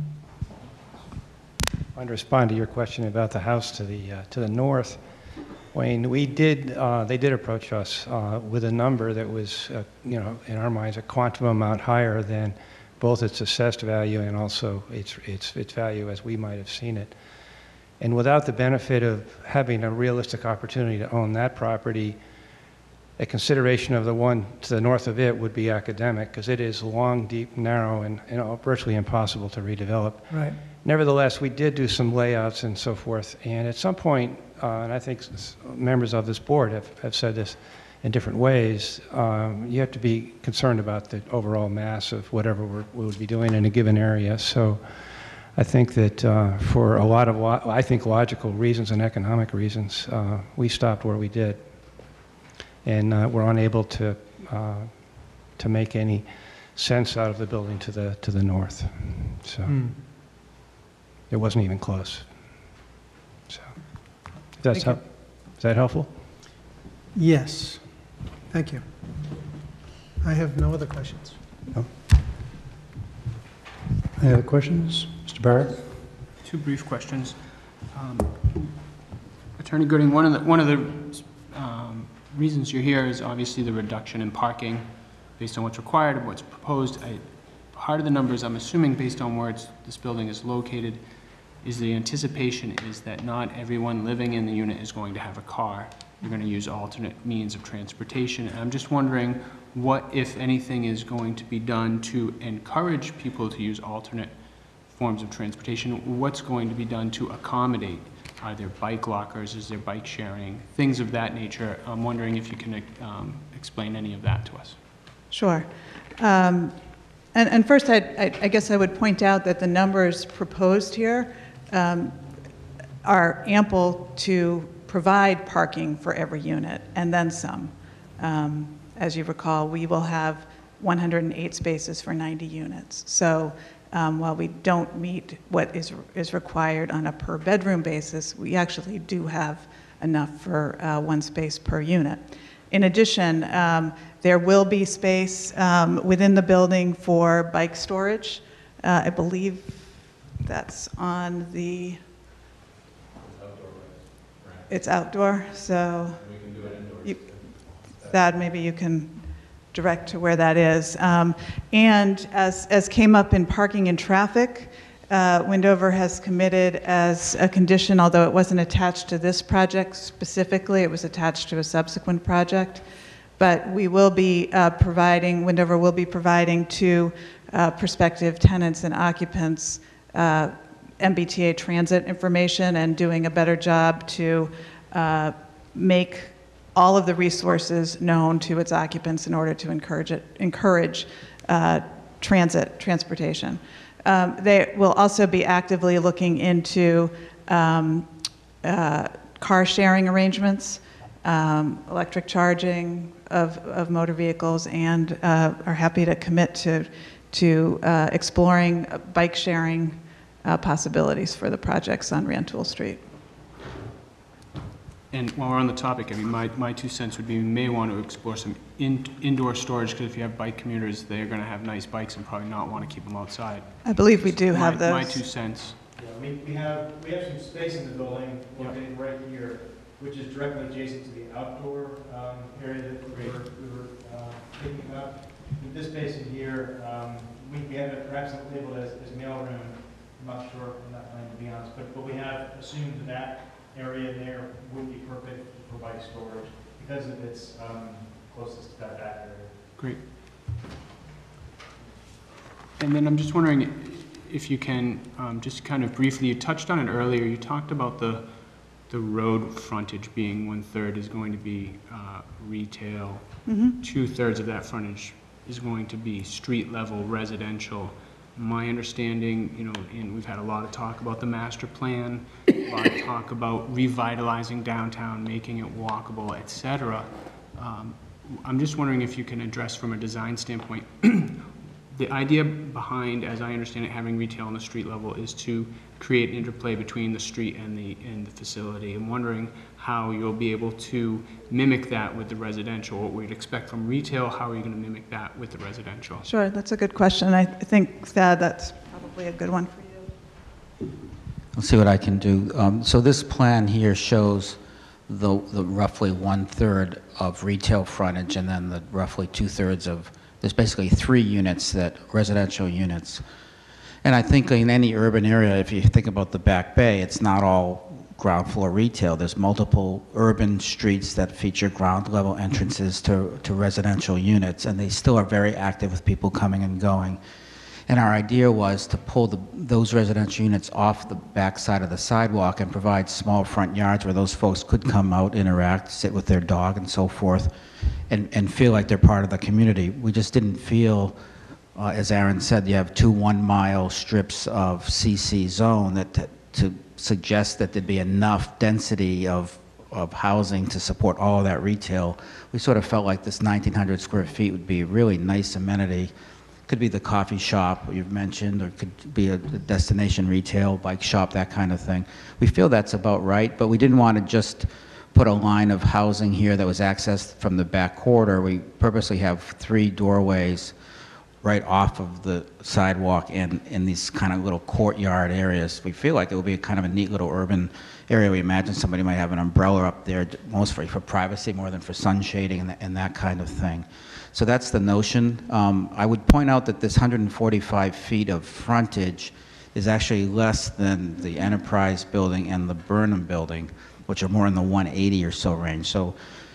I want to respond to your question about the house to the north. Wayne, they did approach us with a number that was, in our minds, a quantum amount higher than both its assessed value and also its value as we might have seen it. And without the benefit of having a realistic opportunity to own that property, a consideration of the one to the north of it would be academic, because it is long, deep, narrow, and virtually impossible to redevelop. Right. Nevertheless, we did do some layouts and so forth, and at some point, and I think members of this board have said this in different ways, you have to be concerned about the overall mass of whatever we would be doing in a given area. So I think that for a lot of, I think, logical reasons and economic reasons, we stopped where we did. And we're unable to make any sense out of the building to the north. So it wasn't even close. So is that helpful? Yes. Thank you. I have no other questions. No. Any other questions? Mr. Barrett? Two brief questions. Attorney Gooding, one of the reasons you're here is obviously the reduction in parking based on what's required and what's proposed. Part of the numbers, I'm assuming, based on where this building is located, is the anticipation is that not everyone living in the unit is going to have a car. You're going to use alternate means of transportation. And I'm just wondering what, if anything, is going to be done to encourage people to use alternate forms of transportation. What's going to be done to accommodate? Are there bike lockers? Is there bike sharing? Things of that nature. I'm wondering if you can explain any of that to us. Sure. And first, I guess I would point out that the numbers proposed here are ample to provide parking for every unit, and then some. As you recall, we will have 108 spaces for 90 units. So while we don't meet what is required on a per bedroom basis, we actually do have enough for one space per unit. In addition, there will be space within the building for bike storage. I believe that's on the... It's outdoor, so Thad, maybe you can direct to where that is. And as came up in parking and traffic, Windover has committed as a condition, although it wasn't attached to this project specifically, it was attached to a subsequent project, but we will be Windover will be providing to prospective tenants and occupants MBTA transit information and doing a better job to make all of the resources known to its occupants in order to encourage transportation. They will also be actively looking into car sharing arrangements, electric charging of motor vehicles, and are happy to commit to exploring bike sharing possibilities for the projects on Rantoul Street. And while we're on the topic, I mean, my 2 cents would be we may want to explore some indoor storage, because if you have bike commuters, they're going to have nice bikes and probably not want to keep them outside. I believe we do have those. My 2 cents. Yeah, we have some space in the building located right here which is directly adjacent to the outdoor area that we were picking up. With this space in here, we have it perhaps labeled as mailroom. I'm not sure on that plan, to be honest, but we have assumed that area there would be perfect to provide storage because of its closest to that back area. Great. And then I'm just wondering if you can just kind of briefly, you touched on it earlier, you talked about the road frontage being 1/3 is going to be retail. 2/3 of that frontage is going to be street level residential. My understanding, you know, and we've had a lot of talk about the master plan, a lot of talk about revitalizing downtown, making it walkable, et cetera. I'm just wondering if you can address from a design standpoint, the idea behind, as I understand it, having retail on the street level is to create interplay between the street and the facility. I'm wondering how you'll be able to mimic that with the residential. What we'd expect from retail, how are you going to mimic that with the residential? Sure, that's a good question. I think, Thad, that's probably a good one for you. I'll see what I can do. So this plan here shows the roughly 1/3 of retail frontage and then the roughly 2/3 of, there's basically 3 units, that residential units. And I think in any urban area, if you think about the Back Bay, it's not all ground floor retail. There's multiple urban streets that feature ground level entrances to residential units, and they still are very active with people coming and going. And our idea was to pull those residential units off the back side of the sidewalk and provide small front yards where those folks could come out, interact, sit with their dog and so forth, and feel like they're part of the community. We just didn't feel, as Aaron said, you have 2 1-mile strips of CC zone that to suggest that there'd be enough density of housing to support all of that retail. We sort of felt like this 1,900 square feet would be a really nice amenity. Could be the coffee shop you've mentioned, or it could be a destination retail, bike shop, that kind of thing. We feel that's about right, but we didn't want to just put a line of housing here that was accessed from the back corridor. We purposely have 3 doorways right off of the sidewalk and in these kind of little courtyard areas. We feel like it will be kind of a neat little urban area. We imagine somebody might have an umbrella up there, mostly for privacy more than for sun shading and that kind of thing. So that's the notion. I would point out that this 145 feet of frontage is actually less than the Enterprise building and the Burnham building, which are more in the 180 or so range. So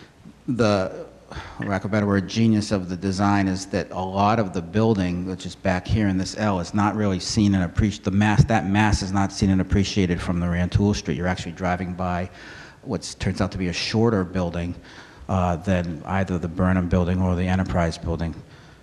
the, for lack of a better word, genius of the design is that a lot of the building, which is back here in this L, is not really seen and appreciated. That mass is not seen and appreciated from the Rantoul Street. You're actually driving by what turns out to be a shorter building than either the Burnham building or the Enterprise building.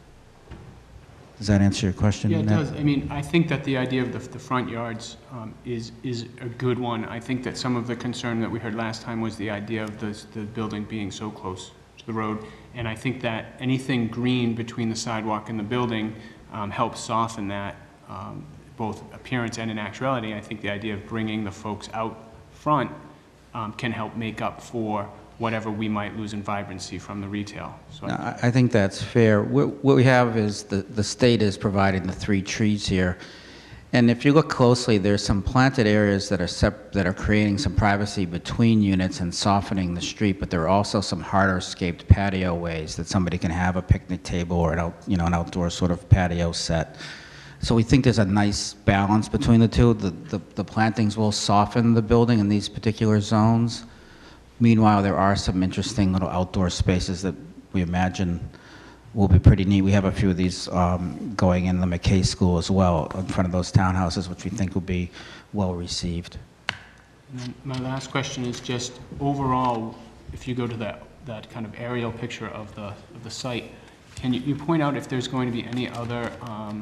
Does that answer your question? Yeah, it does. I mean, I think that the idea of the front yards is a good one. I think that some of the concern that we heard last time was the idea of the building being so close to the road. And I think that anything green between the sidewalk and the building helps soften that, both appearance and in actuality. I think the idea of bringing the folks out front can help make up for whatever we might lose in vibrancy from the retail. So I think that's fair. What we have is the state is providing the 3 trees here. And if you look closely, there's some planted areas that are creating some privacy between units and softening the street, but there are also some harder scaped patio ways that somebody can have a picnic table or an outdoor sort of patio set. So we think there's a nice balance between the two. The plantings will soften the building in these particular zones. Meanwhile, there are some interesting little outdoor spaces that we imagine will be pretty neat. We have a few of these going in the McKay School as well, in front of those townhouses, which we think will be well received. And then my last question is just overall, if you go to that kind of aerial picture of the site, can you point out if there's going to be any other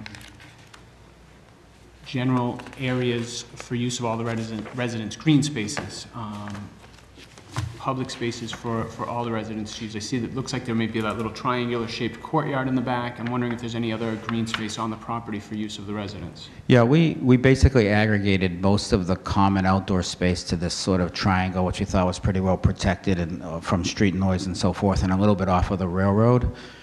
general areas for use of all the residents' green spaces? Public spaces for all the residents to use. I see that it looks like there may be that little triangular shaped courtyard in the back. I'm wondering if there's any other green space on the property for use of the residents. Yeah, we basically aggregated most of the common outdoor space to this sort of triangle, which we thought was pretty well protected and from street noise and so forth, and a little bit off of the railroad.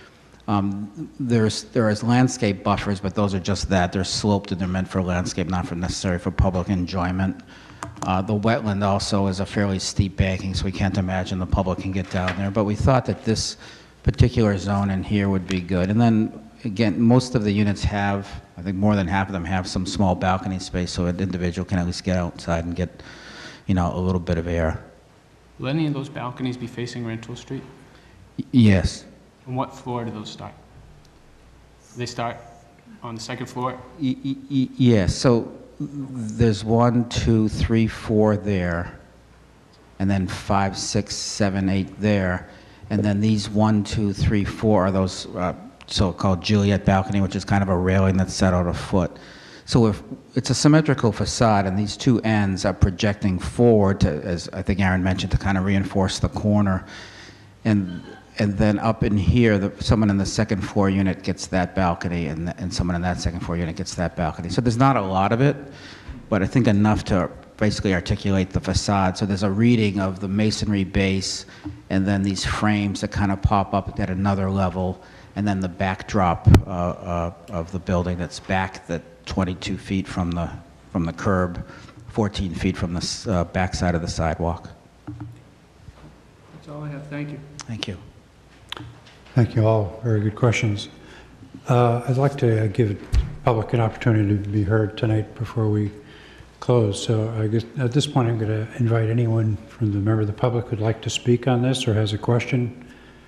There is landscape buffers, but those are just that. They're sloped and they're meant for landscape, not for necessary for public enjoyment. The wetland also is a fairly steep banking, so we can't imagine the public can get down there. But we thought that this particular zone in here would be good. And then, again, most of the units have, I think more than half of them have some small balcony space, so an individual can at least get outside and get, a little bit of air. Will any of those balconies be facing Rantoul Street? Yes. And what floor do those start? They start on the second floor? Yes, so there's 1, 2, 3, 4 there, and then 5, 6, 7, 8 there, and then these 1, 2, 3, 4 are those so-called Juliet balcony, which is kind of a railing that's set out a foot. So if it's a symmetrical facade, and these two ends are projecting forward to, as I think Aaron mentioned, to kind of reinforce the corner, and then up in here, someone in the second floor unit gets that balcony, and someone in that second floor unit gets that balcony. So there's not a lot of it, but I think enough to basically articulate the facade. So there's a reading of the masonry base, and then these frames that kind of pop up at another level, and then the backdrop of the building that's back that 22 feet from the curb, 14 feet from the backside of the sidewalk. That's all I have. Thank you. Thank you. Thank you all. Very good questions. I'd like to give the public an opportunity to be heard tonight before we close. So I guess at this point, I'm going to invite anyone from the member of the public who'd like to speak on this or has a question.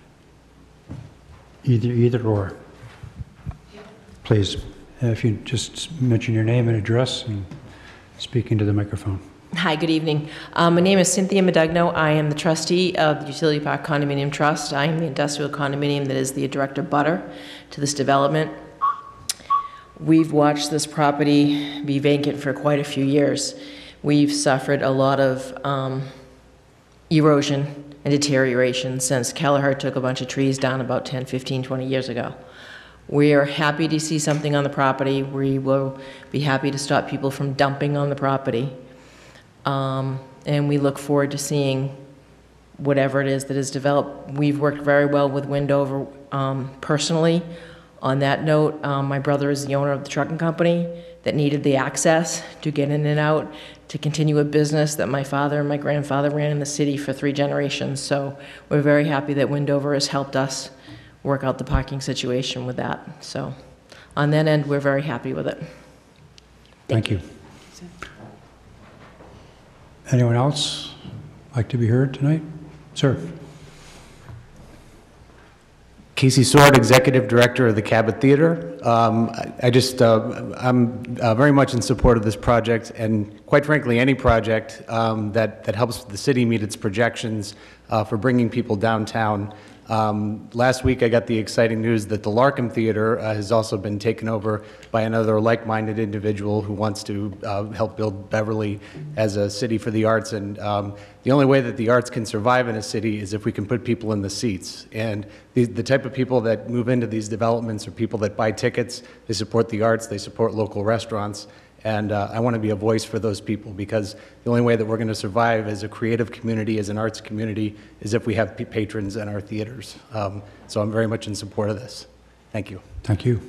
Either or. Please, if you just mention your name and address and speak into the microphone. Hi, good evening. My name is Cynthia Medugno. I am the trustee of the Utility Park Condominium Trust. I am the industrial condominium that is the direct abutter to this development. We've watched this property be vacant for quite a few years. We've suffered a lot of erosion and deterioration since Kelleher took a bunch of trees down about 10, 15, 20 years ago. We are happy to see something on the property. We will be happy to stop people from dumping on the property. And we look forward to seeing whatever it is that is developed. We've worked very well with Wendover personally. On that note, my brother is the owner of the trucking company that needed the access to get in and out to continue a business that my father and my grandfather ran in the city for 3 generations. So we're very happy that Wendover has helped us work out the parking situation with that. So on that end, we're very happy with it. Thank you. Anyone else like to be heard tonight? Sir. Casey Sword, Executive Director of the Cabot Theater. I'm very much in support of this project, and quite frankly, any project that helps the city meet its projections for bringing people downtown. Last week, I got the exciting news that the Larkham Theater has also been taken over by another like-minded individual who wants to help build Beverly as a city for the arts. And the only way that the arts can survive in a city is if we can put people in the seats. And the type of people that move into these developments are people that buy tickets, they support the arts, they support local restaurants. And I want to be a voice for those people, because the only way that we're going to survive as a creative community, as an arts community, is if we have patrons in our theaters. So I'm very much in support of this. Thank you. Thank you.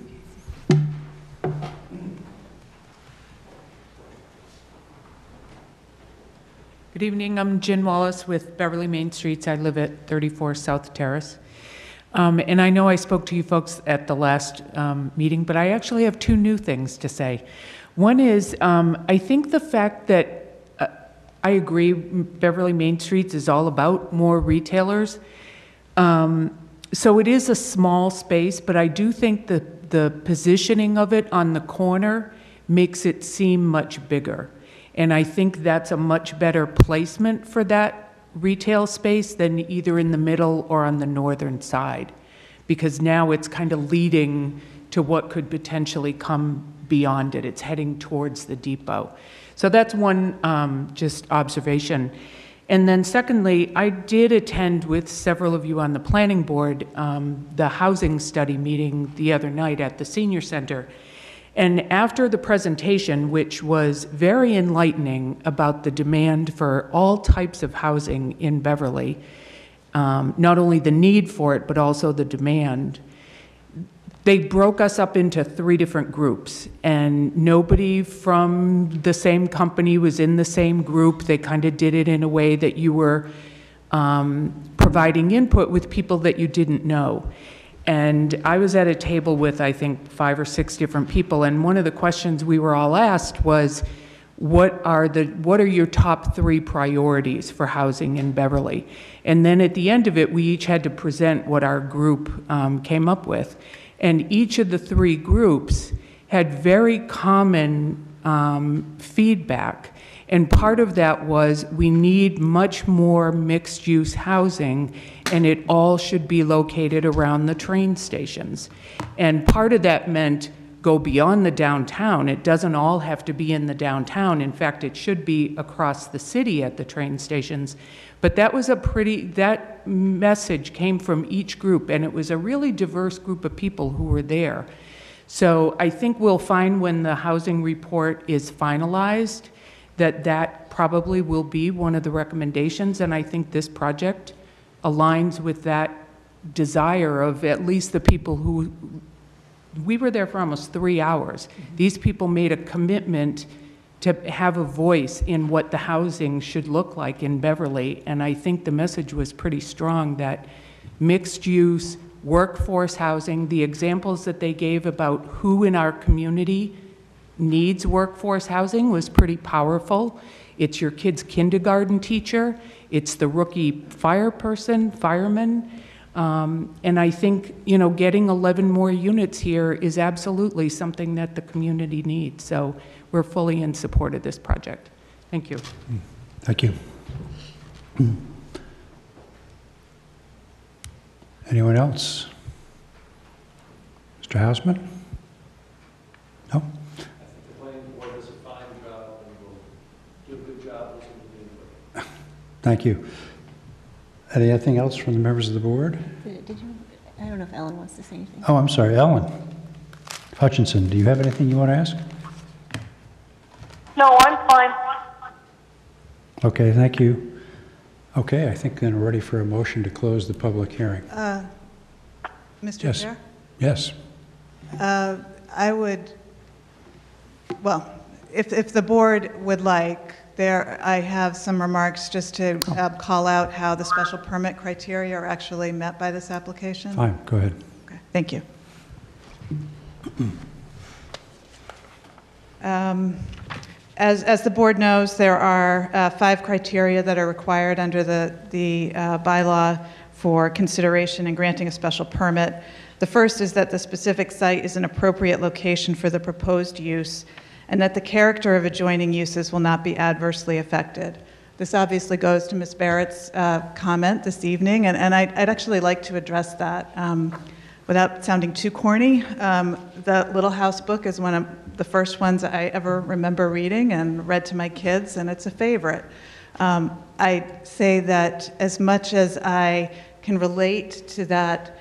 Good evening. I'm Jen Wallace with Beverly Main Streets. I live at 34 South Terrace. And I know I spoke to you folks at the last meeting, but I actually have 2 new things to say. One is, I think the fact that I agree Beverly Main Streets is all about more retailers. So it is a small space, but I do think that the positioning of it on the corner makes it seem much bigger. And I think that's a much better placement for that retail space than either in the middle or on the northern side, because now it's kind of leading to what could potentially come beyond it. It's heading towards the depot. So that's one just observation. And then secondly, I did attend with several of you on the planning board the housing study meeting the other night at the senior center. And after the presentation, which was very enlightening about the demand for all types of housing in Beverly, not only the need for it, but also the demand, they broke us up into 3 different groups, and nobody from the same company was in the same group. They kind of did it in a way that you were providing input with people that you didn't know. And I was at a table with, I think, 5 or 6 different people, and one of the questions we were all asked was, what are your top 3 priorities for housing in Beverly? And then at the end of it, we each had to present what our group came up with. And each of the 3 groups had very common feedback. And part of that was we need much more mixed-use housing, and it all should be located around the train stations. And part of that meant go beyond the downtown. It doesn't all have to be in the downtown. In fact, it should be across the city at the train stations. But that was that message came from each group, and it was a really diverse group of people who were there. So I think we'll find when the housing report is finalized that probably will be one of the recommendations, and I think this project aligns with that desire of at least the people who, we were there for almost 3 hours. These people made a commitment to have a voice in what the housing should look like in Beverly, and I think the message was pretty strong that mixed use, workforce housing, the examples that they gave about who in our community needs workforce housing was pretty powerful. It's your kid's kindergarten teacher, it's the rookie fireman, and I think, getting 11 more units here is absolutely something that the community needs. So we're fully in support of this project. Thank you. Thank you. Anyone else? Mr. Hausman? No? Thank you. Anything else from the members of the board? Did you? I don't know if Ellen wants to say anything. Oh, I'm sorry, Ellen Hutchinson, do you have anything you want to ask? No, I'm fine. Okay, thank you. Okay, I think then we're ready for a motion to close the public hearing. Mr. Yes. Chair? Yes. I would, well, if the board would like, I have some remarks just to call out how the special permit criteria are actually met by this application. Fine, go ahead. Okay, thank you. As the board knows, there are 5 criteria that are required under the bylaw for consideration and granting a special permit. The first is that the specific site is an appropriate location for the proposed use, and that the character of adjoining uses will not be adversely affected. This obviously goes to Ms. Barrett's comment this evening, and I'd actually like to address that without sounding too corny. The Little House book is one of the first ones I ever remember reading and read to my kids, and it's a favorite. I say that as much as I can relate to that,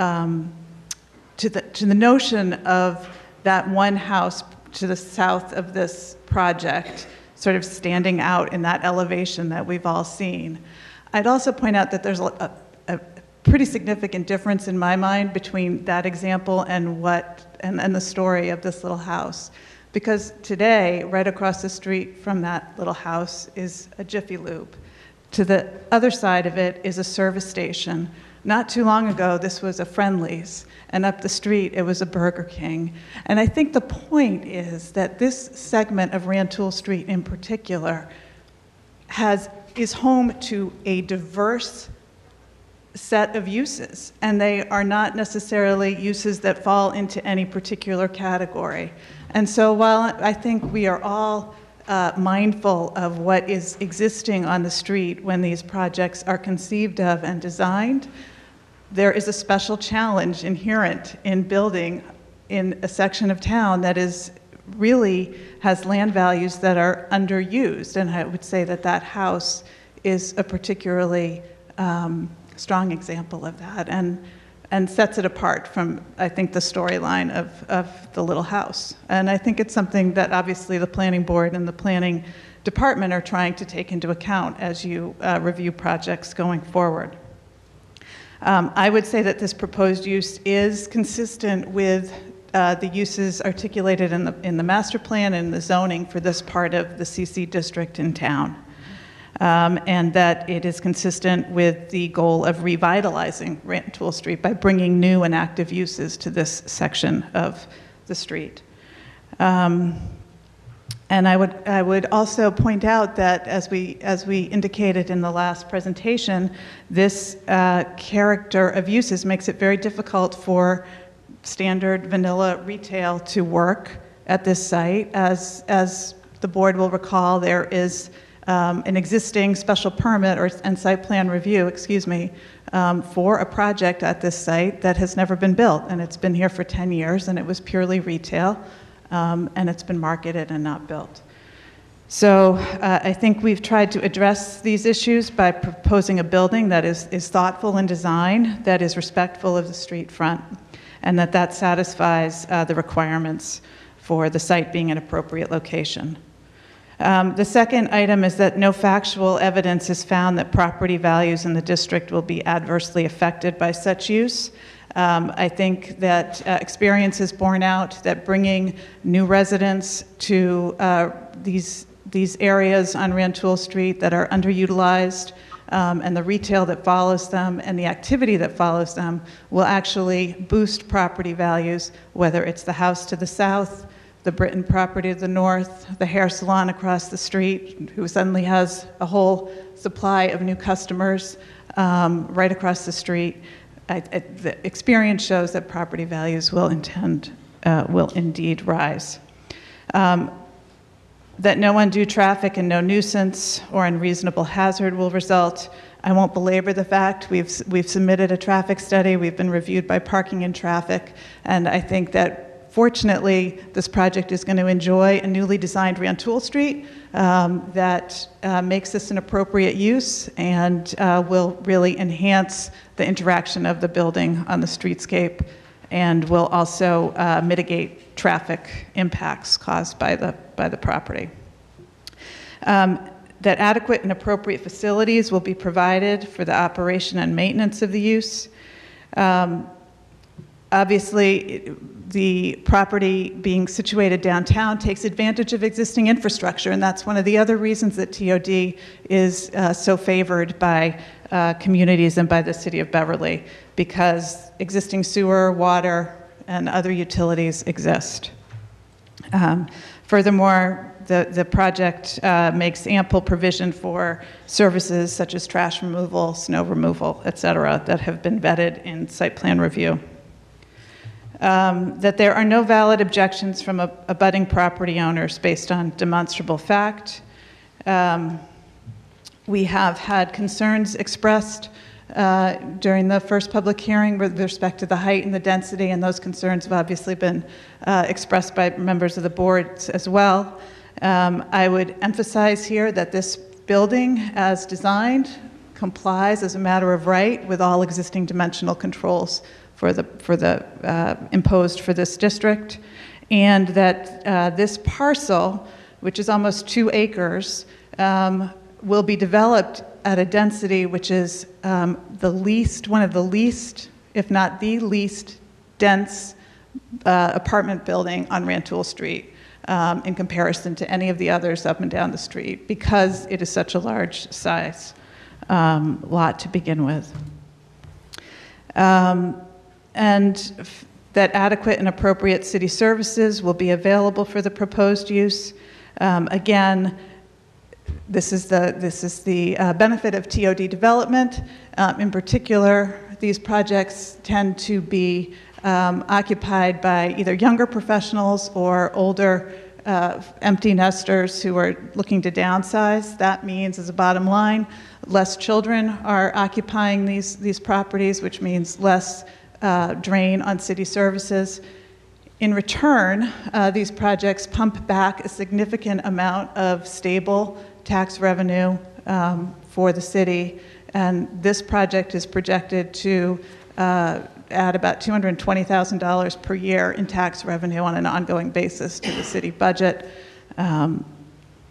to the notion of that one house to the south of this project sort of standing out in that elevation that we've all seen. I'd also point out that there's a pretty significant difference in my mind between that example and the story of this little house. Because today, right across the street from that little house is a Jiffy Lube. To the other side of it is a service station. Not too long ago, this was a Friendly's, and up the street, it was a Burger King. And I think the point is that this segment of Rantoul Street in particular is home to a diverse set of uses, and they are not necessarily uses that fall into any particular category. And so while I think we are all mindful of what is existing on the street when these projects are conceived of and designed, there is a special challenge inherent in building in a section of town that really has land values that are underused. And I would say that that house is a particularly strong example of that and sets it apart from, I think, the storyline of the little house. And I think it's something that obviously the planning board and the planning department are trying to take into account as you review projects going forward. I would say that this proposed use is consistent with the uses articulated in the master plan and the zoning for this part of the CC district in town. And that it is consistent with the goal of revitalizing Rantoul Street by bringing new and active uses to this section of the street. And I would also point out that, as we indicated in the last presentation, this character of uses makes it very difficult for standard vanilla retail to work at this site. As the board will recall, there is an existing special permit and site plan review, for a project at this site that has never been built, and it's been here for 10 years, and it was purely retail. And it's been marketed and not built. So I think we've tried to address these issues by proposing a building that is thoughtful in design, that is respectful of the street front, and that satisfies the requirements for the site being an appropriate location. The second item is that no factual evidence is found that property values in the district will be adversely affected by such use. I think that experience has borne out that bringing new residents to these areas on Rantoul Street that are underutilized, and the retail that follows them and the activity that follows them will actually boost property values, whether it's the house to the south, the Britton property to the north, the hair salon across the street, who suddenly has a whole supply of new customers right across the street. The experience shows that property values will indeed rise. That no undue traffic and no nuisance or unreasonable hazard will result. I won't belabor the fact. We've submitted a traffic study. We've been reviewed by Parking and Traffic, and I think that fortunately this project is going to enjoy a newly designed Rantoul Street that makes this an appropriate use and will really enhance the interaction of the building on the streetscape, and will also mitigate traffic impacts caused by the property. That adequate and appropriate facilities will be provided for the operation and maintenance of the use. Obviously, the property being situated downtown takes advantage of existing infrastructure, and that's one of the other reasons that TOD is so favored by communities and by the city of Beverly, because existing sewer, water, and other utilities exist. Furthermore, the project makes ample provision for services such as trash removal, snow removal, et cetera, that have been vetted in site plan review. That there are no valid objections from abutting property owners based on demonstrable fact. We have had concerns expressed during the first public hearing with respect to the height and the density, and those concerns have obviously been expressed by members of the board as well. I would emphasize here that this building, as designed, complies as a matter of right with all existing dimensional controls imposed for this district, and that this parcel, which is almost 2 acres, will be developed at a density which is one of the least, if not the least, dense apartment building on Rantoul Street in comparison to any of the others up and down the street, because it is such a large size lot to begin with. And that adequate and appropriate city services will be available for the proposed use. Again, this is the benefit of TOD development. In particular, these projects tend to be occupied by either younger professionals or older empty nesters who are looking to downsize. That means, as a bottom line, less children are occupying these properties, which means less drain on city services. In return, these projects pump back a significant amount of stable tax revenue for the city, and this project is projected to add about $220,000 per year in tax revenue on an ongoing basis to the city budget.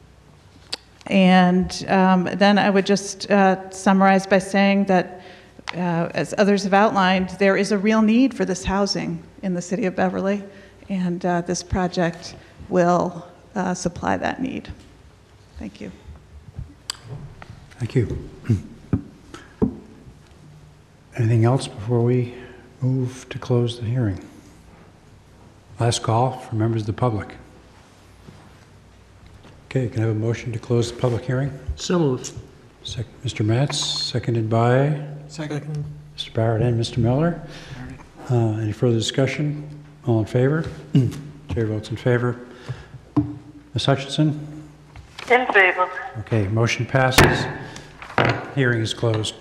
And then I would just summarize by saying that as others have outlined, there is a real need for this housing in the city of Beverly, and this project will supply that need. Thank you. Thank you. Anything else before we move to close the hearing? Last call for members of the public. Okay, can I have a motion to close the public hearing? So moved. Mr. Matz, seconded by? Second. Mr. Barrett and Mr. Miller. Any further discussion? All in favor? Chair votes in favor. Ms. Hutchinson? In favor. Okay, motion passes. Hearing is closed.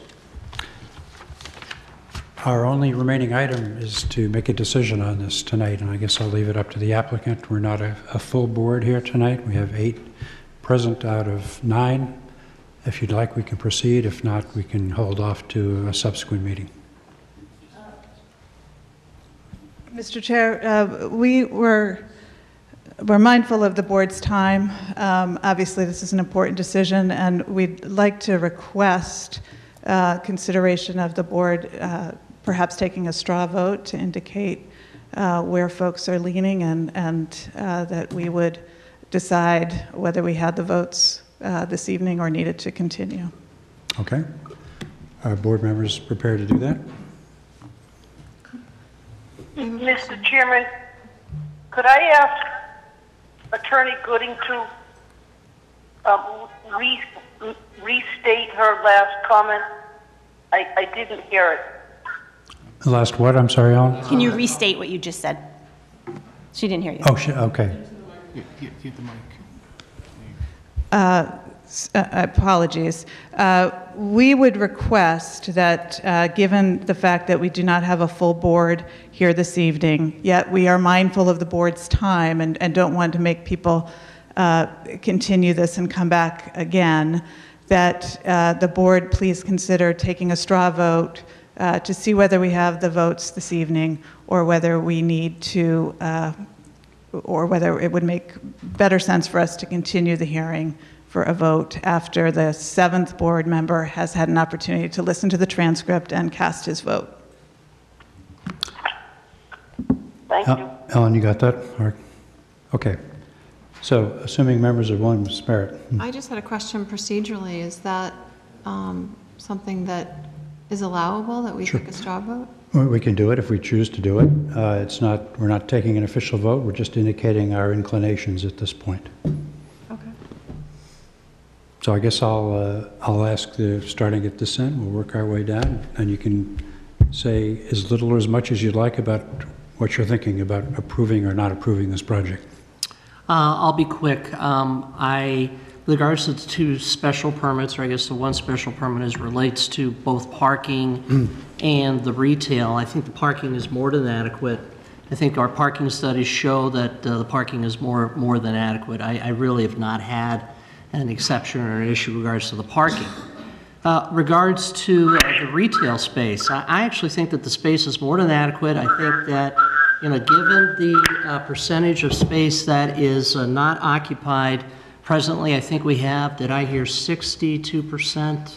Our only remaining item is to make a decision on this tonight, and I guess I'll leave it up to the applicant. We're not a full board here tonight. We have 8 present out of 9. If you'd like, we can proceed. If not, we can hold off to a subsequent meeting. Mr. Chair, we're mindful of the board's time. Obviously, this is an important decision, and we'd like to request consideration of the board perhaps taking a straw vote to indicate where folks are leaning, and that we would decide whether we had the votes this evening or needed to continue. Okay. Are board members prepared to do that? Mr. Chairman, could I ask Attorney Gooding to restate her last comment? I didn't hear it. The last what? I'm sorry, Alan? Can you restate what you just said? She didn't hear you. Oh, okay. Get the mic. Apologies. We would request that, given the fact that we do not have a full board here this evening, yet we are mindful of the board's time and don't want to make people continue this and come back again, that the board please consider taking a straw vote to see whether we have the votes this evening, or whether we need to, or whether it would make better sense for us to continue the hearing for a vote after the 7th board member has had an opportunity to listen to the transcript and cast his vote. Thank you. Ellen, you got that? Okay. So, assuming members are willing, Ms. Barrett. I just had a question procedurally. Is that something that is allowable, that we take a straw vote? We can do it if we choose to do it. It's not. We're not taking an official vote. We're just indicating our inclinations at this point. Okay. So I guess I'll ask starting at this end. We'll work our way down, and you can say as little or as much as you'd like about what you're thinking about approving or not approving this project. I'll be quick. With regards to the 2 special permits, or I guess the 1 special permit relates to both parking and the retail. I think the parking is more than adequate. I think our parking studies show that the parking is more than adequate. I really have not had an exception or an issue in regards to the parking. Regards to the retail space, I actually think that the space is more than adequate. I think that, given the percentage of space that is not occupied presently, I think we have, did I hear 62%?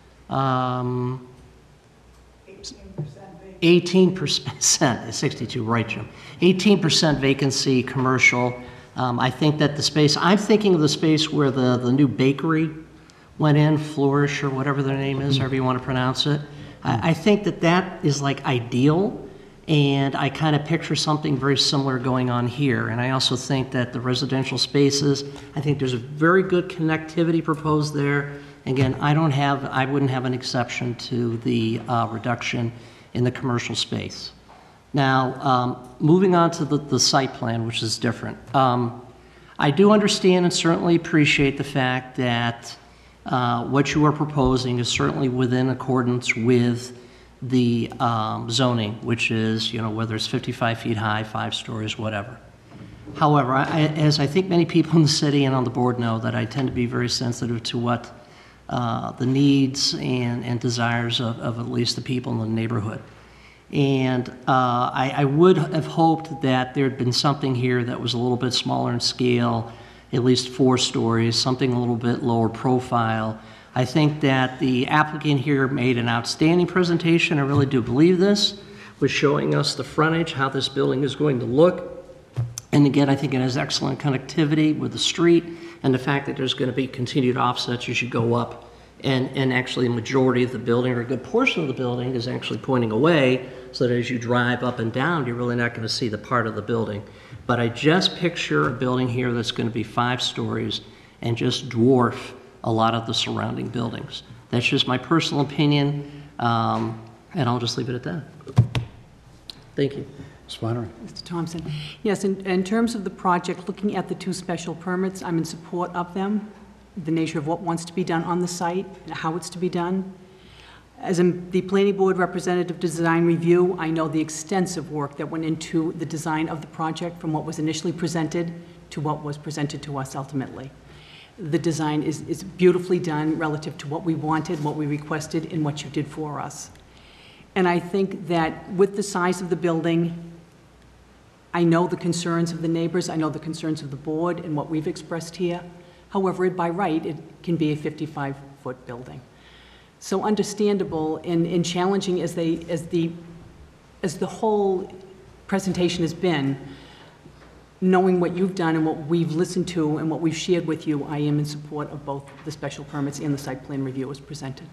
18%, 62, right, Jim. 18% vacancy commercial. I think that the space, I'm thinking of the space where the new bakery went in, Flourish or whatever their name is, however you want to pronounce it. I think that is like ideal, and I kind of picture something very similar going on here. And I also think that the residential spaces, I think there's a very good connectivity proposed there. Again, I wouldn't have an exception to the reduction in the commercial space. Now, moving on to the site plan, which is different. I do understand and certainly appreciate the fact that what you are proposing is certainly within accordance with the zoning, which is, whether it's 55 feet high, 5 stories, whatever. However, as I think many people in the city and on the board know, that I tend to be very sensitive to what the needs and desires of at least the people in the neighborhood. And I would have hoped that there had been something here that was a little bit smaller in scale, at least 4 stories, something a little bit lower profile, I think that the applicant here made an outstanding presentation. I really do believe this, was showing us the frontage, how this building is going to look. And again, I think it has excellent connectivity with the street and the fact that there's going to be continued offsets as you go up. And actually, a majority of the building, or a good portion of the building, is actually pointing away, so that as you drive up and down, you're really not going to see the part of the building. But I just picture a building here that's going to be 5 stories and just dwarf a lot of the surrounding buildings. That's just my personal opinion, and I'll just leave it at that. Thank you. Ms. Flannery. Mr. Thompson. Yes, in terms of the project, looking at the 2 special permits, I'm in support of them, the nature of what wants to be done on the site, and how it's to be done. As the Planning Board representative design review, I know the extensive work that went into the design of the project, from what was initially presented to what was presented to us ultimately. The design is beautifully done relative to what we wanted, what we requested, and what you did for us. And I think that with the size of the building, I know the concerns of the neighbors, I know the concerns of the board and what we've expressed here. However, by right, it can be a 55-foot building. So understandable and challenging as the whole presentation has been, knowing what you've done and what we've listened to and what we've shared with you, I am in support of both the special permits and the site plan review as presented.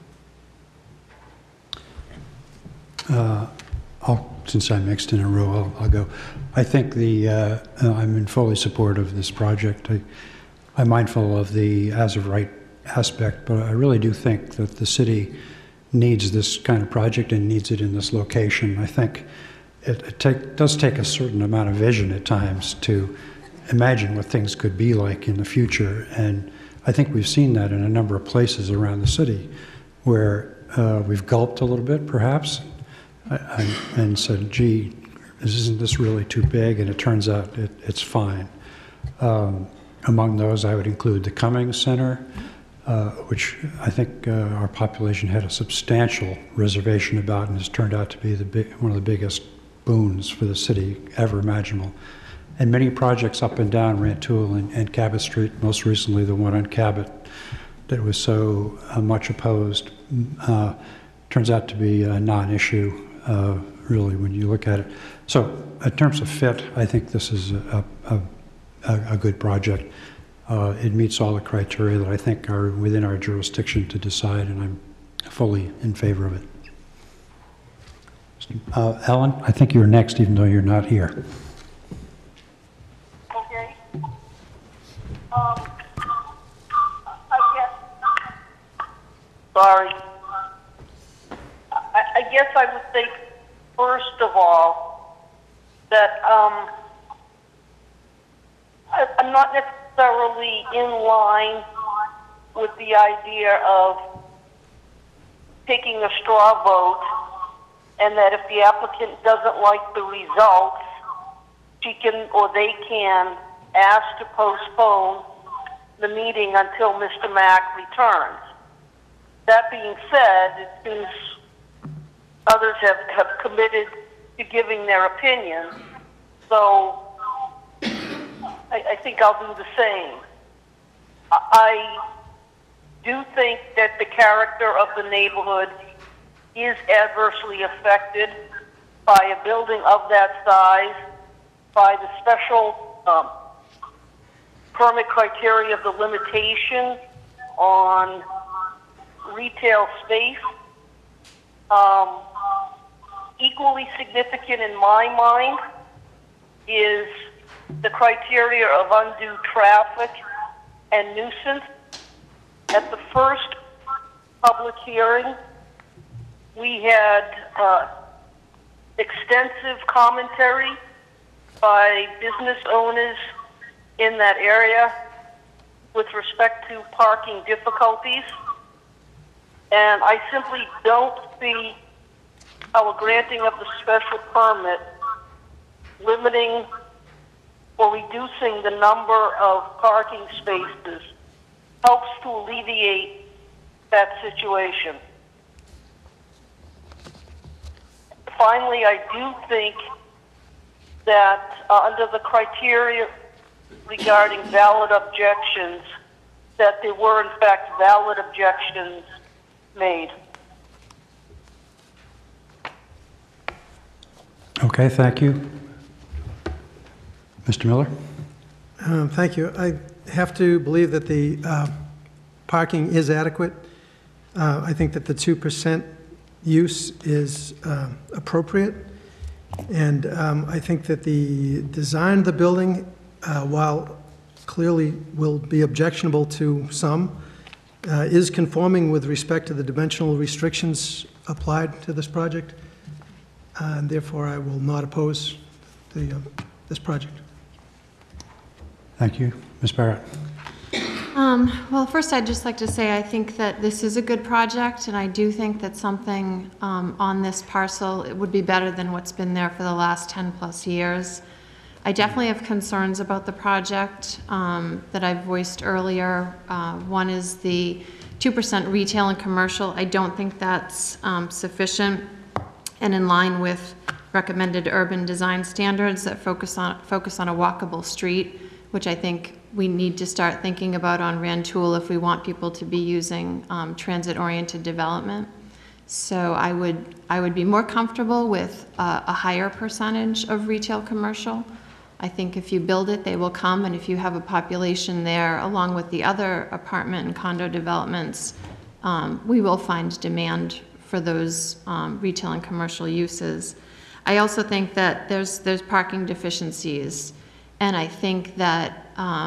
Since I'm next in a row, I'll go. I think I'm in fully support of this project. I'm mindful of the as-of-right aspect, but I really do think that the city needs this kind of project and needs it in this location. I think it does take a certain amount of vision at times to imagine what things could be like in the future, and I think we've seen that in a number of places around the city where we've gulped a little bit, perhaps, and said, gee, isn't this really too big? And it turns out it's fine. Among those, I would include the Cummings Center, which I think our population had a substantial reservation about, and has turned out to be one of the biggest boons for the city ever imaginable. And many projects up and down Rantoul and Cabot Street, most recently the one on Cabot that was so much opposed, turns out to be a non-issue, really, when you look at it. So in terms of fit, I think this is a good project. It meets all the criteria that I think are within our jurisdiction to decide, and I'm fully in favor of it. Ellen, I think you're next, even though you're not here. Okay. I guess, sorry. I guess I would say, first of all, that I'm not necessarily in line with the idea of taking a straw vote, and that if the applicant doesn't like the results, she can, or they can, ask to postpone the meeting until Mr. Mack returns. That being said, it seems others have committed to giving their opinions, so I think I'll do the same. I do think that the character of the neighborhood is adversely affected by a building of that size, by the special permit criteria of the limitation on retail space. Equally significant in my mind is the criteria of undue traffic and nuisance. At the first public hearing, we had extensive commentary by business owners in that area with respect to parking difficulties. And I simply don't see how a granting of the special permit limiting or reducing the number of parking spaces helps to alleviate that situation. Finally, I do think that under the criteria regarding valid objections, that there were in fact valid objections made. Okay, thank you. Mr. Miller? Thank you. I have to believe that the parking is adequate. I think that the 2% use is appropriate. And I think that the design of the building, while clearly will be objectionable to some, is conforming with respect to the dimensional restrictions applied to this project. And therefore, I will not oppose this project. Thank you. Ms. Barrett? Well, first, I'd just like to say I think that this is a good project, and I do think that something on this parcel, it would be better than what's been there for the last 10-plus years. I definitely have concerns about the project that I voiced earlier. One is the 2% retail and commercial. I don't think that's sufficient and in line with recommended urban design standards that focus on a walkable street, which I think we need to start thinking about on Rantoul if we want people to be using transit-oriented development. So I would be more comfortable with a higher percentage of retail commercial. I think if you build it, they will come, and if you have a population there, along with the other apartment and condo developments, we will find demand for those retail and commercial uses. I also think that there's parking deficiencies, and I think that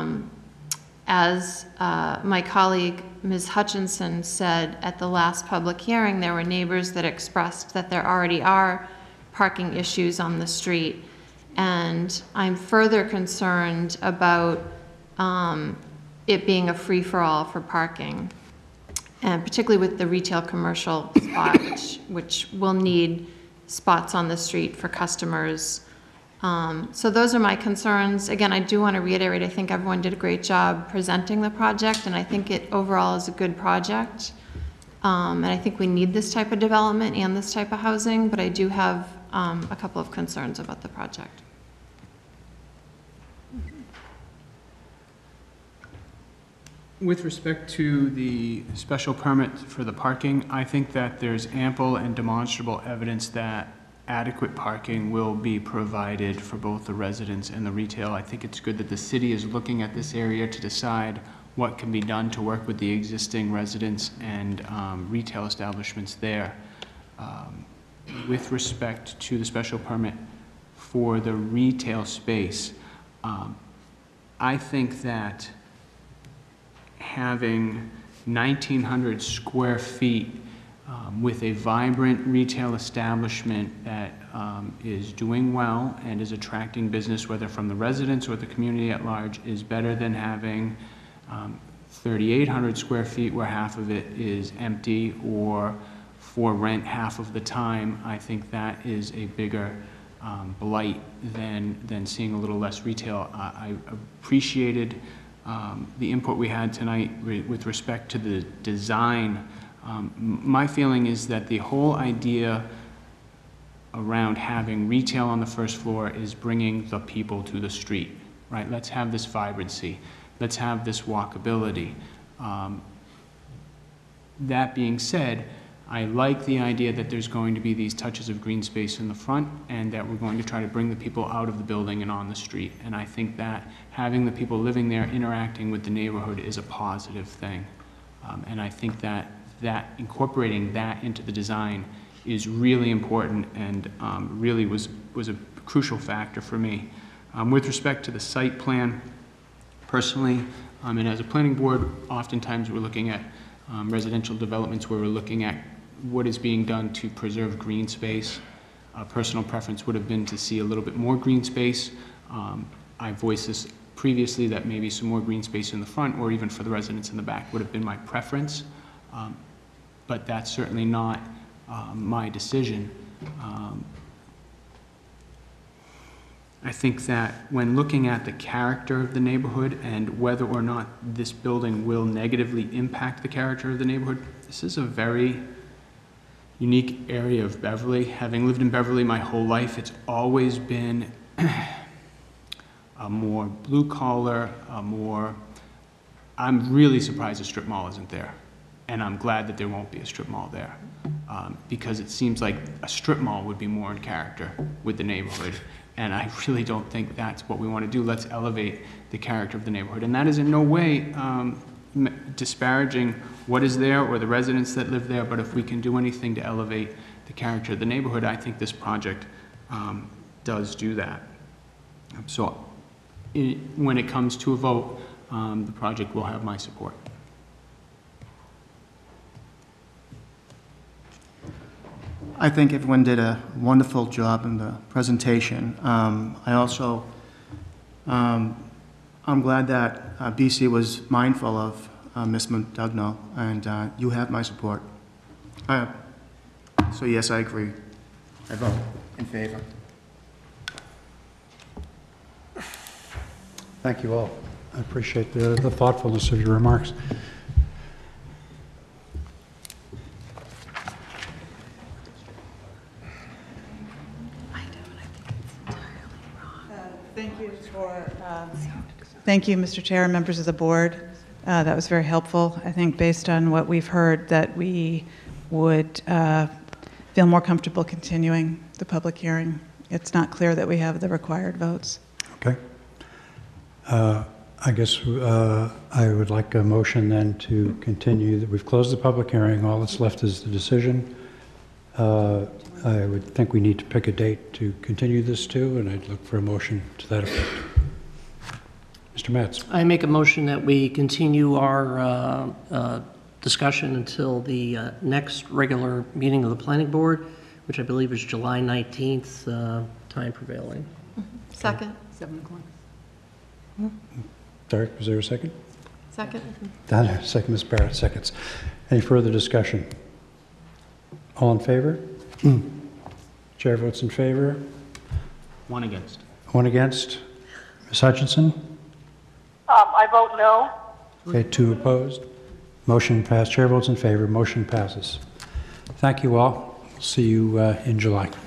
as my colleague Ms. Hutchinson said at the last public hearing, there were neighbors that expressed that there already are parking issues on the street. And I'm further concerned about it being a free-for-all for parking, and particularly with the retail commercial spot, which will need spots on the street for customers. So those are my concerns. Again, I do want to reiterate, I think everyone did a great job presenting the project, and I think it overall is a good project. And I think we need this type of development and this type of housing, but I do have a couple of concerns about the project. With respect to the special permit for the parking, I think that there's ample and demonstrable evidence that adequate parking will be provided for both the residents and the retail. I think it's good that the city is looking at this area to decide what can be done to work with the existing residents and retail establishments there. With respect to the special permit for the retail space, I think that having 1,900 square feet with a vibrant retail establishment that is doing well and is attracting business, whether from the residents or the community at large, is better than having 3,800 square feet where half of it is empty or for rent half of the time. I think that is a bigger blight than seeing a little less retail. I appreciated the input we had tonight with respect to the design. My feeling is that the whole idea around having retail on the first floor is bringing the people to the street, right? Let's have this vibrancy. Let's have this walkability. That being said, I like the idea that there's going to be these touches of green space in the front and that we're going to try to bring the people out of the building and on the street. And I think that having the people living there interacting with the neighborhood is a positive thing. And I think that incorporating that into the design is really important and really was a crucial factor for me. With respect to the site plan, personally, and as a planning board, oftentimes we're looking at residential developments where we're looking at what is being done to preserve green space. Personal preference would have been to see a little bit more green space. I voiced this previously that maybe some more green space in the front or even for the residents in the back would have been my preference. But that's certainly not my decision. I think that when looking at the character of the neighborhood and whether or not this building will negatively impact the character of the neighborhood, this is a very unique area of Beverly. Having lived in Beverly my whole life, it's always been a more blue collar, a more I'm really surprised the strip mall isn't there. And I'm glad that there won't be a strip mall there. Because it seems like a strip mall would be more in character with the neighborhood. And I really don't think that's what we want to do. Let's elevate the character of the neighborhood. And that is in no way disparaging what is there or the residents that live there, but if we can do anything to elevate the character of the neighborhood, I think this project does do that. So when it comes to a vote, the project will have my support. I think everyone did a wonderful job in the presentation. I also, I'm glad that BC was mindful of Ms. Modugno, and you have my support. So yes, I agree. I vote in favor. Thank you all. I appreciate the thoughtfulness of your remarks. Thank you, Mr. Chair, and members of the board. That was very helpful. I think based on what we've heard, that we would feel more comfortable continuing the public hearing. It's not clear that we have the required votes. Okay. I guess I would like a motion then to continue. That we've closed the public hearing. All that's left is the decision. I would think we need to pick a date to continue this to, and I'd look for a motion to that effect. Mr. Metz. I make a motion that we continue our discussion until the next regular meeting of the planning board, which I believe is July 19th, time prevailing. Second. 7 o'clock. Sorry, was there a second? Second. Donna, second. Ms. Barrett, seconds. Any further discussion? All in favor? Chair votes in favor. 1 against. 1 against. Ms. Hutchinson? I vote no. Okay, 2 opposed. Motion passed. Chair votes in favor. Motion passes. Thank you all. See you in July.